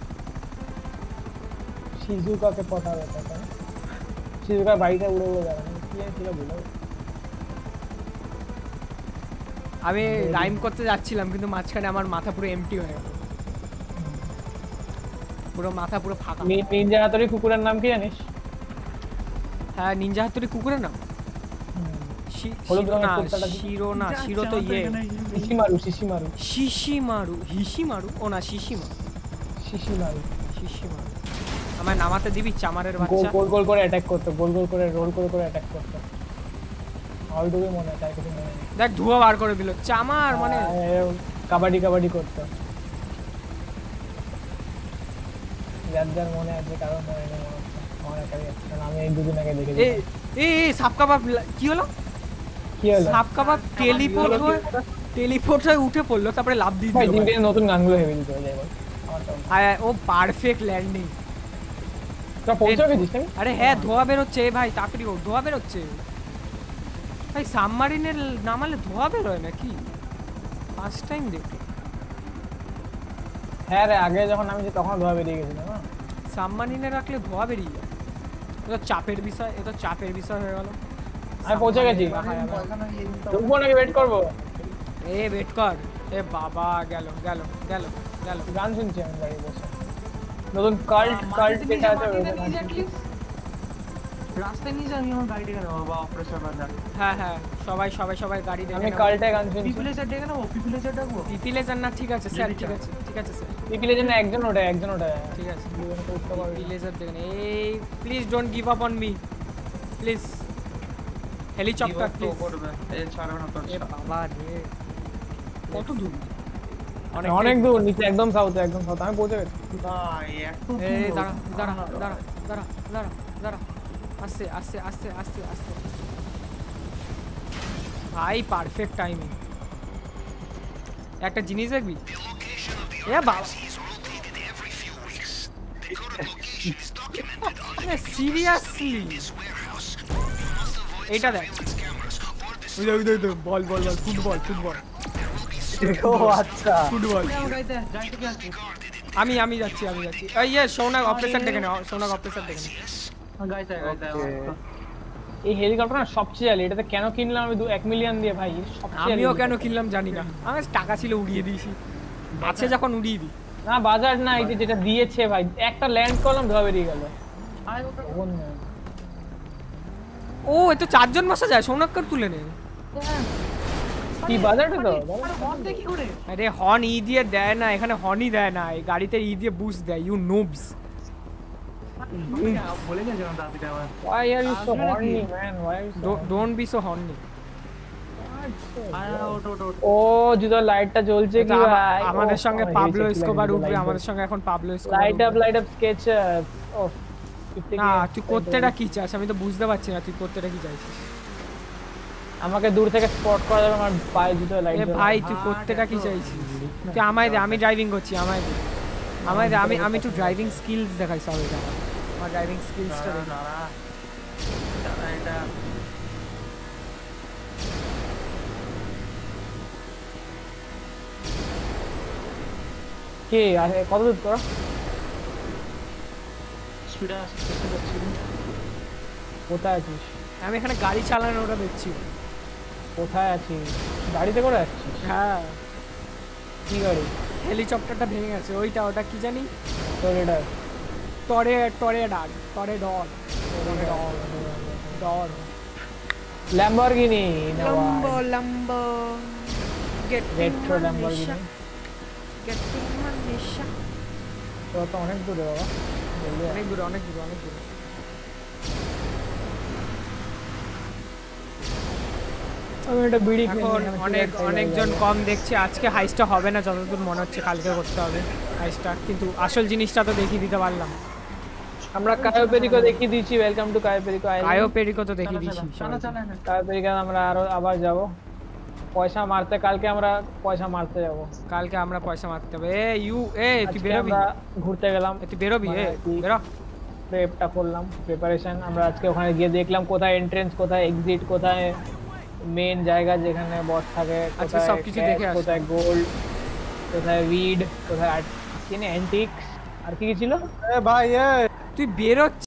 শিজুকাকে পটাবে কথা, শিজুকা বাড়িতে উড়ে উড়ে যাবে কি ছিল বলো। আমি রাইম করতে যাচ্ছিলাম কিন্তু মাঝখানে আমার মাথা পুরো এমটি হয়ে গেল পুরো মাথা পুরো ফাঁকা নিনজা হাতুড়ি কুকুরের নাম কি জানিস হ্যাঁ নিনজা হাতুড়ি কুকুরের নাম শিরো না শিরো তো ইয়ে শিশিমারু শিশিমারু শিশিমারু হিশিমারু ও না শিশিমারু শিশিমারু শিশিমারু আমার নামাতে দিবি চামারের বাচ্চা গোল গোল করে অ্যাটাক করতে গোল গোল করে রোল করে করে অ্যাটাক করতে অলরেডি মনে আছে আর কিছু মনে নেই দেখ ধোয়া বার করে দিল চামার মানে কাবাডি কাবাডি করতে যার যার মনে আছে কারণ মনে নেই আমার একাই আছে কারণ আমি এই দুদিন আগে দেখেছি এই এই সাপ কাবাব কি হলো কি হলো সাপ কাবাব টেলিপোর্ট হয়ে টেলিপোর্ট হয়ে উঠে পড়লো তারপরে লাফ দিয়ে দিল ভাই নতুন গানগুলো হেভি দিতে হয়ে যায় বল আমার ও পারফেক্ট ল্যান্ডিং তো পৌঁছে গেছিস তুমি আরে হ্যাঁ ধোয়া বের হচ্ছে ভাই তাড়াতাড়ি ও ধোয়া বের হচ্ছে ভাই সাবমারিনের নামালে ধোয়া বের হয় নাকি ফার্স্ট টাইম দেখি হ্যাঁ রে আগে যখন আমি তখন ধোয়া বেরিয়ে গেছিল না সাবমারিনে রাখলে ধোয়া বেরিয়ে যায় এটা চাপের বিষয় এটা চাপের বিষয় হয়ে গেল আমি পৌঁছে গেছি রুকবো নাকি ওয়েট করবো এ ওয়েট কর এ বাবা গেল গেল গেল গেল গান শুনছি আমি গাড়ি বসে নতুন কাল্ট কাল্ট যেটা আছে রাস্তায় নিয়ে যাবি আমার গাড়ি ডেকে নেবো বা অপারেশন বাজার হ্যাঁ হ্যাঁ সবাই সবাই সবাই গাড়ি ডেকে আমি কাল্টে গান শুনছি পিপিলেজার ডেকে নেবো পিপিলেজার ডাকবো পিপিলেজার না ঠিক আছে স্যার ঠিক আছে ঠিক আছে স্যার পিপিলেজার না একজন ওটা একজন ওটা ঠিক আছে পিপিলেজার দেখেন এই please don't give up on me please helicopter please এই ছাড়ো না তোর এ বাবা রে কত দূর অনেক দূর নিচে একদম সাউথে একদম সাউথ আমি পৌঁছে গেছি ভাই এত এই দাঁড়া দাঁড়া দাঁড়া দাঁড়া দাঁড়া দাঁড়া আস্তে আস্তে আস্তে আস্তে আস্তে ভাই পারফেক্ট টাইমিং একটা জিনিস দেখবি এ বাবা সিরিয়াসলি এইটা দেখ ওই দেখ ওই দেখ বল বল বল ফুটবল ফুটবল ও আচ্ছা ফুটবল গাইতে গাইতে কি আছে আমি আমি যাচ্ছি আমি যাচ্ছি এই ইয়ে সৌনক অপারেশন দেখে নাও সৌনক অপারেশন দেখে নাও গাইতে গাইতে এই হেলিকপ্টার না সবচেয়ে জালি এটাতে কেন কিনলাম আমি এক মিলিয়ন দিয়ে ভাই সবচেয়ে আমিও কেন কিনলাম জানি না আমার টাকা ছিল উড়িয়ে দিয়েছি আছে যখন উড়িয়ে দিই না বাজার না এই যে যেটা দিয়েছে ভাই একটা ল্যান্ড করলাম ধোয়া বেরিয়ে গেল ও এ তো চারজন বসা যায় সৌনকর তুলে নে কি বাজারটা তো কি করে আরে হর্ন ই দিয়ে দেয় না এখানে হর্নই দেয় না এই গাড়িতে ই দিয়ে বুস্ট দেয় ইউ নোবস বলে গেছে না দাদিটা আবার why are you so horny man why are you so don't be so horny ও যদি লাইটটা জ্বলছে কি ভাই আমাদের সঙ্গে পাবলো এসকোবার উঠবে আমাদের সঙ্গে এখন Pablo Escobar light up light up sketch ও না তুই করতেটা কি চাস আমি তো বুঝতে পারছি না তুই করতেটা কি চাইছিস আমাকে দূর থেকে স্পট করা যাবে আমার পায়ে জুতো লাইট এ ভাই তুই করতেটা কি চাইছিস তুই আমায় দে আমি ড্রাইভিং করছি আমায় দে আমায় দে আমি আমি একটু ড্রাইভিং স্কিলস দেখাই সব এটা আমার ড্রাইভিং স্কিলসটা দেখ এটা কে আছে কত দূর তোরা স্পিডে আসতে যাচ্ছি কোথায় আছিস আমি এখানে গাড়ি চালানোটা দেখছি কোথায় আছিস গাড়িতে করে আসছিস হ্যাঁ কি গাড়ি হেলিকপ্টারটা ভেঙে গেছে ওইটা ওটা কি জানি টরেডো টরে টরে ডাক টরে ডর টরে ডর ডর Lamborghini Lambo Lambo get retro Lamborghini getting Manisha তো তো অনেক দূরে বাবা অনেক দূরে অনেক দূরে অনেক দূরে আমি এটা বিড়ি এখন অনেক অনেকজন কম দেখছে আজকে হাইস্টটা হবে না যতদূর মনে হচ্ছে কালকে করতে হবে হাইস্টটা কিন্তু আসল জিনিসটা তো দেখিয়ে দিতে পারলাম আমরা কায়ো পেরিকো দেখিয়ে দিয়েছি welcome to Cayo Perico Cayo Perico তো দেখিয়ে দিয়েছি কায়ো পেরিকো আমরা আরো আবার যাব পয়সা মারতে কালকে আমরা পয়সা মারতে যাব কালকে আমরা পয়সা মারতে হবে এ ইউ এ তুই বেরোবি আমরা ঘুরতে গেলাম তুই বেরোবি এ বেরো প্রেপটা করলাম প্রিপারেশন আমরা আজকে ওখানে গিয়ে দেখলাম কোথায় এন্ট্রেন্স কোথায় এক্সিট কোথায় মেন জায়গা যেখানে বস থাকে আজকে সব কিছু দেখে আসি কোথায় গোল্ড কোথায় উইড কোথায় কিনে অ্যান্টিক্স আর কি কি ছিল এ ভাই এ তুই বেরো